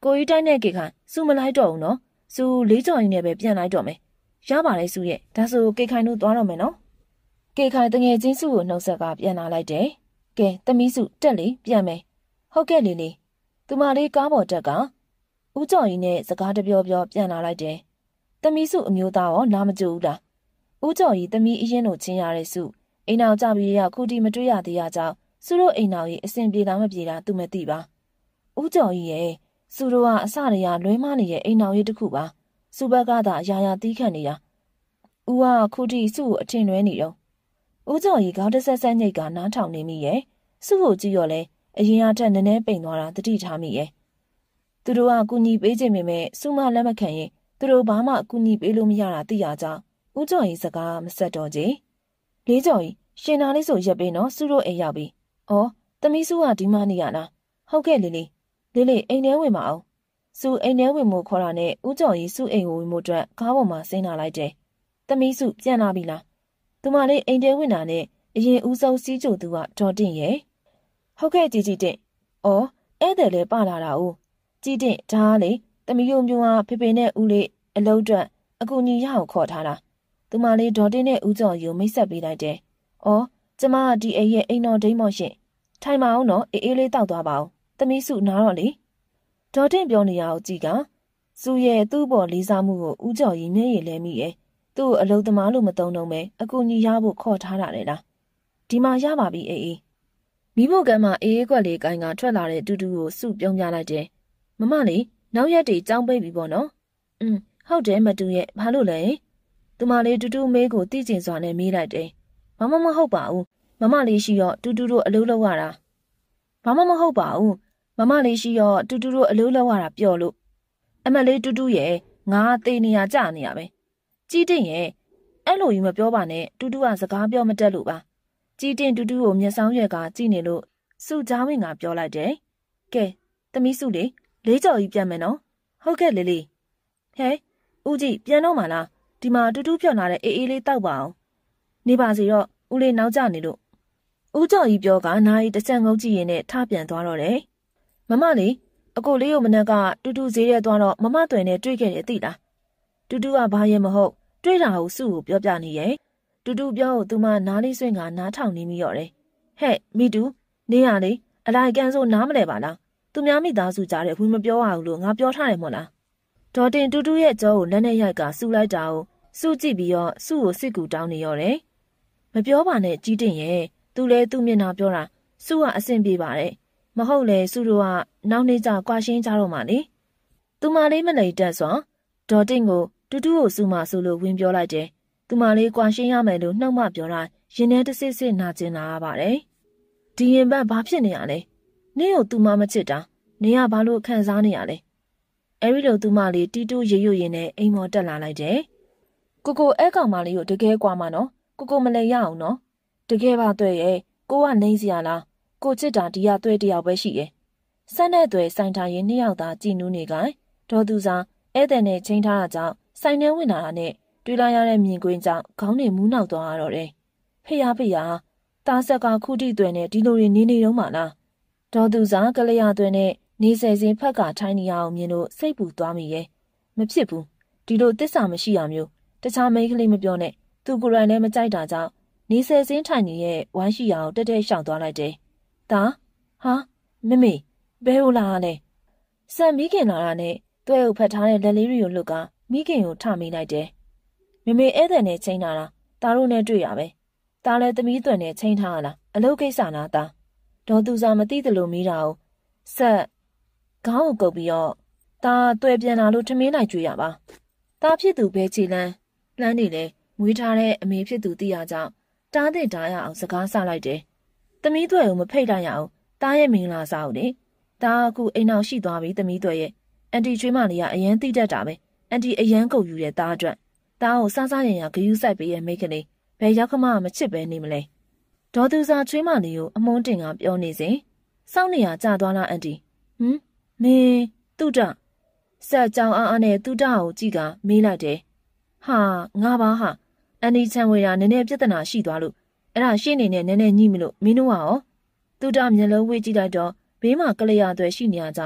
ကိုကြီးတိုင်းနဲ့ကေခိုင်စုမလိုက်တော့ဘူးနော်။စုလေးကြော်ရင်လည်းပဲပြန်လိုက်တော့မယ်။ရပါလေစုရဲ့ဒါဆိုကေခိုင်တို့သွားတော့မယ်နော်။ကေခိုင်တငယ်ချင်းစုကိုနှုတ်ဆက်ကပြန်လာလိုက်တယ်။ကဲသမီးစုတက်လေပြန်မယ်။ဟုတ်ကဲ့လေ။သူမလေးကားပေါ်တက်ကဦးကျော်ကြီးနဲ့စကားတပြောပြောပြန်လာလိုက်တယ်။သမီးစုအမျိုးသားရောလာမကြဘူးလား။ဦးကျော်ကြီးသမီးအရင်တို့ချင်းရတဲ့စုအိမ်အောင်ကြပြီးရခုတီမတွေ့ရသေးရကြောင်းစုတို့အိမ်အောင်ကြီးအစဉ်ပြေတာမပြေတာသူမသိပါ။ဦးကျော်ကြီးရဲ့စုတို့ကအစတရလွဲမနေရဲ့အိမ်အောင်ကြီးတစ်ခုပါ။စုဘက်ကသာအရာရာတီးခတ်နေတာ။ဦးကခုတီစုကိုအထင်လွဲနေတော့ဦးကျော်ကြီးခေါင်းတစ်ဆက်ဆက်ညိတ်ကနားထောင်နေမိရဲ့စုကိုကြည့်ရောလဲအရင်အထက်နည်းနည်းပိန်သွားတာတတိထားမိရဲ့သူတို့ကကူညီပေးခြင်းပေမဲ့စုမလက်မခံရင်သူတို့ဘာမှကူညီပေးလို့မရတာသိရကြောင်းဦးကျော်ကြီးစကားမဆက်တော့ကြလေးကျော်ကြီးရှင်နာလေးဆိုရက်ပေးနော်စုတို့အိမ်ရောက်ပြီ။အော်သမီးစုကဒီမှနေရလား။ဟုတ်ကဲ့လေးအိမ်ထဲဝင်မအောင်။စုအိမ်ထဲဝင်မို့ခေါ်တာနဲ့ဦးကျော်ကြီးစုအိမ်ကိုဝင်မို့အတွက်ကားပေါ်မှာဆင်းလာလိုက်တယ်။သမီးစုပြန်လာပြီလား။သူမလေးအိမ်ထဲဝင်တာနဲ့အရင်ဦးဆုံးစီးကြိုသူကဒေါ်တင့်ရဲ့။ဟုတ်ကဲ့ကြည်တင့်။အော်ဧည့်သည်လည်းပါလာတာ哦။ကြည်တင့်ဒါလေသမီးယုံမျိုးကဖေဖေနဲ့ဦးလေးအလုံးအတွက်အကူညီရအောင်ခေါ်ထားတာ။သူမလေးဒေါ်တင့်နဲ့ဦးကျော်ကြီးကိုမိတ်ဆက်ပေးလိုက်တယ်။အော်ကျမဒီအိမ်ရဲ့အိမ်တော်ဒိန်းမော့ရှင်ထိုင်မအောင်နော်အေးလေးတောက်သွားပါအောင်သမီးစုနားတော့လေဒေါ်တင့်ပြောနေရအောင်ကြည်ကစုရဲ့သူ့ပေါ်လေးစားမှုကိုဦးကျော်ကြီးမျက်ရည်လဲမိရဲ့သူ့အလုံးသမားလို့မသုံးတော့မဲအကူညီရဖို့ခေါ်ထားတာလေလားဒီမှာရပါပြီအေးမိဖို့ကမ်းမှာအေးကွက်လေးကိုင်းကထွက်လာတဲ့တူတူကိုစုပြုံးပြလိုက်တယ်မမလေးနောက်ရက်တွေကြောင်းပိတ်ပြီပေါ့နော်ဟုတ်တယ်မတူရဲ့ဘာလို့လဲသူမလေးတူတူမေးကိုတိကျင်စွာနဲ့မေးလိုက်တယ်ဘာမှမဟုတ်ပါဘူးမမလေးရှိရောတူတူတို့အလုပ်လုပ်ရတာဘာမှမဟုတ်ပါဘူးမမလေးရှိရောတူတူတို့အလုပ်လုပ်ရတာပျော်လို့အမလေးတူတူရဲ့ငါသေနေရကြနေရပဲကြီးတင်ရဲ့အဲ့လိုကြီးမပြောပါနဲ့တူတူကစကားပြောမတတ်လို့ပါကြီးတင်တူတူကိုမျက်စောင်းရွက်ကကြည့်နေလို့စုချောင်းဝင်ကပြောလိုက်တယ်ကဲသမီးစုလေးကြော်ကြီးပြန်မယ်နော်ဟုတ်ကဲ့လေးဟဲဦးကြီးပြန်တော့မှလားဒီမှာတူတူဖြော်လာတဲ့အေးလေးတောက်ပါအောင်နေပါစီတော့ဦးလေးနောက်ကျနေလို့ဦးကျော်ကြီးပြောကနာရီတစ်ချက်ငုံကြည့်ရင်နဲ့ထပြန်သွားတော့တယ်မမလေးအကိုလေးကိုမနက်ကတူတူဈေးရဲသွားတော့မမတွင်နဲ့တွေ့ခဲ့တယ်သိလားတူတူကဘာရင်မဟုတ်တွေ့တာကိုစုကိုပြောပြနေရဲ့တူတူပြောကိုသူမနားလေးဆွင့်ကနားထောင်နေမိရော့တယ်ဟဲ့မိတူနေရလေအလိုက်ကန်ဆိုနားမလဲပါလားသူများမိသားစုကြားတဲ့ဝင်မပြောရဘူးလို့ငါပြောထားတယ်မို့လားဒေါ်တင်တူတူရဲ့ကြောကိုလက်နဲ့ရိုက်ကစူလိုက်တာကိုစုကြည့်ပြီးတော့စုကိုစစ်ကူတောင်းနေရော့တယ်မပြောပါနဲ့ကြီးတင်ရဲ့သူလဲသူ့မျက်နှာပြောတာစုကအဆင်ပြေပါတယ်မဟုတ်လေစုတို့ကနောက်နေ့ကျကွာရှင်းကြတော့မှလေသူမလေးမလိတ်တက်စွာဒေါ်တင်ကိုတူတူကိုစုမဆိုလို့ဝင်ပြောလိုက်တယ်သူမလေးကွာရှင်းရမယ်လို့နှုတ်မပြောတာရင်ထဲတစ်စစ်စစ်နာကျင်လာရပါတယ်ဒီရင်ဘတ်ဘာဖြစ်နေရလဲနင်းကိုသူမမချစ်တာနင်းကဘာလို့ခံစားနေရလဲအဲ့ဒီလိုသူမလေးတီတူရေရွရင်နဲ့အိမ်မော်တက်လာလိုက်တယ်ကိုအဲ့ကောင်မလေးကိုတကယ်ကွာမှာနော်ကိုမလဲရအောင်နော်တကယ်ပါတွေ့ရဲ့ကိုကနေစရာလားကိုချစ်တာဒီကတွေ့တယောက်ပဲရှိရဲ့ဆက်နဲ့တွေ့ဆိုင်ထားရင်နှစ်ယောက်သာကြည်နူးနေကြဒေါ်သူစားဧည့်သည်နဲ့ချင်းထားတာကြောင့်ဆိုင်ထဲဝင်လာတာနဲ့တွေ့လာရတဲ့မြင်ကွင်းကြောင့်ခေါင်းနဲ့မူးနောက်သွားရတော့တယ်ဖေးရတားဆက်ကခုထိတွေ့နဲ့ဒီလိုတွေနေတော့မှလားဒေါ်သူစားကလေးရတွေ့နဲ့နေဆယ်စင်းဖက်ကထိုင်းနေရအောင်မြင်လို့စိတ်ပူသွားမိရဲ့မဖြစ်ဘူးဒီလိုတစ္ဆာမရှိရမျိုးတခြားမိန်းကလေးမပြောနဲ့သူကိုယ်တိုင်လည်းမကြိုက်တာကြောင့်နေဆယ်စင်းထိုင်နေရဲ့ဝမ်းရှိအောင်တက်ရှောင်သွားလိုက်တယ်။ဒါဟာမမေဘဲဟုတ်လားလဲ။စံမိခင်လာတာနဲ့တွဲကိုဖတ်ထားတဲ့လက်လေးတွေကိုလွတ်ကမိခင်ကိုထမိလိုက်တယ်။မမေဧည့်သည်နဲ့ချိန်ထားတာဒါတို့နဲ့တွေ့ရပဲ။ဒါလည်းသမီးသွန်နဲ့ချိန်ထားရလားအလုပ်ကိစ္စလားဒါ။ဒေါ်သူစားမသိသလိုမိတာကိုဆက်ခေါင်းကိုကုပ်ပြီးတော့ဒါတွဲပြန်လာလို့ထမင်းလိုက်ကြွေးရပါ။ဒါဖြစ်သူဘဲချီလန်းနေလေမွေးထားတဲ့အမေဖြစ်သူသိရကြောင်းတားတဲ့ဓာရအောင်စကားဆလိုက်တယ်။သမီးသွဲကိုမဖိတ်လိုက်ရအောင်တားရဲ့မင်္ဂလာစားဦးလေ။ဒါအခုအိမ်အောင်ရှိသွားပြီသမီးသွဲရဲ့အန်တီချွေးမလေးကအရန်တိတတ်တာပဲ။အန်တီအရန်ကုန်ယူတဲ့တားအတွက်တားကိုစားစားရင်ရဂယူးဆိုင်ပေးရဲ့မိတ်ကလေးဘယ်ရောက်ခမမချစ်ပဲနေမလဲ။ဒေါ်သူစားချွေးမလေးကိုအမုန်းတင်ကပြောနေစဉ်စောင့်နေရကြာသွားလားအန်တီ။မင်းသူ့တဆက်ကြောင်အားနဲ့သူ့တကိုကြည့်ကမေးလိုက်တယ်။ဟာငါပါဟာအန်ဒီချန်ဝေရာနည်းနည်းပြဿနာရှိသွားလို့အဲ့ဒါရှင်းနေနဲ့နည်းနည်းညှိမလို့မင်းတို့ကရောသူတာမျက်လုံးဝေးကြည့်လိုက်တော့ဘေးမှာကလေးရသွဲရှိနေရကြောင်း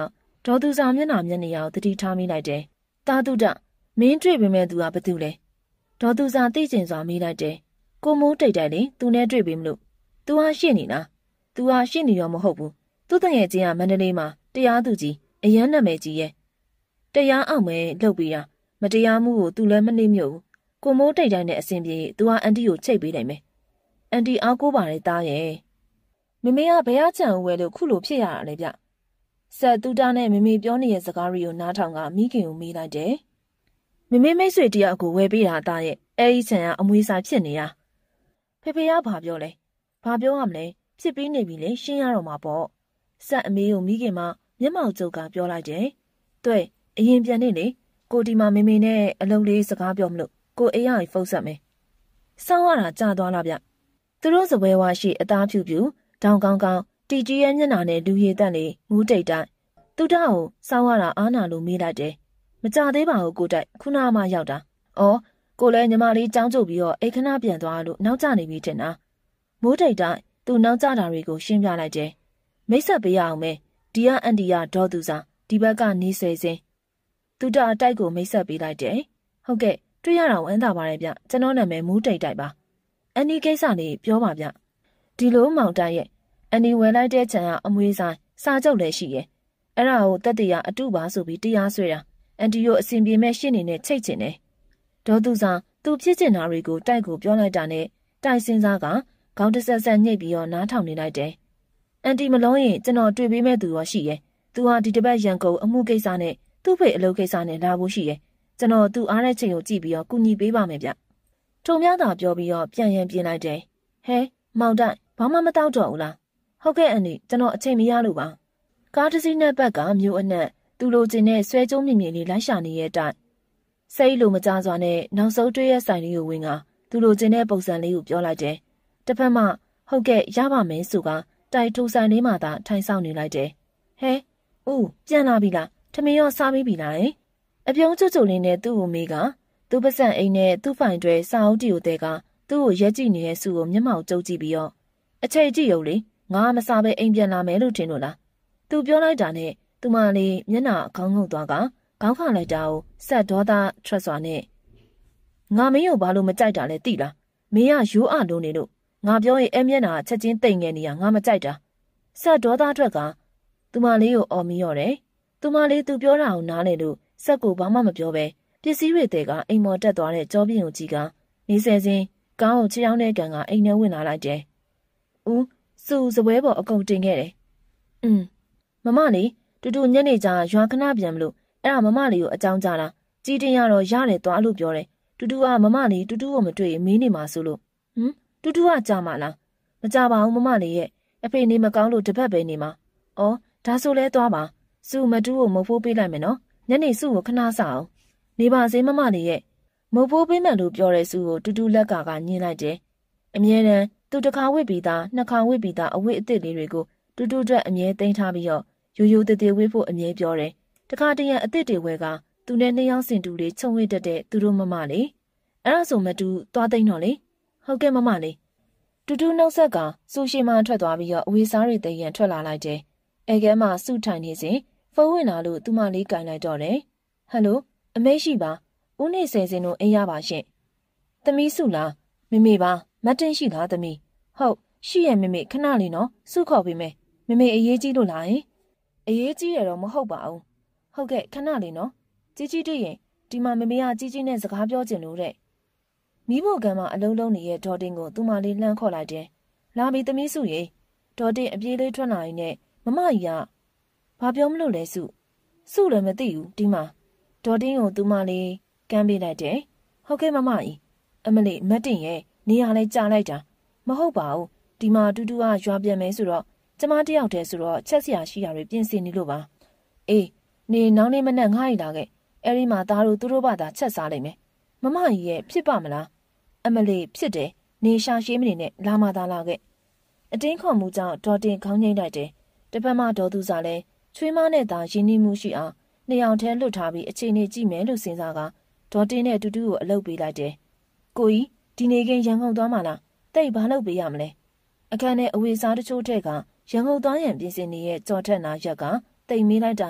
ဒေါ်သူစာမျက်နှာမျက်နှာကိုတတိထားမိလိုက်တယ်။တာတုဒမင်းတွေ့ပေမဲ့သူကဘာတူလဲ။ဒေါ်သူစာသိကျင်စွာမိလိုက်တယ်။ကိုမိုးတိတ်တယ်လေသူနဲ့တွေ့ပြီမလို့။ तू ဟာရှင့်နေလား။ तू ဟာရှင့်နေရောမဟုတ်ဘူး။သူ့တငယ်ချင်းကမန္တလေးမှာတရားသူကြီးအရန်နာမည်ကြီးရဲ့။တရားအောင်မဲလုပ်ပြီးတာမတရားမှုကို तू လည်းမနှိမ့်မြို့ဘူး။ကိုမိုးတိတ်တိုင်းနဲ့အစဉ်ပြေ तू ဟာအန်တီကိုချိတ်ပေးနိုင်မယ်။အန်တီအားကိုးပါလေသားရဲ့။မမေကဘယ်အချံဦးဝဲလို့ခုလိုဖြစ်ရတာလဲဗျ။ဆက်တူတာနဲ့မမေပြောနေတဲ့စကားတွေကိုနားထောင်ကမိခင်ကိုမေးလိုက်တယ်။မမေမိတ်ဆွေတယောက်ကိုဝယ်ပေးတာသားရဲ့အဲဒီချံကအမွေစာဖြစ်နေရ။ဖေဖေကဘာပြောလဲ။ဘာပြောရမလဲ။ဖြစ်ပြီးနေပြီလေရှင်းရတော့မှာပေါ့။ဆက်အမေကိုမိခင်မမျက်မှောက်ကျုပ်ကပြောလိုက်တယ်။တွေ့အရင်ပြန်နေလေကိုဒီမှာမမေနဲ့အလုံးလေးစကားပြောမလို့ကိုအေးရဖုန်းဆက်မယ်။စောင်းရတာကြာသွားလားဗျ။သူတို့စပွဲဝါရှိအသားဖြူဖြူတောင်ကောင်းကောင်းတီကြီးရဲ့မျက်နှာနဲ့လူရည်တက်လေမူးတိတ်တိုင်းသူတောက်ကိုစောင်းရတာအားနာလို့မေးလိုက်တယ်။မကြသေးပါဘူးကိုတိုက်ခုနမှရောက်တာ။အော်ကိုလည်းညီမလေးကြောင်းကျုပ်ပြီးတော့အိတ်ခဏပြန်သွားလို့နောက်ကျနေပြီထင်တာ။မိုးတိတ်တိုင်းသူနောက်ကျတာတွေကိုရှင်းပြလိုက်တယ်။မိတ်ဆက်ပေးရအောင်မယ်။ဒီကအန်တီကဒေါ်သူစာဒီဘက်ကနေဆွေစင်းသူတအတိုက်ကိုမိတ်ဆက်ပေးလိုက်တယ်။ဟုတ်ကဲ့တွေ့ရတာဝမ်းသာပါတယ်ဗျ။ကျွန်တော်နာမည်မိုးတိတ်တိုက်ပါ။အန်ဒီကိစ္စလေးပြောပါဗျ။ဒီလိုမောင်တိုက်ရဲ့အန်ဒီဝယ်လိုက်တဲ့ခြံကအမွေဆိုင်စာချုပ်လည်းရှိရဲ့။အဲ့ဒါကိုတက်တရအတုပါဆိုပြီးတရားဆွဲတာအန်တီတို့အစဉ်ပြေမဲ့ရှင်းနေတဲ့ချိတ်ချင်တယ်။ဒေါ်သူစာသူဖြစ်ချင်တာတွေကိုတိုက်ကိုပြောလိုက်တာနဲ့တိုက်စင်းစားကခေါင်းတဆက်ဆက်ညှိပ်ပြီးတော့နားထောင်နေလိုက်တယ်။အန်တီမလုံးရင်ကျွန်တော်တွေ့ပေးမဲ့သူရောရှိရဲ့။သူဟာဒီတစ်ပတ်ရန်ကုန်အမှုကိစ္စနဲ့သူ့ဖေအလုပ်ကိစ္စနဲ့လာဖို့ရှိရဲ့။ကျွန်တော်သူ့အားတဲ့ချိန်ကိုကြည့်ပြီးတော့ကူညီပေးပါမယ်ဗျ။ထုံများသာပြောပြီးတော့ပြန်ရင်ပြင်လိုက်တယ်။ဟဲမောင်တိုက်ဘာမှမတောက်တော့ဘူးလား။ဟုတ်ကဲ့အန်တီကျွန်တော်အချိန်မရလို့ပါ။ကားတစ်စီးနဲ့ဘက်ကမျိုးအနှက်သူလိုချင်တဲ့ဆွဲကျုံးမြင့်မြင့်လေးလိုက်ရှာနေရဲ့တိုက်စိတ်လိုမကြစွာနဲ့နောက်ဆုံးတွေ့ရဆိုင်လေးကိုဝင်ကသူလိုချင်တဲ့ပုံစံလေးကိုပြောလိုက်တယ်။တစ်ဖက်မှဟုတ်ကဲ့ရပါမယ်ဆိုကတိုက်ထိုးဆိုင်လေးမှသာထိုင်ဆောင်နေလိုက်တယ်။ဟဲဦးပြန်လာပြီလားထမင်းရောစားပြီးပြီလားအပြုံးကျွတ်ကျွတ်လေးနဲ့သူ့ကိုမေးကသူ့ပစံအိမ်နဲ့သူ့ဖိုင်တွေစာအုပ်တီကိုတဲကသူ့ကိုရက်ကြည့်နေတဲ့စုကိုမျက်မှောက်ကျုပ်ကြည့်ပြီးတော့အချိန်ကြည့်ရုံလေငါမစားပဲအိမ်ပြန်လာမယ်လို့ထင်လို့လားသူပြောလိုက်တာနဲ့သူမလေးမျက်နှာခေါင်းငုတ်သွားကခေါင်းခါလိုက်တာကိုဆက်ဒေါသထွက်စွာနဲ့ငါမင်းကိုဘာလို့မကြိုက်တာလဲသိလားမင်းကရိုးအလုံးနေလို့ငါပြောရင်အဲ့မျက်နှာချက်ချင်းတိမ်ငယ်နေရငါမကြိုက်တာဆက်ဒေါသထွက်ကသူမလေးကိုအော်မီရော်တယ်သူမလေးသူပြောတာကိုနားလေလို့ဆက်ကိုဘာမှမပြောပဲပစ္စည်းတွေတဲကအိမ်မော်တက်သွားတဲ့ကြောပြင်းကိုကြည့်ကနေဆယ်စင်းကောင်းကိုချောင်းတဲ့ကန်ကအိမ်ထဲဝင်လာလိုက်တယ်ဦးစုစပွဲပေါ်အကုန်တင်ခဲ့တယ်မမလေးတူတူညနေကျရွာခဏပြန်မလို့အဲ့ဒါမမလေးကိုအကြောင်းကြားတာကြီးတင်ရတော့ရတယ်သွားလို့ပြောတယ်တူတူကမမလေးတူတူကိုမတွေ့ရင်မင်းနေမှာဆိုလို့တူတူကကြာမလားမကြပါဘူးမမလေးရဲ့အဖေနေမကောင်းလို့တပတ်ပဲနေမှာအော်ဒါဆိုလဲသွားပါစုမတူကိုမဖိုးပေးလိုက်မယ်နော်ညနေစုကိုခဏစအောင်နေပါစေမမလေးရဲ့မဖိုးပေးမယ်လို့ပြောတဲ့စုကိုတူတူလက်ကညင်းလိုက်တယ်အမြဲတမ်းသူတစ်ခါဝစ်ပြီးသားနှစ်ခါဝစ်ပြီးသားအဝတ်အသစ်လေးတွေကိုတူတူအတွက်အမြဲသိမ်းထားပြီးတော့ရိုးရိုးတည်တည်ဝစ်ဖို့အမြဲပြောတယ်တခါတရံအသစ်တွေဝဲကသူနဲ့နှစ်ယောက်စင်တူလေးခြုံဝစ်တတ်တဲ့သူတို့မမလေးအဲ့ဒါဆိုမတူသွားသိမ်းတော့လေဟုတ်ကဲ့မမလေးတူတူနှုတ်ဆက်ကစူရှိမှထွက်သွားပြီးတော့အဝေးစားတွေတည်ရန်ထွက်လာလိုက်တယ်အဲကဲမှစုထိုင်နေစဉ်ဖုန်းဝင်လာလို့သူမလေးကင်လိုက်တော့တယ်ဟယ်လိုအမေရှိပါဦးနေစင်စင်တို့အိမ်ရပါရှင့်သမီးစုလားမမေပါမတ်တင်ရှိလားသမီးဟုတ်ရှိရဲ့မမေခဏလေးနော်စုခေါ်ပေးမယ်မမေအေးကြီးလို့လားအရေးကြီးရတော့မဟုတ်ပါဘူးဟုတ်ကဲ့ခဏလေးနော်ကြီးကြီးတွေ့ရင်ဒီမှာမမေကကြီးကြီးနဲ့စကားပြောချင်လို့တဲ့မိဖို့ကံမှာအလုံးလုံးနေတဲ့ဒေါ်တင်ကိုသူမလေးလှမ်းခေါ်လိုက်တယ်လာပြီသမီးစုရေဒေါ်တင်အပြေးလေးထွက်လာရင်နဲ့မမကြီးကဘာပြောမလို့လဲစုလည်းမသိဘူးဒီမှာဒေါ်တင်ကိုသူမလေးကမ်းပေးလိုက်တယ်ဟုတ်ကဲ့မမကြီးအမလေးမတ်တင်ရဲ့နေရာလဲကြာလိုက်တာမဟုတ်ပါဘူးဒီမှာတူတူကရွာပြန်မယ်ဆိုတော့ကျမတယောက်တည်းဆိုတော့ချက်စရာရှိတာတွေပြင်ဆင်နေလို့ပါအေးနေနောက်နေ့မနက်ငှားရလာခဲ့အဲ့ဒီမှာသားတို့သူတို့ဘာသာချက်စားလိုက်မယ်မမကြီးရဲ့ဖြစ်ပါမလားအမလေးဖြစ်တယ်နေရှာရှင်းမနေနဲ့လာမသားလာခဲ့အတင်းခေါ်မှုကြောင့်ဒေါ်တင်ခေါင်းငိမ့်လိုက်တယ်တစ်ဖက်မှဒေါ်သူစာလဲချွေးမနဲ့သာရင်းနှီးမှုရှိအောင်နှစ်ယောက်တည်းလွတ်ထားပြီးအခြေအနေကြည့်မယ်လို့စဉ်းစားကဒေါ်တင်နဲ့တူတူကိုအလုပ်ပေးလိုက်တယ်ကိုကြီးဒီနေကင်းရန်ကုန်သွားမှလားတိတ်ဘာလုပ်ပေးရမလဲအခန်းထဲအဝေးစားတချို့ထက်ကရန်ကုန်သွားရန်ပြင်ဆင်နေတဲ့ကြော်ထက်နာရက်ကတိတ်မေးလိုက်တာနဲ့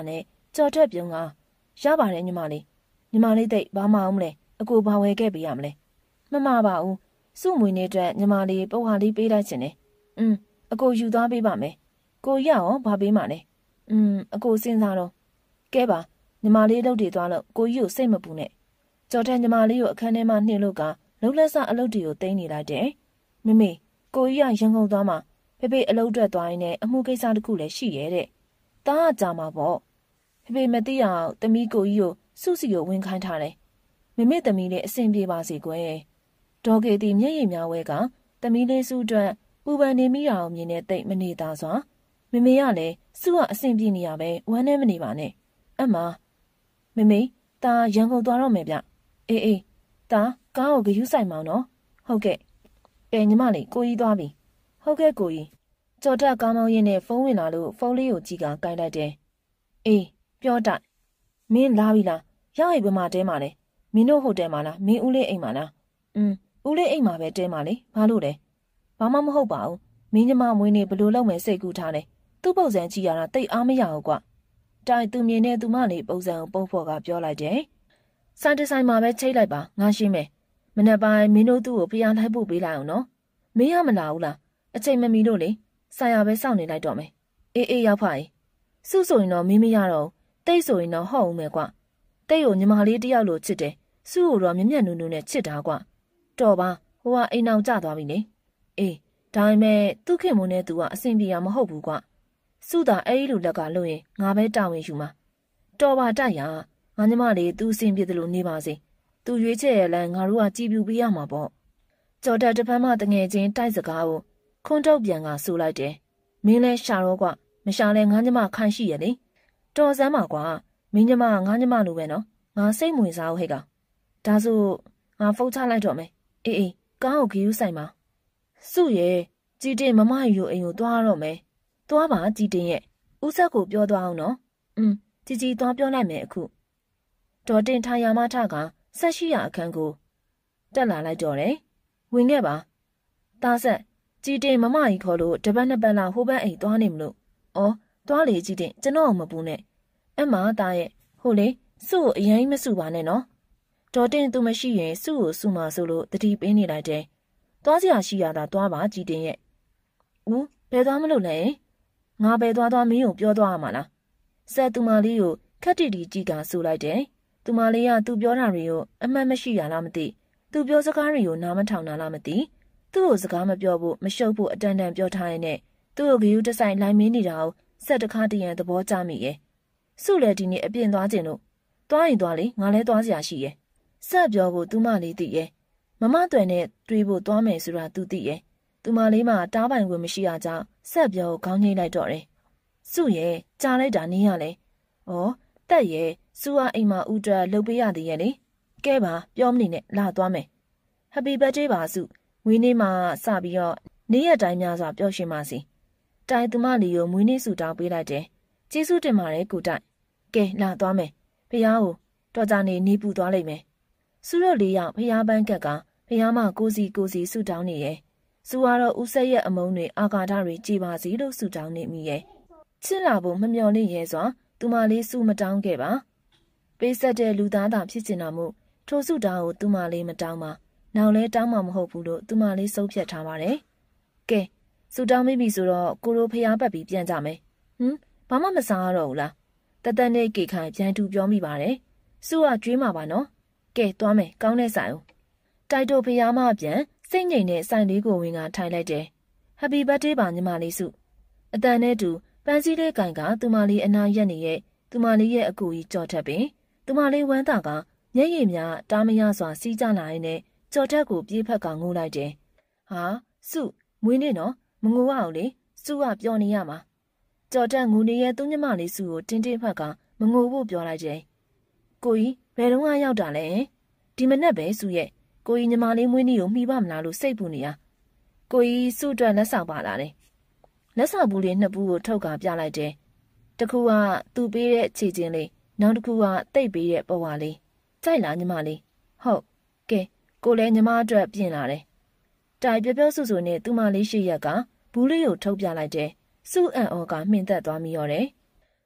ကြော်ထက်ပြုံးကရပါတယ်ညီမလေးသိဘာမှအောင်မလဲအကိုဘာဝယ်ခဲ့ပေးရမလဲမမပါဘူးစုမွေနေအတွက်ညီမလေးပဝါလေးပေးလိုက်ချင်တယ်အကိုယူသွားပေးပါမယ်ကိုရရောဘာပေးမှလဲအကိုစဉ်းစားတော့ကဲပါညီမလေးလှုပ်တည်သွားလို့ကိုကြီးကိုစိတ်မပူနဲ့ကြော်ထက်ညီမလေးကိုအခန်းထဲမှာနှင်လို့ကလှုပ်လက်စအလုပ်တွေကိုတင်းနေလိုက်တယ်မမေကိုကြီးကရန်ကုန်သွားမှာဖေဖေအလုပ်အတွက်သွားရင်လည်းအမှုကိစ္စတစ်ခုလည်းရှိရဲ့တဲ့တားကကြာမှာပေါ့ဖေဖေမသိအောင်တမီးကိုကြီးကိုစုစီကိုဝင်ခိုင်းထားတယ်မမေတမီးလေးအဆင်ပြေပါစေကွယ်ဒေါ်ကေတီမျက်ရည်များဝဲကတမီးလေးစုအတွက်ပူပန်နေမိတာကိုမြင်တဲ့တိတ်မနေသားစွာမမေကလည်းစုကအဆင်ပြေနေရပဲဝမ်းနဲ့မနေပါနဲ့အမမေတာရန်ကုန်သွားတော့မယ်ဗျအေးတာကားကိုဂယူးဆိုင်မောင်းနော်ဟုတ်ကဲ့ညီမလေးကိုကြီးသွားပြီဟုတ်ကဲ့ကိုကြီးကြော်တက်ကားမောင်းရင်းနဲ့ဖုန်းဝင်လာလို့ဖုန်းလေးကိုကြည့်ကကိုင်လိုက်တယ်အေးပြောတိုက်မင်းလာပြီလားရောက်ရင်ဘယ်မှာတဲမှာလဲမင်းတို့ဟိုတယ်မှာလားမင်းဦးလေးအိမ်မှာလားဦးလေးအိမ်မှာပဲတဲမှာလေဘာလို့လဲဘာမှမဟုတ်ပါဘူးမင်းညီမမွေးနေဘလို့လောက်မယ်စိတ်ကူးထားတယ်သူ့ပုံစံကြည့်ရတာတိတ်အားမရဘူးကွတိုင်သူမြင်တဲ့သူမလေးပုံစံကိုပုံဖော်ကပြောလိုက်တယ်ဆိုင်တဆိုင်မှာပဲချိတ်လိုက်ပါငါရှင်းမယ်မနေ့ပိုင်းမင်းတို့သူ့ကိုဖျားလိုက်ဖို့ပေးလိုက်အောင်နော်မင်းရမလာဘူးလားအချိန်မမီလို့လေဆိုင်ရပဲစောင့်နေလိုက်တော့မယ်အေးရောက်ပါရဲ့စုဆိုရင်တော့မင်းမရတော့တိတ်ဆိုရင်တော့ဟော့ဦးမယ်ကွတိတ်ကိုညီမလေးတယောက်လိုချစ်တယ်စုကိုတော့မျက်နုနဲ့ချစ်တာကွတော်ပါဟိုကအိမ်အောင်ကျသွားပြီလေအေးဒါပေမဲ့သူ့ခင်မုန်းနဲ့သူကအဆင်ပြေရမဟုတ်ဘူးကွစုသာအဲ့ဒီလိုလက်ကလို့ရင်ငါပဲတာဝန်ယူမှာတော်ပါတိုက်ရငါညီမလေးသူအဆင်ပြေတယ်လို့နေပါစေသူရွေးချယ်ရလန်းငါတို့ကကြည်ပြူပေးရမှာပေါ့ကြော်တက်တစ်ဖက်မှတငယ်ချင်းတိုက်စကားကိုခွန်းထုတ်ပြန်ကဆိုလိုက်တယ်မင်းလဲရှာတော့ကွမရှာလဲငါညီမခိုင်းရှိရလေတော်စမ်းပါကွာမင်းညီမငါညီမလိုပဲနော်ငါစိတ်မဝင်စားဘူးဟဲ့ကောင်ဒါဆိုငါဖုန်းချလိုက်တော့မယ်အေးကားကိုဂီယူဆိုင်ပါစုရဲ့ကြည်တင်မမယူအိမ်ကိုသွားတော့မယ်သွားပါကြည်တင်ရဲ့ဦးဆက်ကိုပြောသွားအောင်နော်ကြီးသွားပြောလိုက်မယ်အခုဒေါ်တင်ထားရမထကဆက်ရှိရအခန်းကိုတက်လာလိုက်တော့တယ်ဝင်ခဲ့ပါသားဆက်ကြည်တင်မမကြီးခေါ်လို့တပတ်နှစ်ပတ်လောက်ဟိုဘက်အိမ်သွားနေမလို့သွားလေကြည်တင်ကျွန်တော်မပူနဲ့အမသားရဲ့ဟိုလေစုကိုအရင်မစုပါနဲ့နော်ဒေါ်တင်သူမရှိရင်စုကိုစုမှာဆိုလို့တတိပေးနေလိုက်တယ်သွားစရာရှိရတာသွားပါကြည်တင်ရဲ့ဦးဘယ်သွားမလို့လဲငါဘယ်သွားမင်းကိုပြောသွားရမှာလားဆက်သူမလေးကိုခက်တီတီကြည့်ကဆိုလိုက်တယ်သူမလေးကသူပြောတာတွေကိုအမှန်မရှိရလားမသိသူပြောစကားတွေကိုနားမထောင်တာလားမသိသူ့ကိုစကားမပြောဖို့မရှုပ်ဖို့အတန်တန်ပြောထားရတဲ့သူ့ကိုဂယူးတဆိုင်လိုင်းမင်းနေတာကိုဆက်တခါတရံသဘောကျမိရဲ့စုလည်းဒီနေ့အပြင်သွားခြင်းလို့သွားရင်သွားလေငါလည်းသွားစရာရှိရဲ့ဆက်ပြောဖို့သူမလေးသိရဲ့မမတွယ်နဲ့တွေးဖို့သွားမယ်ဆိုတာသူသိရဲ့သူမလေးမှာတားပိုင်ခွင့်မရှိရကြောင်းဆက်ပြောခေါင်းငိမ့်လိုက်တော့တယ်စုရဲ့ကြားလိုက်တာနင်းရလဲတက်ရဲ့စုကအိမ်မှာဦးအတွက်လှုပ်ပေးရသေးရဲ့လေကဲပါပြောမနေနဲ့လာသွားမယ် Happy birthday ပါစုမွေးနေ့မှာစပြီးတော့နေ့ရက်တိုင်းများစွာပျော်ရွှင်ပါစေတိုင်သူမလီကိုမွေးနေ့ဆုတောင်းပေးလိုက်တယ်ကျေးဇူးတင်ပါတယ်ကိုတိုက်ကဲလာသွားမယ်ဖះကိုတော်ကြနေပူသွားလိမ့်မယ်စုတို့လေးယောက်ဖះပန်းကက်ကဖះမကိုစီဆုတောင်းနေရဲ့စုကတော့ဦးဆက်ရဲ့အမုန်းတွေအာဃာတတွေကြည်ပါစီလို့ဆုတောင်းနေမိရဲ့ချစ်လာဖို့မမျှော်လင့်ရဲစွာသူမလေးစုမတောင်းခဲ့ပါပေးဆက်တဲ့လူသားသာဖြစ်ချင်တာမို့ထိုဆုတောင်းကိုသူမလေးမတောင်းပါနောက်လဲတောင်းမှမဟုတ်ဘူးလို့သူမလေးဆုံးဖြတ်ထားပါတယ်ကဲဆုတောင်းမိပြီဆိုတော့ကိုရိုဖျားပတ်ပြီးပြန်ကြမယ်ဘာမှမစားရတော့ဘူးလားတသက်နဲ့ကေခိုင်ပြန်တူပြောမိပါတယ်စုကကျွေးမှာပါနော်ကဲသွားမယ်ကောင်းတဲ့ဆိုင်ဦးတိုက်တို့ဖျားမပြန်စိတ်ငြိမ်တဲ့ဆိုင်လေးကိုဝင်ကထိုင်လိုက်တယ် Happy birthday ပါညီမလေးစုအတန်နဲ့တူပန်းစည်းလေးကင်ကသူမလေးအနာရက်နေရဲ့သူမလေးရဲ့အကူကြီးကြော်ထက်ပင်သူမလေးဝမ်းသာကမျက်ရည်များတားမရစွာစီးကြလာရင်းနဲ့ကြော်ထက်ကိုပြေးဖက်ကငိုးလိုက်တယ်ဟာစုမွေးနေနော်မငိုရအောင်လေစုကပြောနေရမှာကြော်ထက်ငိုနေရဲ့သူညမလေးစုကိုတင်းဖက်ကမငိုဖို့ပြောလိုက်တယ်ကိုကြီးဘယ်တော့မှရောက်တာလဲဒီမနဲ့ပဲစုရဲ့ကိုကြီးညီမလေးမွေးနေ့ကိုမှီပါမလားလို့စိတ်ပူနေရကိုကြီးစုအတွက်လက်ဆောင်ပါလာတယ်လက်ဆောင်ဘူးလေးနှစ်ဘူးကိုထုတ်ကပြလိုက်တယ်တခုကသူ့ပေးတဲ့ခြေချင်းလေးနောက်တစ်ခုကတိတ်ပေးတဲ့ပဝါလေးကြိုက်လားညီမလေးဟုတ်ကဲကိုလည်းညီမအတွက်ပြင်လာတယ်တိုင်ပြောဆူနဲ့သူမလေးရှိရက်ကဘူးလေးကိုထုတ်ပြလိုက်တယ်စုအံ့ဩကမှင်သက်သွားမိရောတယ်က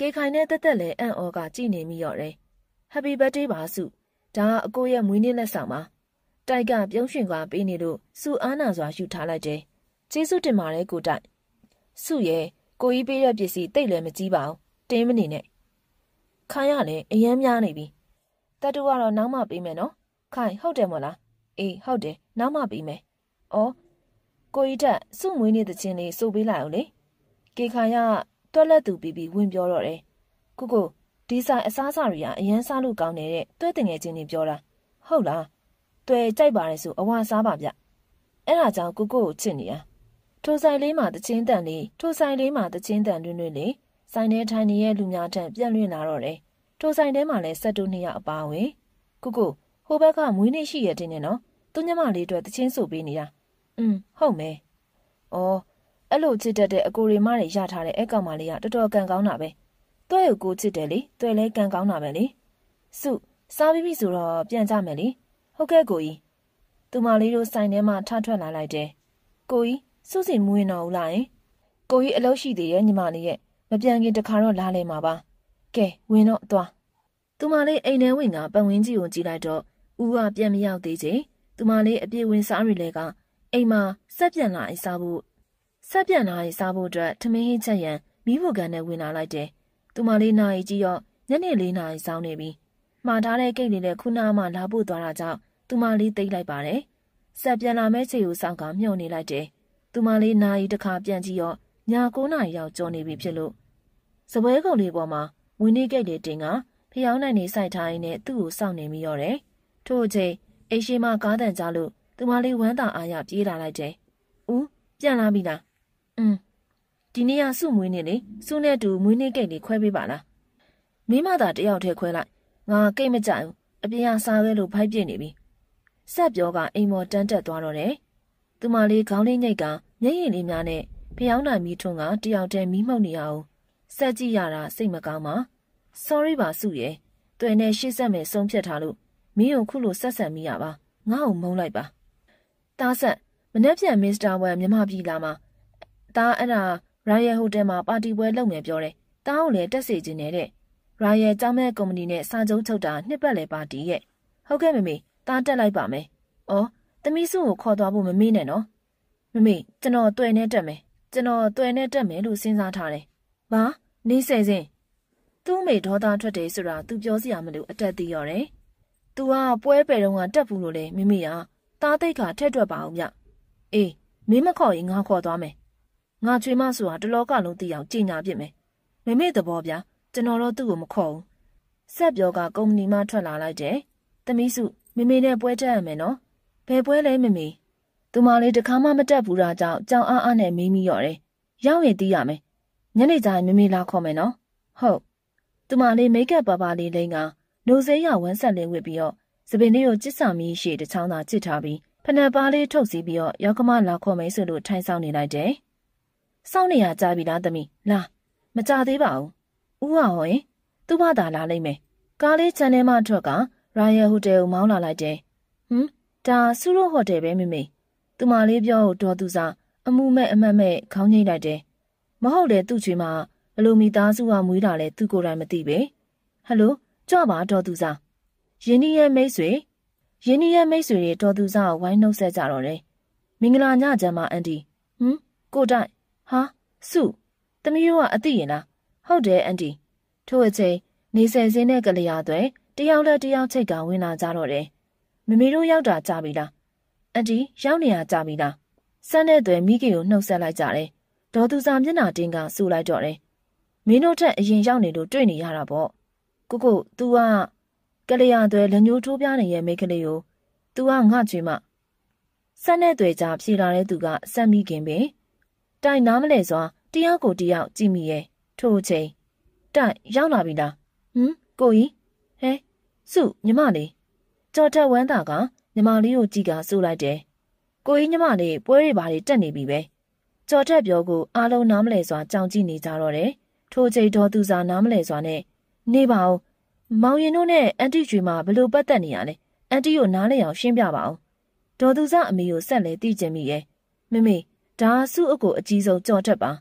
ကေခိုင်နဲ့တက်တက်လည်းအံ့ဩကကြည်နေမိရော်တယ် Happy birthday ပါစုဒါကအကိုရဲ့မွေးနေ့လက်ဆောင်ပါတိုက်ကပြုံးရွှင်ကပေးနေလို့စုအားနာစွာယူထားလိုက်တယ်ကျေးဇူးတင်ပါတယ်ကိုတိုက်စုရဲ့ကိုကြီးပေးတဲ့ပစ္စည်းတိတ်လည်းမကြီးပါဘူးတင်းမနေနဲ့ခိုင်ရလည်းအယမ်းများနေပြီတတူကတော့နောက်မှပေးမယ်နော်ခိုင်ဟုတ်တယ်မို့လားအေးဟုတ်တယ်နောက်မှပေးမယ်ဩကိုကြီးတက်စုမွေးနေ့တခြင်းလေးစိုးပေးလိုက်အောင်လေကေခိုင်ရတွက်လက်သူပြီးပြီးဝင်ပြောတော့တယ်ကိုဒီဆိုင်အစားအစာတွေကအရန်စားလို့ကောင်းနေတဲ့တွဲတင်ငယ်ချင်းတွေပြောတာဟုတ်လားတွဲကြိုက်ပါတယ်ဆိုအဝါစားပါဗျအဲ့ဒါကြောင့်ကိုချစ်နေတာထိုဆိုင်လေးမှာတချင်းတန်လေးထိုဆိုင်လေးမှာတချင်းတန်တွင်လေဆိုင်ထဲထိုင်နေတဲ့လူများထံပြန့်လွင့်လာတော့တယ်ထိုဆိုင်ထဲမှာလည်းဆက်တူနှစ်ယောက်အပါဝင်ကိုဟိုဘက်ကမွေးနေ့ရှိရတဲ့နဲ့နော်သူညမလေးတို့တချင်းဆိုပေးနေတာဟုတ်မယ်အော်အဲ့လိုချစ်တတ်တဲ့အကိုရီမတွေရထားတဲ့အဲ့ကောင်မလေးကတော်တော်ကန်ကောင်းတာပဲတွဲကိုချစ်တယ်လေတွဲလဲကန်ကောင်းတာပဲလေစုစားပြီးပြီဆိုတော့ပြန်ကြမယ်လေဟုတ်ကဲ့ကိုကြီးသူမလေးတို့ဆိုင်ထဲမှာထထွက်လာလိုက်တယ်ကိုကြီးစုစီမွေးတော့ဦးလားယင်ကိုကြီးအလုပ်ရှိသေးရဲ့ညီမလေးရဲ့မပြန်ခင်တခါတော့လာလဲမှာပါကဲဝင်တော့သွားသူမလေးအိမ်ထဲဝင်ကပတ်ဝန်းကျင်ကိုကြည့်လိုက်တော့ဦးကပြန်မရောက်သေးချိန်သူမလေးအပြည့်ဝင်စားရီလဲကအိမ်မှာဆက်ပြန်လာအိစားဖို့အတွက်ထမင်းဟင်းချက်ရန်မိဖို့ကန်နဲ့ဝင်လာလိုက်တယ်သူမလေးနာရီကြီးရောညနေ4 နာရီစောင်းနေပြီမှားထားတဲ့ကိတ်လေးနဲ့ခုနမှလာဖို့သွားတာကြောင့်သူမလေးသိမ့်လိုက်ပါတယ်ဆက်ပြန်လာမဲ့ချိန်ကိုစောင့်ကမျှော်နေလိုက်တယ်သူမလေးနာရီတစ်ခါပြန်ကြည့်ရောည9 နာရီရောက်ကျော်နေပြီဖြစ်လို့စပွဲကုံလေးပေါ်မှာဝင်းနေကိတ်လေးတင်ကဖျောင်းနိုင်နေစိုက်ထားရင်းနဲ့သူ့ကိုစောင့်နေမိရောတယ်ထို့အချိန်အိရှိမကားတန်ကြလို့သူမလေးဝမ်းသာအားရပြေးလာလိုက်တယ်ဦးပြန်လာပြီလားဒီနေ့ကစုမွေးနေလေစုနဲ့တူမွေးနေ့ကိတ်လေးခွဲပေးပါလားမင်းမသာတယောက်တည်းခွဲလိုက်ငါကိတ်မကြိုက်ဘူးအပြင်ကစားခဲလို့ဖိုက်ပြစ်နေပြီဆက်ပြောကအိမ်မော်တန်းတက်သွားတော့တယ်သူမလေးခေါင်းလေးညိတ်ကမျက်ရည်လေးများနဲ့ဖျောင်းနိုင်မီထွန်းကတယောက်တည်းမီးမှုတ်နေအောင်ဆက်ကြည့်ရတာစိတ်မကောင်းပါ sorry ပါစုရဲ့တွေ့နဲ့ရှေ့ဆက်မယ်ဆုံးဖြတ်ထားလို့မင်းကိုခုလိုဆက်ဆံမိရပါငါ့ကိုမုန်းလိုက်ပါတားဆက်မနေ့ပြန်မစ္စတာဝမ်မြမပြည်လာမှာတားအဲ့ဒါရိုင်ယယ်ဟိုတယ်မှာပါတီပွဲလုပ်မယ်ပြောတယ်တားကိုလည်းတက်စေခြင်းနဲ့တဲ့ရိုင်ယယ်ကျောင်းမဲ့ကုမ္ပဏီနဲ့စာချုပ်ချုပ်တာနှစ်ပတ်လည်ပါတီရဲ့ဟုတ်ကဲ့မမေတားတက်လိုက်ပါမယ်အော်သမီးစုကိုခေါ်သွားဖို့မမေ့နဲ့နော်မမေကျွန်တော်တွေ့နဲ့တက်မယ်လို့စဉ်းစားထားတယ်ဘာနေဆယ်စင်သူ့မေဒေါသထွက်တယ်ဆိုတာ तू ပြောစရာမလိုအတက်သေးရော်တယ် तू ကပွဲပယ်တော့ကတက်ဘူးလို့လေမမေကတားသိတ်ခါထက်တွက်ပါအောင်မြအေးမင်းမခေါ်ရင်ငါခေါ်သွားမယ်ငါချွေမဆိုတာတလောကလုံးသိအောင်ကြီးညာပြစ်မယ်မမေသဘောဗျာကျွန်တော်တော့သူ့ကိုမခေါ်ဘူးဆက်ပြောကကုမ္ပဏီမှထွက်လာလိုက်တယ်သမီးစုမမေနဲ့ပွဲတက်ရမယ်နော်ဘယ်ပွဲလဲမမေသူမလေးတခါမှမတက်ဘူးတာကြောင့်ကြောင်အားအားနဲ့မေးမိရော်တယ်ရောက်ရင်သိရမယ်ညနေကျရင်မမေလာခေါ်မယ်နော်ဟုတ်သူမလေးမိတ်ကပ်ပါပါလေးလိမ့်ကနိုးစေးရဝမ်းဆက်လင်းဝစ်ပြီးတော့စပင်လေးကိုကျစ်စာမီးရှည်တစ်ချောင်းသာကျစ်ထားပြီးဖနက်ပါးလေးထုတ်စီးပြီးတော့ရောက်ကမလာခေါ်မယ်ဆိုလို့ထိုင်ဆောင်နေလိုက်တယ်စောင့်နေရကြပြီလားသမီးလာမကြသေးပါဘူးဦးဟာဟောရင်သူ့ဘာသာလာလိမ့်မယ်ကားလေးချန်ထဲမှထွက်ကရိုင်ယယ်ဟိုတယ်ကိုမောင်းလာလိုက်တယ်ဒါဆူရိုဟိုတယ်ပဲမမေသူမလေးပြောဒေါ်သူစာအမှုမဲ့အမတ်မဲ့ခေါင်းငိမ့်လိုက်တယ်မဟုတ်လေသူ့ချွေးမဘလို့မိသားစုကမွေးတာလဲသူကိုယ်တိုင်မသိပဲဟယ်လိုကြွပါဒေါ်သူစာယင်းဒီရဲ့မိတ်ဆွေတွေဒေါ်သူစာကိုဝိုင်းနှုတ်ဆက်ကြတော့တယ်မင်္ဂလာညချမ်းပါအန်တီကိုတိုက်ဟာစုသမီးတို့ကအသိရင်လားဟုတ်တယ်အန်တီထို့အချိန်နေဆယ်စင်းနဲ့ကလေးရသွဲတယောက်လက်တယောက်ချိတ်ကဝင်လာကြတော့တယ်မမေတို့ရောက်တာကြပြီလားအန်တီရောက်နေရကြပြီလားစမ်းတဲ့သွဲမိခင်ကိုနှုတ်ဆက်လိုက်ကြတယ်ဒေါ်သူစာမျက်နှာတင်းကဆူလိုက်တော့တယ်မင်းတို့ထက်အရင်ရောက်နေလို့တွေ့နေရတာပေါ့ကို तू ကကလေးရသွဲလက်ညှိုးထိုးပြနေရဲ့မိန်းကလေးကို तू ကငါ့ချွေးမစမ်းတဲ့သွဲကြဖြေလာတဲ့သူကစက်မိခင်ပင်တိုင်နားမလဲစွာတယောက်ကိုတယောက်ကြည့်မိရဲ့ထို့အချိန်တိုင်ရောက်လာပြီလားကိုကြီးဟဲစုညီမလေးကြော်တက်ဝမ်းသာကညီမလေးကိုကြည့်ကစိုးလိုက်တယ်ကိုကြီးညီမလေးပွဲတွေဘာတွေတက်နေပြီပဲကြော်တက်ပြောကိုအားလုံးနားမလဲစွာကြောင်ကြည့်နေကြတော့တယ်ထို့အချိန်ဒေါ်သူစာနားမလဲစွာနဲ့နေပါဦးမောင်ရင်တို့နဲ့အန်တီကျွေးမှာဘလို့ပတ်သက်နေရလဲအန်တီကိုနားလဲအောင်ရှင်းပြပါဦးဒေါ်သူစာအမေကိုဆက်လဲသိကျင်မိရဲ့မမေဒါစုအကိုအကြီးဆုံးကြော်တက်ပါ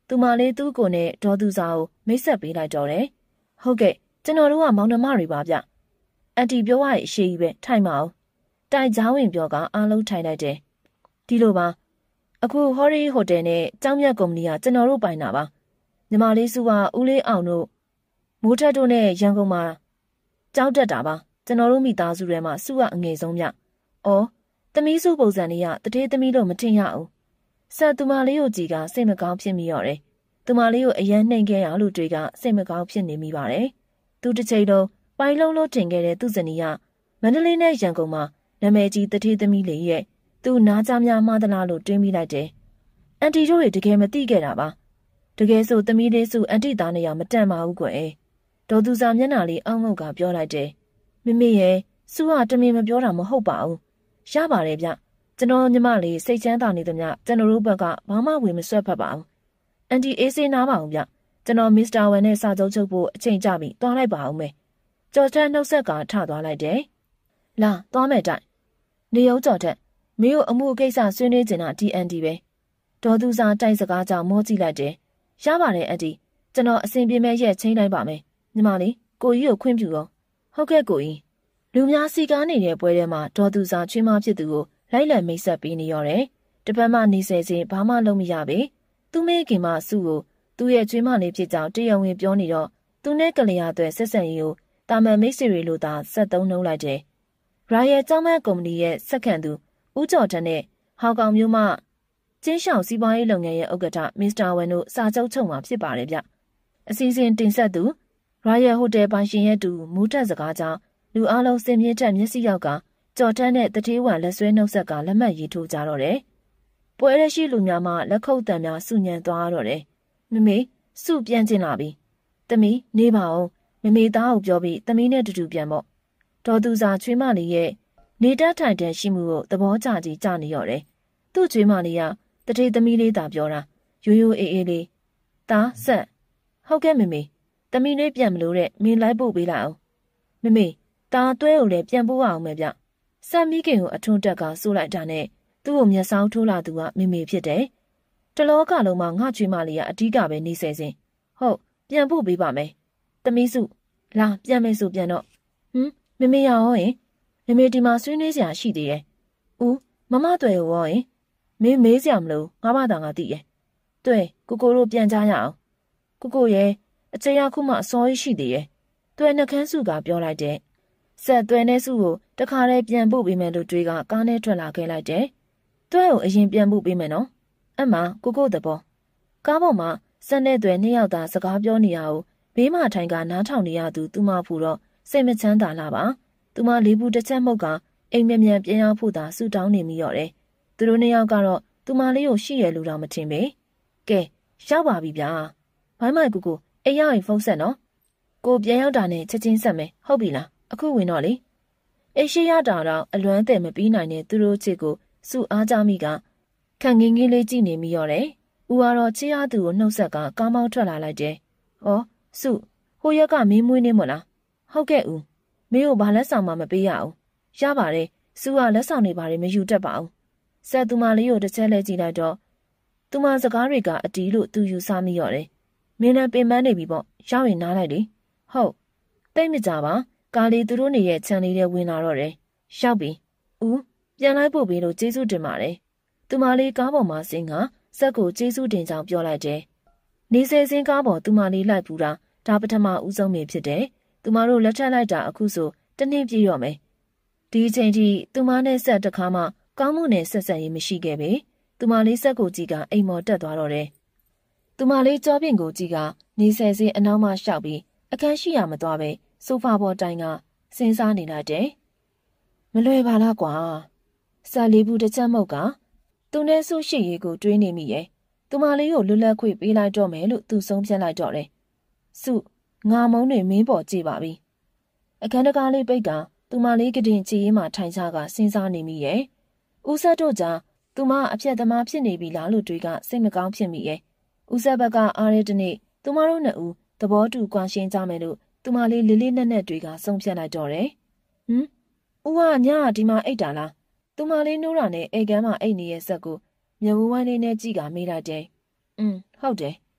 သူမလေးသူ့ကိုနဲ့ဒေါ်သူစာကိုမိတ်ဆက်ပေးလိုက်တော့တယ်။ဟုတ်ကဲ့ကျွန်တော်တို့ကမောင်နှမတွေပါဗျ။အန်တီပြောရရဲ့အရှိကြီးပဲထိုင်မအောင်။တိုင်ချောင်းဝင်ပြောကအားလုံးထိုင်လိုက်တယ်။ဒီလိုပါအခုဟော်ရီဟိုတယ်နဲ့ကျောင်းမြတ်ကုမ္ပဏီကကျွန်တော်တို့ပိုင်တာပါ။ညီမလေးစုကဦးလေးအောင်တို့မိုးထက်တို့နဲ့ရန်ကုန်မှာကြောက်တက်တာပါကျွန်တော်တို့မိသားစုထဲမှာစုကအငယ်ဆုံးမြ။အော်သမီးစုပုံစံလေးကတထေးသမီးလို့မထင်ရဘူး။ဆက်သူမလေးကိုကြည်ကစိတ်မကောင်းဖြစ်မိရတယ်။သူမလေးကိုအယမ်းနှိမ်ခဲ့ရလို့တွေကစိတ်မကောင်းဖြစ်နေမိပါတယ်။သူတစ်ချိန်လုံးပိုင်လုံးလို့တင်ခဲ့တဲ့သူ့ဇနီးကမန္တလေးနဲ့ရန်ကုန်မှာနာမည်ကြီးတထေးသမီးလေးရဲ့သူနားကြများမှားသလားလို့တွေးမိလိုက်တယ်။အန်တီတို့တွေတကယ်မသိခဲ့တာပါ။တကယ်ဆိုသမီးလေးစုအန်တီသားနေရမတန်ပါဘူးကွယ်။ဒေါ်သူစာမျက်နှာလေးအောင်းငုတ်ကပြောလိုက်တယ်။မမေရဲ့စုကတမင်မပြောတာမဟုတ်ပါဘူး။ရပါတယ်ဗျ။ကျွန်တော်ညီမလေးစိတ်ချမ်းသာနေသမျှကျွန်တော်တို့ဘက်ကဘာမှဝင်မဆွတ်ဖက်ပါဘူး။အန်တီအေးစေးနားပါအောင်ဗျ။ကျွန်တော်မစ္စတာဝန်နဲ့စာချုပ်ချုပ်ဖို့အချိန်ကြပြီတွားလိုက်ပါအောင်မယ်။ကျော်ထက်နှုတ်ဆက်ကထသွားလိုက်တယ်။လာသွားမယ်တိုင်။နေအောင်ကျော်ထက်မင်းတို့အမှုကိစ္စဆွေးနွေးနေတာဒီအန်တီပဲဒေါ်သူစာတိုက်စကားကြောင့်မောကြည့်လိုက်တယ်ရပါတယ်အန်တီကျွန်တော်အစဉ်ပြေမဲ့ရက်ချင်းလိုက်ပါမယ်ညီမလေးကိုကြီးကိုခွင့်ပြုတော့ဟုတ်ကဲ့ကိုကြီးလူများစီကားနေတဲ့ပွဲထဲမှာဒေါ်သူစာချွေးမဖြစ်သူကိုလိုက်လံမိတ်ဆက်ပေးနေရတယ်တပတ်မှနေစေစဉ်ဘာမှလုပ်မရပေသူမေခင်မစုကိုသူ့ရဲ့ချွေးမလေးဖြစ်ကြောင်းတရားဝင်ပြောနေတော့သူနဲ့ကလေးရအတွက်ဆက်ဆံရေးကိုတာမန်မိတ်ဆွေတွေလိုသာဆက်သုံးနှုံးလိုက်တယ်ရာရဲ့ကျောင်းမကုမ္ပဏီရဲ့စက္ကန့်သူဦးကျော်ထက်နဲ့ဟောင်ကောင်မြို့မှကျင်းရှောင်စီးပွားရေးလုပ်ငန်းရဲ့ဥက္ကဋ္ဌမစ္စတာဝန်တို့စာချုပ်ချုပ်မှာဖြစ်ပါတယ်ဗျအစီအစဉ်တင်ဆက်သူရာယယ်ဟိုတယ်ပိုင်ရှင်ရဲ့တူမူးတက်စကားကြောင့်လူအလုံးစင်မြင့်ထက်မျက်စိရောက်ကကြော်တန်းတဲ့တထေးဝံလက်ဆွဲနှုတ်ဆက်ကလက်မှတ်ရေးထိုးကြတော့တယ်ပွဲရရှိလူများမှလက်ခုပ်တံများစုညံသွားတော့တယ်မမေစုပြန်ကျင်လာပြီသမီးနေပါအောင်မမေသားကိုပြောပြီးသမီးနဲ့တူတူပြန်ပေါ့ဒေါ်သူစာချွေးမလေးရဲ့နေတတ်ထိုင်တဲ့ရှိမှုကိုသဘောကျကြီးကြနေရော်တယ်။သူ့ကျွေးမလေးကတထေးသမီးလေးသာပြောတာရိုးရိုးအေးအေးလေး။သားဆက်ဟုတ်ကဲ့မမေသမီးလေးပြန်မလို့တဲ့မင်းလိုက်ပို့ပေးလိုက်အောင်။မမေသားတွဲကိုလည်းပြန်ပို့အောင်မယ်ဗျ။ဆက်မိခင်ကိုအထွန်းတက်ကဆိုးလိုက်တာနဲ့သူ့ကိုမျက်စောင်းထိုးလာသူကမမေဖြစ်တယ်။တလောကလုံးမှာငါကျွေးမလေးကအဓိကပဲနေစေစဉ်ဟုတ်ပြန်ပို့ပေးပါမယ်။သမီးစုလာပြန်မယ်ဆိုပြန်တော့မမေရောဟင်မမေဒီမှာဆွေးနွေးစရာရှိသေးတယ်။ဦးမမတွေ့ရောရင်မင်းမေးစရာမလိုငါမသာငါသိရဲ့။တွေ့ကိုကိုတို့ပြန်ကြရအောင်။ကိုကိုရဲ့အချိန်အခုမှအစောကြီးရှိသေးရဲ့။တွေ့နှကန်းစုကပြောလိုက်တဲ့။ဆက်သွဲနဲ့စုကိုတခါတည်းပြန်ပို့ပေးမယ်လို့တွေးကကားနဲ့ထွက်လာခဲ့လိုက်တယ်။တွေ့ကိုအရင်ပြန်ပို့ပေးမယ်နော်။အမှကိုကိုတဘောကားပေါ်မှာဆက်နဲ့သွဲနှစ်ယောက်သာစကားပြောနေရအောင်ဘေးမှထိုင်ကနားထောင်နေရသူသူမဖူတော့စိတ်မချမ်းသာလာပါ။သူမလေးဘူးတစ်ချက်မှုတ်ကအိမ်မြန်ပြန်ရောက်ဖို့သာဆူတောင်းနေမိရော်တယ်။သူတို့နှစ်ယောက်ကတော့သူမလေးကိုရှိရလို့တော့မထင်ပေ။ကဲရောက်ပါပြီဗျာ။ဘိုင်းမိုက်ကူအိမ်ရောက်ရင်ဖုန်းဆက်နော်။ကိုပြန်ရောက်တာနဲ့ချက်ချင်းဆက်မယ်ဟုတ်ပြီလား။အခုဝင်တော့လေ။အိမ်ရှိရတာတော့အလွမ်းတဲ့မပြီးနိုင်တဲ့သူတို့ချစ်ကိုစုအားကြမိကခံငင်းငင်းလေးကြည့်နေမိရော်တယ်။ဦးကတော့ချစ်ရသူကိုနှုတ်ဆက်ကကားမောင်းထွက်လာလိုက်တယ်။အော်စုဟိုရက်ကမင်းမွေးနေမို့လား။ဟုတ်ကဲ့ဦးမင်းကိုဘာလက်ဆောင်မှမပေးရအောင်ရပါတယ်စုကလက်ဆောင်တွေဘာတွေမယူတတ်ပါဘူးဆက်သူမလေးကိုတစ်ချက်လဲကြည့်လိုက်တော့သူမစကားတွေကအတီးလို့သူယူဆမိရော်တယ်မင်းလည်းပင်ပန်းနေပြီပေါ့ရောက်ရင်နားလိုက်လေဟုတ်တိတ်မကြပါကားလေးသူတို့နေရဲ့ခြံလေးထဲဝင်လာတော့တယ်ရောက်ပြီဦးပြန်လိုက်ဖို့ပေးလို့ကျေးဇူးတင်ပါတယ်သူမလေးကားပေါ်မှာဆင်းကစက်ကိုကျေးဇူးတင်ကြောင်းပြောလိုက်တယ်နေဆယ်စင်းကားပေါ်သူမလေးလိုက်ပူတာဒါပထမဦးဆုံးပဲဖြစ်တယ်သူမတို့လက်ထပ်လိုက်တာအခုဆိုတနေ့ပြည့်ရောမယ်ဒီအချိန်ထိသူမနဲ့ဆက်တခါမှကောင်းမှုနဲ့ဆက်ဆက်ရေးမရှိခဲ့ပေသူမလေးဆက်ကိုကြည့်ကအိမ်မော်တက်သွားတော့တယ်သူမလေးကြောပြင်ကိုကြည့်ကနေဆယ်စင်းအနောက်မှရှောက်ပြီးအခန်းရှိရမသွားပဲဆိုဖာပေါ်တိုင်ကစဉ်းစားနေလိုက်တယ်မလွယ်ပါလားကွာဆက်လေးဘူးတစ်ချက်မုတ်ကသူနဲ့ဆုရှိရေးကိုတွေးနေမိရဲ့သူမလေးကိုလွတ်လပ်ခွင့်ပေးလိုက်တော့မယ်လို့သူဆုံးဖြတ်လိုက်တော့တယ်ဆုငါမုံတွေမင်းပေါ်ကြည့်ပါပြီအခန်းတကားလေးပိတ်ကသူမလေးကတင်ချီရေးမှာထိုင်ချကစဉ်းစားနေမိရဲ့ဦးဆက်တို့ကြောင့်သူမအပြက်သမားဖြစ်နေပြီလားလို့တွေကစိတ်မကောင်းဖြစ်မိရဲ့ဦးဆက်ဘက်ကအားရတဲ့နေ့သူမတို့နှစ်ဦးသဘောတူကွာရှင်းကြမယ်လို့သူမလေးလေးလေးနက်နက်တွေကဆုံးဖြတ်လိုက်တော့တယ်ဦးကညဒီမှာအိတ်တာလားသူမလေးနိုးတာနဲ့အိတ်ကမ်းမှာအိတ်နေရဲ့ဆက်ကိုမျက်ဝန်းဝိုင်းလေးနဲ့ကြည့်ကမေးလိုက်တယ်ဟုတ်တယ်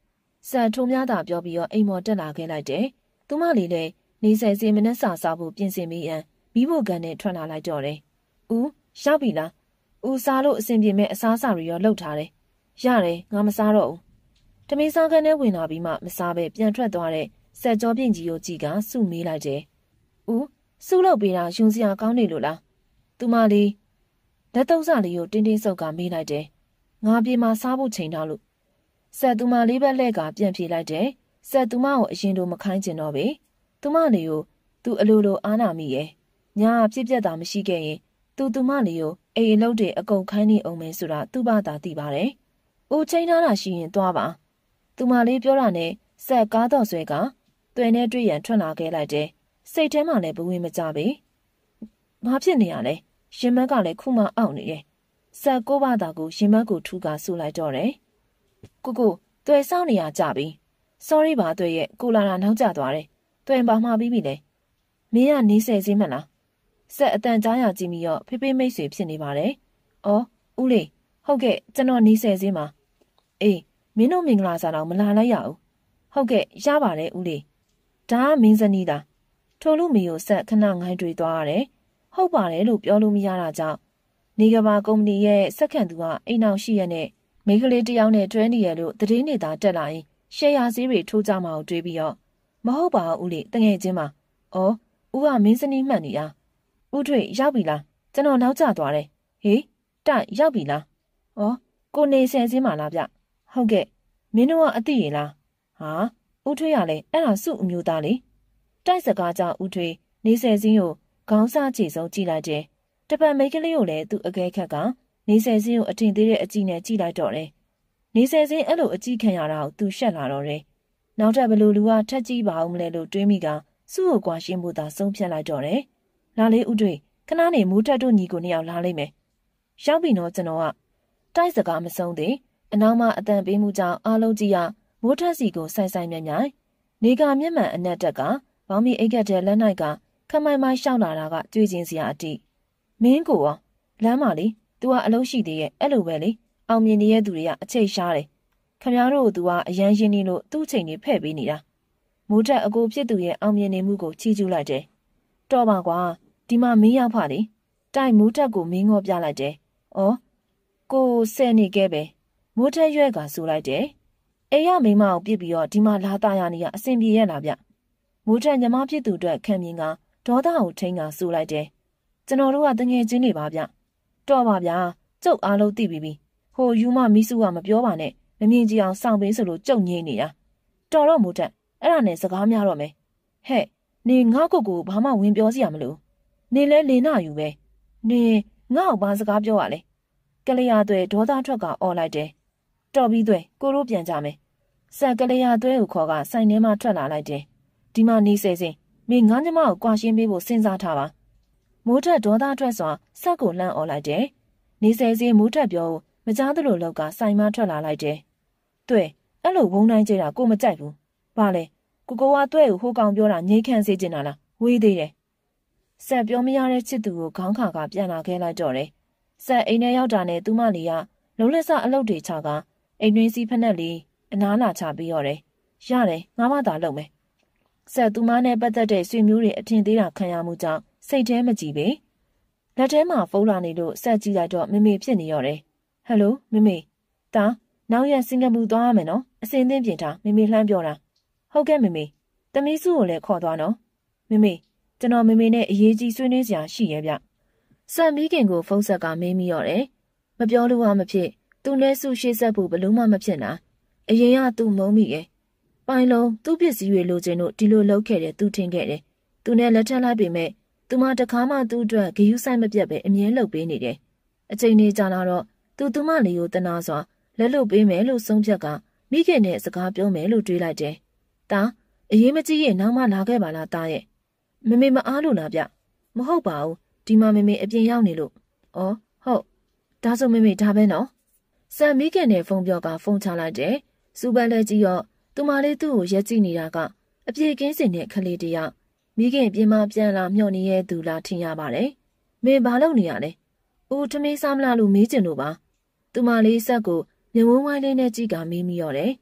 ဆက်ထုံများတာပြောပြီးတော့အိမ်မော်တက်လာခဲ့လိုက်တယ်။သူမလေးလည်းနေဆယ်စီမနဲ့စားဖို့ပြင်ဆင်ပြီးရန်မိဖို့ကန်နဲ့ထွက်လာလိုက်တော့တယ်။ဦးရောက်ပြီလား။ဦးစားလို့အဆင်ပြေမဲ့အစားအစာတွေရောလုပ်ထားတယ်။ရတယ်ငါမစားတော့ဘူး။တမင်းစားခန်းထဲဝင်လာပြီးမှမစားပဲပြန်ထွက်သွားတဲ့ဆက်ကြောပြင့်ကြီးကိုကြည့်ကစုမေးလိုက်တယ်။ဦးစုလုပ်ပေးတာယုံစရာကောင်းနေလို့လား။သူမလေးလက်သုံးစားလေးကိုတင်းတင်းဆုပ်ကမေးလိုက်တယ်။ငါပြေမှာစားဖို့ချိန်တော့လို့ဆက်သူမလေးပဲလှဲ့ကပြန်ပြေးလိုက်တယ်။ဆက်သူမကိုအရင်တို့မခိုင်းကျင်တော့ပဲ။သူမလေးကိုသူအလိုလိုအားနာမိရဲ့။ညာပြစ်ပြက်တာမရှိခဲ့ရင်သူမလေးကိုအိမ်အလုပ်တွေအကုန်ခိုင်းနေအောင်မယ်ဆိုတာသူ့ဘာသာသိပါတယ်။ဦးချိန်ထားတာရှိရင်သွားပါ။သူမလေးပြောတာနဲ့ဆက်ကားတော့ဆွဲကတွယ်နဲ့တွေ့ရန်ထွက်လာခဲ့လိုက်တယ်။စိတ်ထဲမှာလည်းဘဝင်မကြပဲ။ဘာဖြစ်နေရလဲ။ရင်မက်ကလည်းခုမှအောက်နေတယ်။ဆက်ကိုဘာသာကိုရင်မက်ကိုထူကဆူလိုက်တော့တယ်။ကိုတွယ်ဆောင်နေရကြပြီ။ sorry ပါတွယ်ရဲ့ကိုလာတာနောက်ကျသွားတယ်။တွယ်ပါမှာပြီးပြီလေ။မင်းကနေဆယ်စင်းမလား။ဆက်အတန်ကြားရကြည့်ပြီးတော့ဖေးဖေးမိတ်ဆွေဖြစ်နေပါတယ်။အော်ဦးလေးဟုတ်ကဲ့ကျွန်တော်နေဆယ်စင်းပါ။အေးမင်းတို့မင်္ဂလာစာတော့မလာလိုက်ရဘူး။ဟုတ်ကဲ့ရပါတယ်ဦးလေး။ဒါကမင်းစနီးသား။ထို့လူမီကိုဆက်ခဏငိုင်းတွေသွားရတယ်။ဟုတ်ပါတယ်လို့ပြောလို့မရတာကြောင့်နေကဘာကုမ္ပဏီရဲ့စက္ကန့်သူကအိမ်အောင်ရှိရတဲ့မိန်းကလေးတယောက်နဲ့တွဲနေရလို့တည်င်းနေတာတက်လာရင်ရှယ်ယာဈေးတွေထိုးကြမှာကိုတွေးပြီးတော့မဟုတ်ပါဘူးဦးလေးတငယ်ချင်းပါ။အော်ဦးကမင်းစနီးမှတ်နေရ။ဦးထွေရောက်ပြီလား။ကျွန်တော်နောက်ကျသွားတယ်။ဟေးတိုက်ရောက်ပြီလား။အော်ကိုနေဆယ်စင်းပါလားဗျ။ဟုတ်ကဲ့မင်းတို့ကအသိရလား။ဟာဦးထွေးရလဲအဲ့ဒါစုအမျိုးသားလေ။တိုက်စကားကြောင့်ဦးထွေးနေဆယ်စင်းကိုခေါင်းစားချေဆုံးကြည့်လိုက်တယ်။တပတ်မိန်းကလေးကိုလည်းသူ့အကဲခတ်ကနေဆယ်စင်းကိုအထင်သေးတဲ့အကြည့်နဲ့ကြည့်လိုက်တော့တယ်။နေဆယ်စင်းအဲ့လိုအကြည့်ခံရတာကိုသူရှက်လာတော့တယ်။နောက်ထပ်ဘလူလူကထက်ကြည့်ပါအောင်မလဲလို့တွေးမိကစု့ကိုကွာရှင်းဖို့သာဆုံးဖြတ်လိုက်တော့တယ်။လာလေးဦးထွေးခဏနေမိုးထက်တို့ညီကိုနှစ်ယောက်လာလိမ့်မယ်။ရောက်ပြီနော်ကျွန်တော်ကတိုက်စကားမဆုံးသေးအနောက်မှအတန်ပေးမှုကြောင့်အားလုံးကြီးရမိုးထက်စီကိုဆိုင်ဆိုင်မြိုင်မြိုင်နေကမျက်မှန်အနက်တက်ကဘောင်းမီအိတ်ကတဲ့လက်၌ကခမိုင်မိုင်းရှောက်လာတာကကြွေးချင်းစရာအတိမင်းကိုရောလမ်းမလေး तू ကအလုပ်ရှိသေးရဲ့အဲ့လိုပဲလေအောင်မြင်နေတဲ့သူတွေကအချိတ်ရှားတယ်ခင်ဗျားတို့က तू ကအရန်ရင်းနေလို့သူ့ချိန်ကြီးဖဲ့ပေးနေတာမိုးထက်အကိုဖြစ်သူရဲ့အောင်မြင်နေမှုကိုချီးကျူးလိုက်တယ်တော်ပါကွာဒီမှာမင်းရောက်ဖလေတိုက်မိုးထက်ကိုမင်းငေါ်ပြလိုက်တယ်။အော်ကိုဆယ်နေခဲ့ပဲမိုးထက်ရွက်ကဆိုလိုက်တယ်။အိမ်ရမိမအောင်ပြစ်ပြီးတော့ဒီမှာလာသားရနေရအဆင်ပြေရဲ့လားဗျ။မိုးထက်ညီမဖြစ်သူအတွက်ခံမြင်ကဒေါသကိုထိန်းကဆိုလိုက်တယ်။ကျွန်တော်တို့ကတငယ်ချင်းတွေပါဗျ။တော်ပါဗျာကျုပ်အားလုံးသိပြီးပြီ။ဟိုယူမမီးစုကမပြောပါနဲ့မမြင်ကြည့်အောင်စောင့်ပေးဆိုလို့ကြုံငိမ့်နေတာ။တော်တော့မိုးထက်အဲ့ဒါနဲ့စကားများတော့မယ်။ဟဲ့နေငါ့ကိုဘာမှဝင်ပြောစရာမလို။နေလဲလင်းနာယူပဲနေငါ့ကိုဘာစကားပြောရလဲကလေးရသွဲဒေါသထွက်ကအော်လိုက်တယ်တော်ပြီးသွဲကိုတို့ပြန်ကြမယ်ဆက်ကလေးရသွဲကိုခေါ်ကဆိုင်ထဲမှာထွက်လာလိုက်တယ်ဒီမှာနေစေစင်မင်းငါးညမကိုကွာရှင်းပေးဖို့စဉ်းစားထားပါမိုးထက်ဒေါသထွက်စွာဆက်ကိုလှမ်းအော်လိုက်တယ်နေစေစင်မိုးထက်ပြောမကြားသလိုလောက်ကဆိုင်မှာထွက်လာလိုက်တယ်သွဲအဲ့လိုဝုန်းတိုင်းကျတာကိုမကြိုက်ဘူးဘာလဲကိုကသွဲကိုဟိုကောင်ပြောတာငြိမ်းခန့်စေချင်တာလားဝေးသေးတယ်ဆက်ပြောမရတဲ့ချစ်သူကိုခေါင်းခါကပြန်လာခဲ့လိုက်တော့တယ်။ဆက်အိမ်ထဲရောက်တာနဲ့သူမလေးကလုံးလက်စအလုပ်တွေချကအိမ်တွင်းစီဖက်နဲ့လေးအနားလာချပြီးတော့တယ်။ရတယ်ငါမှသာလုပ်မယ်။ဆက်သူမနဲ့ပတ်သက်တဲ့ဆွေမျိုးတွေအထင်သေးတာခံရမှုကြောင့်စိတ်ထဲမကြည်ပဲ။လက်ထဲမှာဖုန်းလာနေလို့ဆက်ကြည့်လိုက်တော့မမေဖြစ်နေရတယ်။ဟယ်လိုမမေ။တာနောက်ရက်စင်ကာပူသွားရမယ်နော်။အစင်သင့်ပြင်ထားမမေလှမ်းပြောတာ။ဟုတ်ကဲ့မမေ။တမီးစုကိုလည်းခေါ်သွားနော်။မမေကျွန်တော်မမေနဲ့အရေးကြီးဆွေးနွေးစရာရှိရဲ့ဗျ။ဆက်မီးခင်ကိုဖုန်းဆက်ကမေးမိရော်တယ်။မပြောလို့မဖြစ်သူနဲ့စုရှေ့ဆက်ဖို့ဘလို့မှမဖြစ်နိုင်။အရင်ကသူ့မုံမိရဲ့။ပိုင်လုံးသူ့ပစ္စည်းတွေလိုချင်လို့ဒီလိုလုပ်ခဲ့တယ်သူထင်ခဲ့တယ်။သူနဲ့လက်ထပ်လိုက်ပေမဲ့သူမတခါမှသူ့အတွက်ဂရုစိုက်မပြတ်ပဲအမြဲလုပ်ပေးနေတယ်။အချိန်နေကြာလာတော့သူမလေးကိုတနာစွာလက်လွတ်ပေးမယ်လို့ဆုံးဖြတ်ကမိခင်နဲ့စကားပြောမယ်လို့တွေးလိုက်တယ်။ဒါအရေးမကြီးရဲ့နောက်မှလာခဲ့ပါလားတားရဲ့။မမေမအားလို့လားဗျမဟုတ်ပါဘူးဒီမှာမမေအပြင်ရောက်နေလို့ဩဟုတ်ဒါဆိုမမေဒါပဲနော်ဆန်မိခင်နဲ့ဖုန်းပြောကဖုန်းချလိုက်တယ်စူပန်လက်ကြီးရောသူမလေးသူ့ကိုရက်ကြည့်နေတာကအပြေကင်းစင်တဲ့ခလေးတယောက်မိခင်ပြင်မပြန်လာမျှော်နေရဲ့သူလားထင်ရပါတယ်မင်းဘာလုပ်နေရလဲဦးထမင်းစားမလားလို့မေးချင်လို့ပါသူမလေးဆက်ကိုမျက်ဝန်းဝိုင်းလေးနဲ့ကြည့်ကမေးမိရောတယ်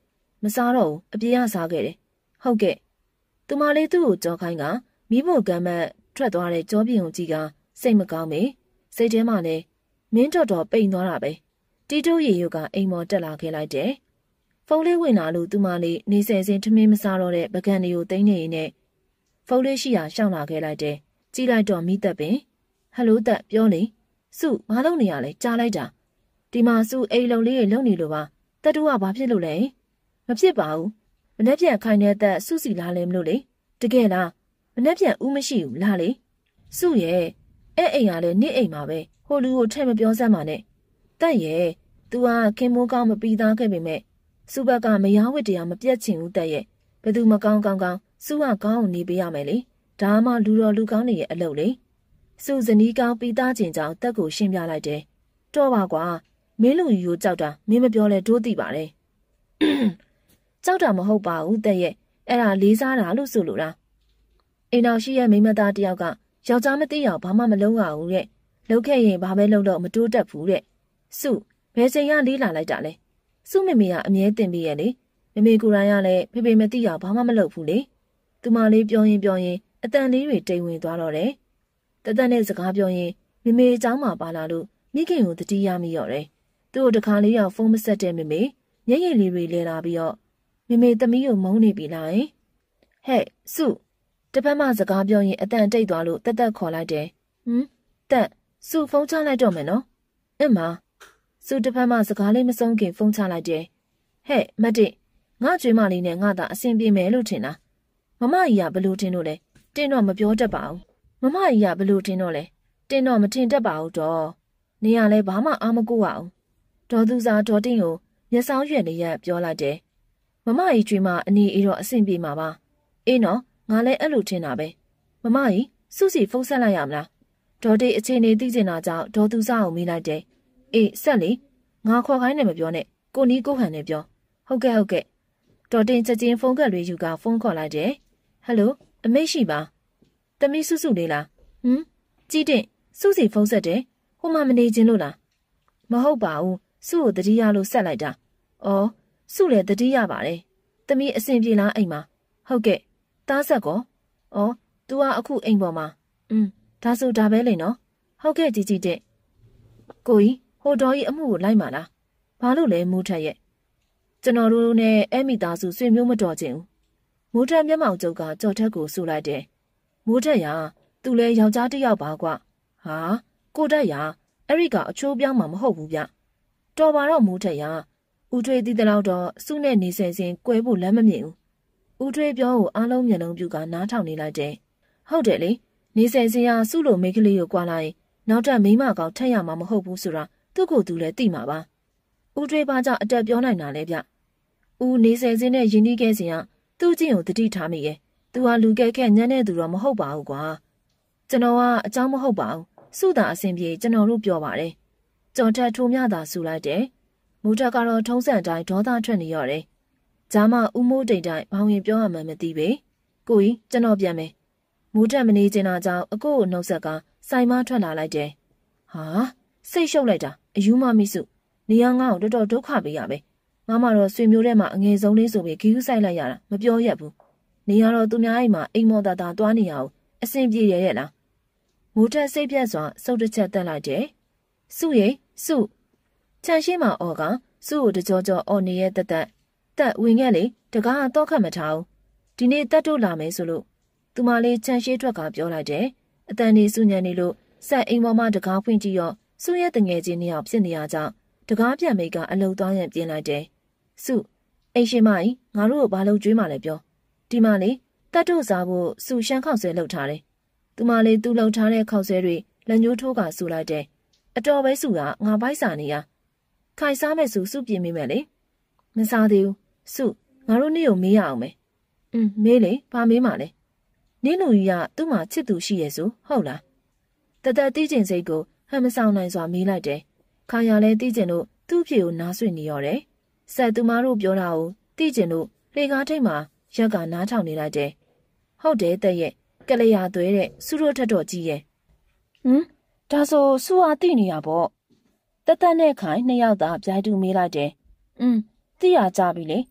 မစားတော့ဘူးအပြေးရစားခဲ့တယ်ဟုတ်ကဲ့သူမလေးသူ့ကိုကြောခိုင်းကမိဖို့ကမ်းမတ်ထွက်သွားတဲ့ကြောပြင်ုံကြီးကစိတ်မကောင်းမေစိတ်ထဲမှာလည်းမင်းတော်ပိန်သွားတာပဲတီတိုးရီယိုကအိမ်မော်တက်လာခဲ့လိုက်တယ်ဖုန်းလေးဝင်လာလို့သူမလေးနေဆယ်စင်ထမင်းမစားတော့တဲ့ပကံတွေကိုတင်းနေရင်နဲ့ဖုန်းလေးရှိရာရှောင်းလာခဲ့လိုက်တယ်ကြည့်လိုက်တော့မိသက်ပင်ဟယ်လိုသက်ပြောလေစုဘာလုပ်နေရလဲကြားလိုက်တာဒီမှာစုအိမ်လုံးလေးတွေလုံနေလို့ပါတက်တူကဘာဖြစ်လို့လဲမဖြစ်ပါဘူးမနှက်ပြန်ခိုင်တဲ့သက်စုစီလာလဲမလို့လေတကယ်လားမနှက်ပြန်ဦးမရှိဘူးလားလေစုရဲ့အဲ့အိမ်ကလည်းနေ့အိမ်မှာပဲဟိုလူကိုထဲ့မပြောစမ်းပါနဲ့တက်ရဲ့ तू ကခင်မိုးကောင်းမပြီးသားခဲ့ပေမဲ့စုဘက်ကမယားဝတ်တရားမပြတ်ချင်ဘူးတက်ရဲ့ဘယ်သူမကောင်းကောင်းစုကကောင်းအောင်နေပေးရမယ်လေဒါမှလူတော်လူကောင်းတွေရဲ့အလုပ်လေစုဇနီးကောင်းပြီးသားခြင်းကြောင့်တက်ကိုရှင်းပြလိုက်တယ်တော့ပါကွာမင်းလူယူကိုကြောက်တာမင်းမပြောလဲတို့သိပါတယ်ကြောက်တာမဟုတ်ပါဘူးတက်ရဲ့အဲ့ဒါလေးစားတာလို့ဆိုလို့လားအိမ်တော်ရှိရဲ့မိမသားတယောက်ကယောက်ျားမသိအောင်ဘာမှမလုပ်ရဘူးတဲ့လုပ်ခဲ့ရင်ဘာပဲလုပ်တော့မတိုးတက်ဘူးတဲ့စုဘယ်ချိန်ကလေးလာလိုက်တာလဲစုမေမေကအမြဲတင်ပြီးရဲ့လေမေမေကိုယ်တိုင်ကလည်းဖေဖေမသိအောင်ဘာမှမလုပ်ဘူးလေသူမလေးပြောရင်အတန်လေးတွေတိမ်ဝင်သွားတော့တယ်တသက်နဲ့စကားပြောရင်မေမေအเจ้าမှာပါလာလို့မိခင်ကိုတတိယမိရော်တယ်သူ့ကိုတခါလေးရောက်ဖုန်းမဆက်တဲ့မေမေညံ့ရည်လေးတွေလဲလာပြီးတော့မေမေသမီးကိုမုန်းနေပြီလားဟဲ့စုတပတ်မှစကားပြောရင်အတန်တိတ်သွားလို့တက်ခေါ်လိုက်တယ်တက်စုဖုန်းချလိုက်တော့မယ်နော်အင်းမစုတပတ်မှစကားလေးမဆုံးခင်ဖုန်းချလိုက်တယ်မတ်တိငါကျွေးမလေးနဲ့ငါသာအဆင်ပြေမယ်လို့ထင်တာမမကြီးကဘလို့ထင်လို့လဲတင်းတော့မပြောတတ်ပါဘူးမမကြီးကဘလို့ထင်တော့လဲတင်းတော့မထင်တတ်ပါဘူးတော့နေရလဲဘာမှအားမကိုရအောင်ဒေါ်သူစာဒေါ်တင်းကိုမျက်စောင်းရွက်လေးရပြောလိုက်တယ်မမကြီးကျွေးမအနေအေးတော့အဆင်ပြေမှာပါအေးနော်ငါလည်းအဲ့လိုထင်တာပဲမမကြီးစုစီဖုန်းဆက်လိုက်ရမလားဒေါ်တိတ်အချိန်နေသိကျင်တာကြောင့်ဒေါ်သူစာကိုမေးလိုက်တယ်အေးဆက်လေငါခေါ်ခိုင်းတယ်မပြောနဲ့ကိုနီးကိုဟန်နဲ့ပြောဟုတ်ကဲ့ဒေါ်တင်ချက်ချင်းဖုန်းကက်လေးယူကဖုန်းခေါ်လိုက်တယ်ဟယ်လိုအမေရှိပါတမီးစုလေးလားကြည့်တင်စုစီဖုန်းဆက်တယ်ဟိုမှမနေခြင်းလို့လားမဟုတ်ပါဘူးစုကိုတတိယလို့ဆက်လိုက်တာအော်စုလည်းတတိယပါတယ်တမီးအဆင်ပြေလားအိမ်မှာဟုတ်ကဲ့တားဆက်ကောအော် तू ကအခုအိမ်ပေါ်မှာဒါဆိုဒါပဲလေနော်ဟုတ်ကဲ့ကြည်တဲ့ကိုကြီးဟိုတော်ကြီးအမှုကိုလိုက်ပါလားဘာလို့လဲမိုးထက်ရဲ့ကျွန်တော်တို့နဲ့အဲ့မိသားစုဆွေမျိုးမတော်ချင်ဘူးမိုးထက်မျက်မှောင်ကျုပ်ကကြော်ထက်ကိုဆူလိုက်တယ်မိုးထက်ရသူလဲယောက်ျားတစ်ယောက်ပါကွာဟာကိုတက်ရအဲ့ဒီကအချိုးပြောင်းမှာမဟုတ်ဘူးဗျတော်ပါတော့မိုးထက်ရဦးထွေးသီးတလောက်တော့စုနဲ့နေဆယ်စင်ကွဲဖို့လမ်းမမြင်ဘူးဦးထွေးပြောကိုအားလုံးမျက်လုံးပြူကနားထောင်နေလိုက်တယ်ဟုတ်တယ်လေနေဆယ်စင်ရစုလိုမိန်းကလေးကိုကြွားလိုက်နောက်ထပ်မိန်းမကောင်ထက်ရမှာမဟုတ်ဘူးဆိုတာသူ့ကိုယ်သူလည်းသိမှာပါဦးထွေးပါကြောင့်အတက်ပြောနိုင်တာလေဗျဦးနေဆယ်စင်နဲ့ယင်းနှီးခဲ့စဉ်ကသူ့ချင်းကိုတတိထားမိရဲ့သူဟာလူကဲခက်ညံ့တဲ့သူတော့မဟုတ်ပါဘူးကွာကျွန်တော်ကအเจ้าမဟုတ်ပါဘူးစုတာအစဉ်ပြေကျွန်တော်တို့ပြောပါတယ်ကြော်ထက်ထိုးမြတာဆူလိုက်တယ်မူထက်ကတော့ထုံးစံအတိုင်းဒေါသထွက်နေရော်တယ်ဂျာမဦးမိုးတိတ်တိုင်းဘောင်ရင်ပြောရမှန်းမသိပေကိုကြီးကျွန်တော်ပြန်မယ်မူထက်မနေချင်တာကြောင့်အကိုကိုနှုတ်ဆက်ကစိုင်မထွက်လာလိုက်တယ်ဟာစိတ်ရှုပ်လိုက်တာအယူမမိစုနေရငါ့ကိုတော်တော်ဒုက္ခပေးရပဲငါမှတော့ဆွေမျိုးထဲမှာအငယ်ဆုံးလေးဆိုပြီးဂီယူဆိုင်လိုက်ရတာမပြောရက်ဘူးနေရတော့သူများအိမ်မှာအိမ်မော်တာတာတွားနေရအောင်အဆင်ပြေရဲ့လားမူထက်စိတ်ပြတ်စွာစုပ်တစ်ချက်တက်လိုက်တယ်စုရိစုချန်ရှိမှအော်ကစုကိုတကြောကြောအော်နေရဲ့တက်ဝင်ခဲ့လေတကားတော့ခတ်မထားဘူးဒီနေ့တက်တို့လာမယ်ဆိုလို့သူမလေးချန်ရှိထွက်ကပြောလိုက်တယ်အတန်နေစုညံနေလို့ဆက်အိမ်ပေါ်မှာတကားဖွင့်ကြည့်ရောစုရဲ့တငယ်ချင်းနှစ်ယောက်ဖြစ်နေရကြောင်းတကားပြန်မိတ်ကအလုံသွားရင်ပြင်လိုက်တယ်စုအိမ်ရှင်မကြီးငါတို့ကိုဘာလို့ကြွေးမှလဲပြောဒီမလေးတက်တို့စားဖို့စုရှမ်းခောက်ဆွဲလှုပ်ထားတယ်သူမလေးသူ့လှုပ်ထားတဲ့ခောက်ဆွဲတွေလက်ညှိုးထိုးကဆူလိုက်တယ်အတော်ပဲစုကငါပိုက်စာနေရခိုင်စားမဲ့စုပြင်မိမယ်လေမစားသေးဘူးစုငါတို့နေ့ကိုမေးရအောင်မယ်မေးလေဘာမေးမှလဲနင်းလူကြီးကသူ့မှာချစ်သူရှိရဲ့ဆိုဟုတ်လားတသက်တီးကျင်စိတ်ကိုဟန်မဆောင်နိုင်စွာမေးလိုက်တယ်ခါရလဲတီးကျင်လို့သူ့ဖြေကိုနားဆွနေရတယ်ဆက်သူမတို့ပြောတာကိုတီးကျင်လို့လေကားထိတ်မှာရက်ကနားထောင်နေလိုက်တယ်ဟုတ်တယ်တဲ့ရဲ့ကလျာသွဲတဲ့စုတို့ထက်တော့ကြီးရဲ့ဒါဆိုစုအားတိနေရပေါ့တသက်နဲ့ခိုင်နှစ်ယောက်သာပြိုင်တူမေးလိုက်တယ်သိရကြပြီလေ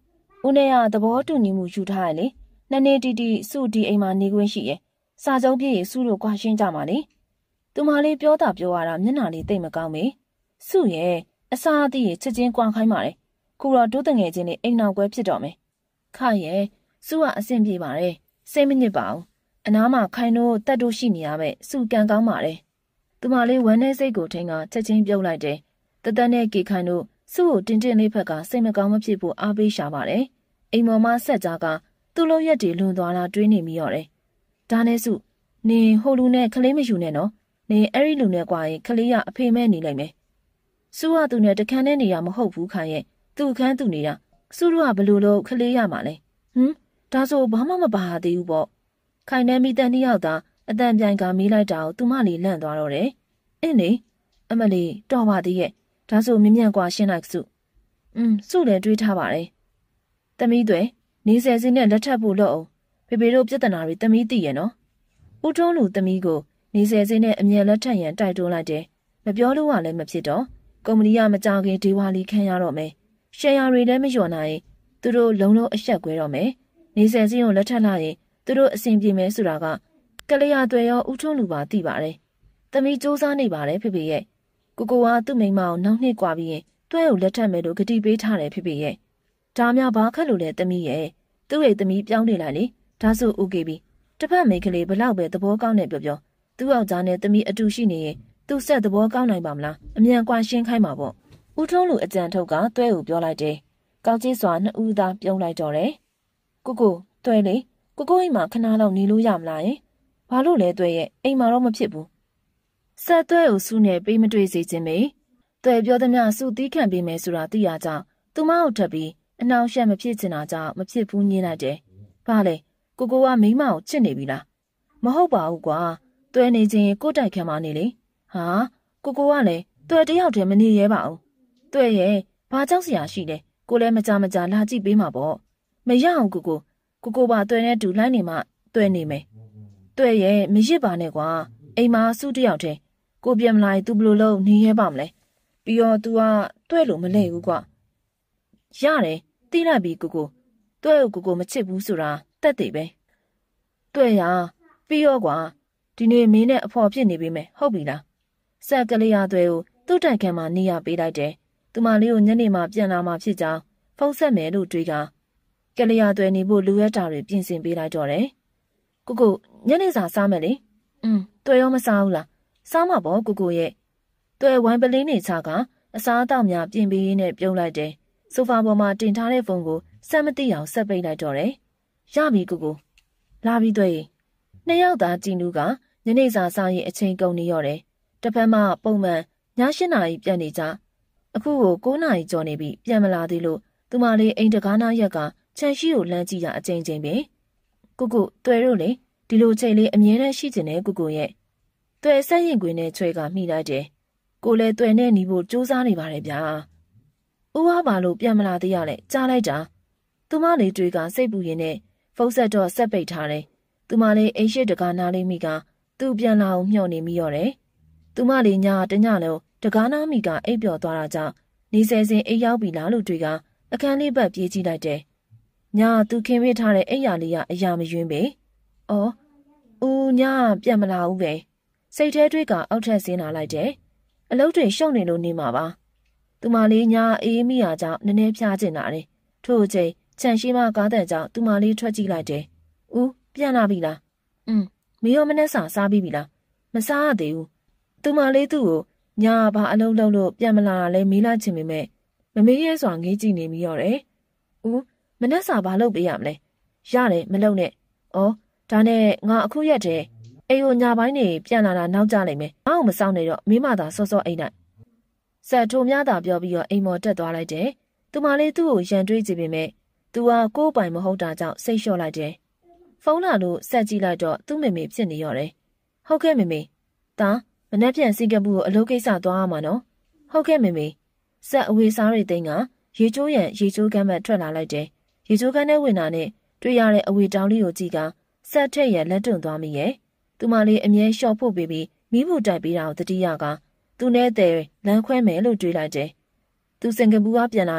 ဦးနဲ့ကသဘောတူညီမှုယူထားရလေနှစ်နေ့တီစုဒီအိမ်မှာနေခွင့်ရှိရဲ့စာချုပ်ပြည့်စုလို့ကွာရှင်းကြမှာလေသူမလေးပြောတာပြောရတာမျက်နှာလေးတိတ်မကောင်းမေစုရဲ့အစားအသီးချက်ချင်းကွာခိုင်းပါလေခုတော့တိုးတငယ်ချင်းလေးအိမ်နောက်ကွဲဖြစ်တော့မယ်ခရဲ့စုကအဆင်ပြေပါတယ်စိတ်မညစ်ပါဘူးအနားမှာခိုင်တို့တက်တို့ရှိနေရပဲစုကန်ကောင်းပါတယ်သူမလေးဝမ်းထဲစိတ်ကိုထိန်ကချက်ချင်းပြုတ်လိုက်တယ်တသက်နဲ့ကေခိုင်တို့စုကိုတင်းတင်းလေးဖက်ကစိတ်မကောင်းမဖြစ်ဖို့အားပေးရှာပါတယ်အိမ်မော်မဆက်ကြားကသူ့လိုရက်တွေလွန်သွားတာတွေးနေမိရော်တယ်ဒါနဲ့စုနေဟိုလူနဲ့ကလေးမယူနဲ့နော်နေအဲ့ဒီလူနဲ့ကွာရင်ကလေးကအဖေမဲ့နေလိုက်မယ်စုကသူနဲ့တခန်းနဲ့နေရမဟုတ်ဘူးခိုင်ရဲ့သူ့အခန်းသူနေတာစုတို့ကဘလို့လို့ကလေးရမှာလဲဒါဆိုဘာမှမပါသေးဘူးပေါ့ခိုင်နဲ့မိတန်နှစ်ယောက်သာအတန်ပြိုင်ကမေးလိုက်တာကိုသူမလေးလန့်သွားတော့တယ်အင်းလေအမလီတော်ပါသေးရဲ့ဒါဆိုမြ мян ကွာရှင်းလိုက်စုစုလည်းတွေးထားပါတယ်သမီးတွေနေဆယ်စင်းနဲ့လက်ထပ်ဖို့လုပ်အောင်ဖေဖေတို့ပြဿနာတွေသမီးသိရဲ့နော်ဦးထုံးလူသမီးကိုနေဆယ်စင်းနဲ့အမြန်လက်ထပ်ရန်တိုက်တွန်းလိုက်တယ်မပြောလို့ကလည်းမဖြစ်တော့ကုမ္ပဏီကမကြောင်ခင်ဒေဝါလီခံရတော့မယ်ရှယ်ယာတွေလည်းမလျော်နိုင်သူတို့လုံးလုံးအဆက်ကွဲတော့မယ်နေဆယ်စင်းကိုလက်ထပ်လိုက်ရင်သူတို့အဆင်ပြေမယ်ဆိုတာကကလေးရတွေရောဦးထုံးလူပါသိပါတယ်သမီးစူးစမ်းနေပါတယ်ဖေဖေရဲ့ကိုကသူ့မိန်းမကိုနောက်နှစ်กว่าပြီးရင်တွဲကိုလက်ထပ်မယ်လို့ဂတိပေးထားတယ်ဖေဖေရဲ့ဒါမှဘာခက်လို့လဲသမီးရဲ့သူ့ရဲ့သမီးပြောင်းနေလိုက်လေဒါဆိုโอเคပြီတစ်ဖက်မိန်းကလေးဘလောက်ပဲသဘောကောင်းနေပြောသူ့ယောက်ျားနဲ့သမီးအတူရှိနေရင်သူ့ဆက်သဘောကောင်းနိုင်ပါမလားအမြန်ကွာရှင်းခိုင်းပါပေါ့ဦးထုံးလူအကြံထုတ်ကတွဲကိုပြောလိုက်တယ်ကောက်ကြီးစွာနှစ်ဦးသားပြုံးလိုက်တော့တယ်ကိုတွဲလေကိုအိမ်မှာခဏလောက်နေလို့ရမလားယင်ဘာလို့လဲတွဲရဲ့အိမ်မှာတော့မဖြစ်ဘူးဆက်တွဲကိုစုနဲ့ပေးမတွေ့စေခြင်းမေတွဲပြောသမျှစုတီးခံပေးမယ်ဆိုတာသိရကြောင်းသူမကိုထပ်ပြီးအနှောင့်အယှက်မဖြစ်ချင်တာကြောင့်မဖြစ်ဘူးညင်းလိုက်တယ်ဘာလဲကိုကမိန်းမကိုချစ်နေပြီလားမဟုတ်ပါဘူးကွာတွဲနေချင်းကိုတိုက်ခံမနေလေဟာကိုကလည်းတွဲတယောက်တည်းမနေရဲပါဘူးတွဲရဲ့ဘာကြောက်စရာရှိလဲကိုလည်းမကြမကြလာကြည့်ပေးမှာပေါ့မရအောင်ကိုပါတွဲနဲ့တူလိုက်နေမှတွဲနေမယ်တွဲရဲ့မရစ်ပါနဲ့ကွာအိမ်မှာစုတယောက်တည်းကိုပြန်မလာရင် तू ဘလို့လုံးနေရဲပါမလဲပြီးတော့ तू ကတွဲလို့မလဲဘူးကွာရတယ်တိလိုက်ပြီကိုတွဲကိုမချစ်ဘူးဆိုတာတက်သေးပဲတွဲရပြီးတော့ကွာဒီနေ့မင်းနဲ့အဖော်ဖြစ်နေပြီမယ်ဟုတ်ပြီလားဆက်ကလေးရတွဲကိုသူ့တိုင်ခံမှာနေရပေးလိုက်တယ်သူမလေးကိုညနေမှပြန်လာမှဖြစ်ကြောင်းဖုန်းဆက်မယ်လို့တွေးကလေးရတွဲနေဖို့လူရဲတာတွေပြင်ဆင်ပေးလိုက်တော့တယ်ကိုညနေစာစားမယ်လေတွဲရောမစားဘူးလားစားမှာပေါ့ကိုရဲ့တွဲဝိုင်းပလင်းနေချကအစားအသောက်များပြင်ပေးရင်းနဲ့ပြုံးလိုက်တယ်ဆိုဖာပေါ်မှာတင်ထားတဲ့ဖုန်းကိုစက်မသိအောင်ဆက်ပိတ်လိုက်တော့တယ်ရပြီကိုလာပြီးတွဲနှစ်ယောက်သားကြည်နူးကညနေစာစားရင်အချိန်ကုန်နေရော်တယ်တစ်ဖက်မှပုံမှန်ည8 နာရီပြန်နေကြအခုကို9 နာရီကျော်နေပြီပြန်မလာသေးလို့သူမလေးအိမ်တကားနာရက်ကခြံရှိကိုလှမ်းကြည့်တာအချိန်ချင်းပဲကိုတွဲတို့လေဒီလိုချိန်လေးအမြဲတမ်းရှိကျင်တယ်ကိုရဲ့တွဲဆက်ရင်ခွင်နဲ့ချွဲကမိလိုက်တယ်ကိုလည်းတွဲနဲ့နီးဖို့စူးစမ်းနေပါတယ်ဗျာဦးဟာပါလို့ပြန်မလာသေးရလဲကြားလိုက်တာသူမလေးတွေကစိတ်ပူရင်းနဲ့ဖုန်းဆက်တော့ဆက်ပိတ်ထားတယ်သူမလေးအိမ်ရှိတကားနားလေးမိကသူ့ပြန်လာအောင်မျှော်နေမိရော်တယ်သူမလေးညတညလုံးတကားနားမိကအိပ်ပျော်သွားတာကြောင့်နေဆယ်စင်အိပ်ရောက်ပြီလားလို့တွေကအခန်းလေးဘက်ပြေးကြည့်လိုက်တယ်ညသူခင်ဝေးထားတဲ့အိပ်ယာလေးကအရာမယွင်းပဲအော်ဦးညပြန်မလာဘူးပဲစိတ်ထဲတွေကအောက်ထက်ဆင်းလာလိုက်တယ်အလုပ်တွေရှုံနေလို့နေမှာပါသူမလေးညအေးမိရာကြောင့်နည်းနည်းဖြားကျင်လာတယ်ထို့အချိန်ခြံရှိမှကားတဲ့ကြောင့်သူမလေးထွက်ကြည့်လိုက်တယ်ဦးပြန်လာပြီလားမင်းရောမနဲ့စားပြီးပြီလားမစားရသေးဘူးသူမလေးသူ့ကိုညဘာအလုံးလုံးလို့ပြန်မလာတာလဲမေးလိုက်ချင်ပေမဲ့မမေးရဲစွာငေးကြည့်နေမိရောတယ်ဦးမနဲ့ဘာလုပ်ပေးရမလဲရတယ်မလုပ်နဲ့ဩဒါနဲ့ငါအခုရက်တည်းအိမ်ကိုညပိုင်းနေပြန်လာတာနောက်ကျလိုက်မယ်ငါ့ကိုမစောင့်နေတော့မိမသာစောစောအိမ်လိုက်ဆက်ထိုများသာပြောပြီးတော့အိမ်မော်တက်သွားလိုက်တယ်သူမလေးသူ့ကိုရန်တွေးကြည့်ပေမဲ့သူကကိုယ်ပိုင်မဟုတ်တာကြောင့်စိတ်လျှော့လိုက်တယ်ဖုန်းလာလို့ဆက်ကြည့်လိုက်တော့သူ့မေမေဖြစ်နေရော်တယ်ဟုတ်ကဲ့မေမေဒါမနေ့ပြန်စင်ကာပူကိုအလုပ်ကိစ္စသွားရမှာနော်ဟုတ်ကဲ့မေမေဆက်အဝေးစားတွေသိန်းကရေချိုးရန်ရေချိုးကမ်းမဲ့ထွက်လာလိုက်တယ်ရေချိုးကမ်းနဲ့ဝင်တာနဲ့တွေ့ရတဲ့အဝေးတောင်လေးကိုကြည့်ကဆက်ထက်ရလက်တွန့်သွားမိရဲ့သူမလေးအမြဲလျှော့ဖို့ပြီးမိဖို့တိုက်ပေးတာကိုတတိယကသူနဲ့တဲ့လမ်းခွဲမယ်လို့တွေးလိုက်တယ်သူစင်ကာပူကပြန်လာရင်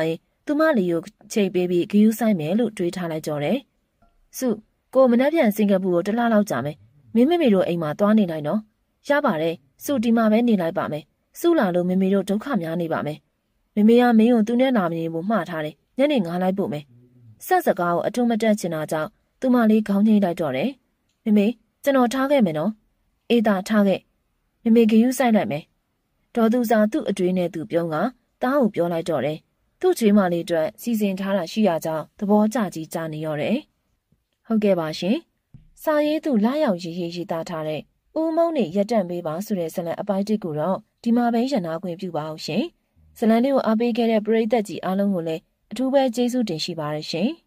သူမလီကိုချိန်ပေးပြီးဂယူးဆိုင်မယ်လို့တွေးထားလိုက်ကြတယ်။စုကိုမနှက်ပြန်စင်ကာပူကိုတစ်လလောက်ကြာမယ်။မင်းမေတို့အိမ်မှာသွားနေလိုက်နော်။ရပါတယ်။စုဒီမှာပဲနေလိုက်ပါမယ်။စုလာလို့မေတို့ဒုက္ခများနေပါမယ်။မေကမင်းကိုသူနဲ့လာမနေဘူးမှားထားတယ်။ညနေ9လိုက်ပို့မယ်။ဆက်စကားကိုအထုံးမတက်ချင်တာကြောင့်သူမလေးခေါင်းငိမ့်လိုက်တော့တယ်။မေကျွန်တော်ထားခဲ့မယ်နော်။အေးသာထားခဲ့။မေဂယူးဆိုင်လိုက်မယ်။ဒေါ်သူစာသူ့အတွေးနဲ့သူပြုံးကတားကိုပြောလိုက်တော့တယ်။သူ့ချွေးမလေးအတွက်စီစဉ်ထားတာရှိရကြောင်းသဘောကျကြီးကြားနေရောတယ်။ဟုတ်ကဲ့ပါရှင်။စာရေးသူလာရောက်ရေးသားထားတဲ့ဦးမုံနေရက်တန့်ပေးပါဆိုတဲ့ဇာတ်လမ်းအပိုင်းတစ်ကိုတော့ဒီမှာပဲရနာခွင့်ပြုပါအောင်ရှင်။ဇာတ်လမ်းလေးကိုအားပေးခဲ့တဲ့ပရိသတ်ကြီးအားလုံးကိုလည်းအထူးပဲကျေးဇူးတင်ရှိပါတယ်ရှင်။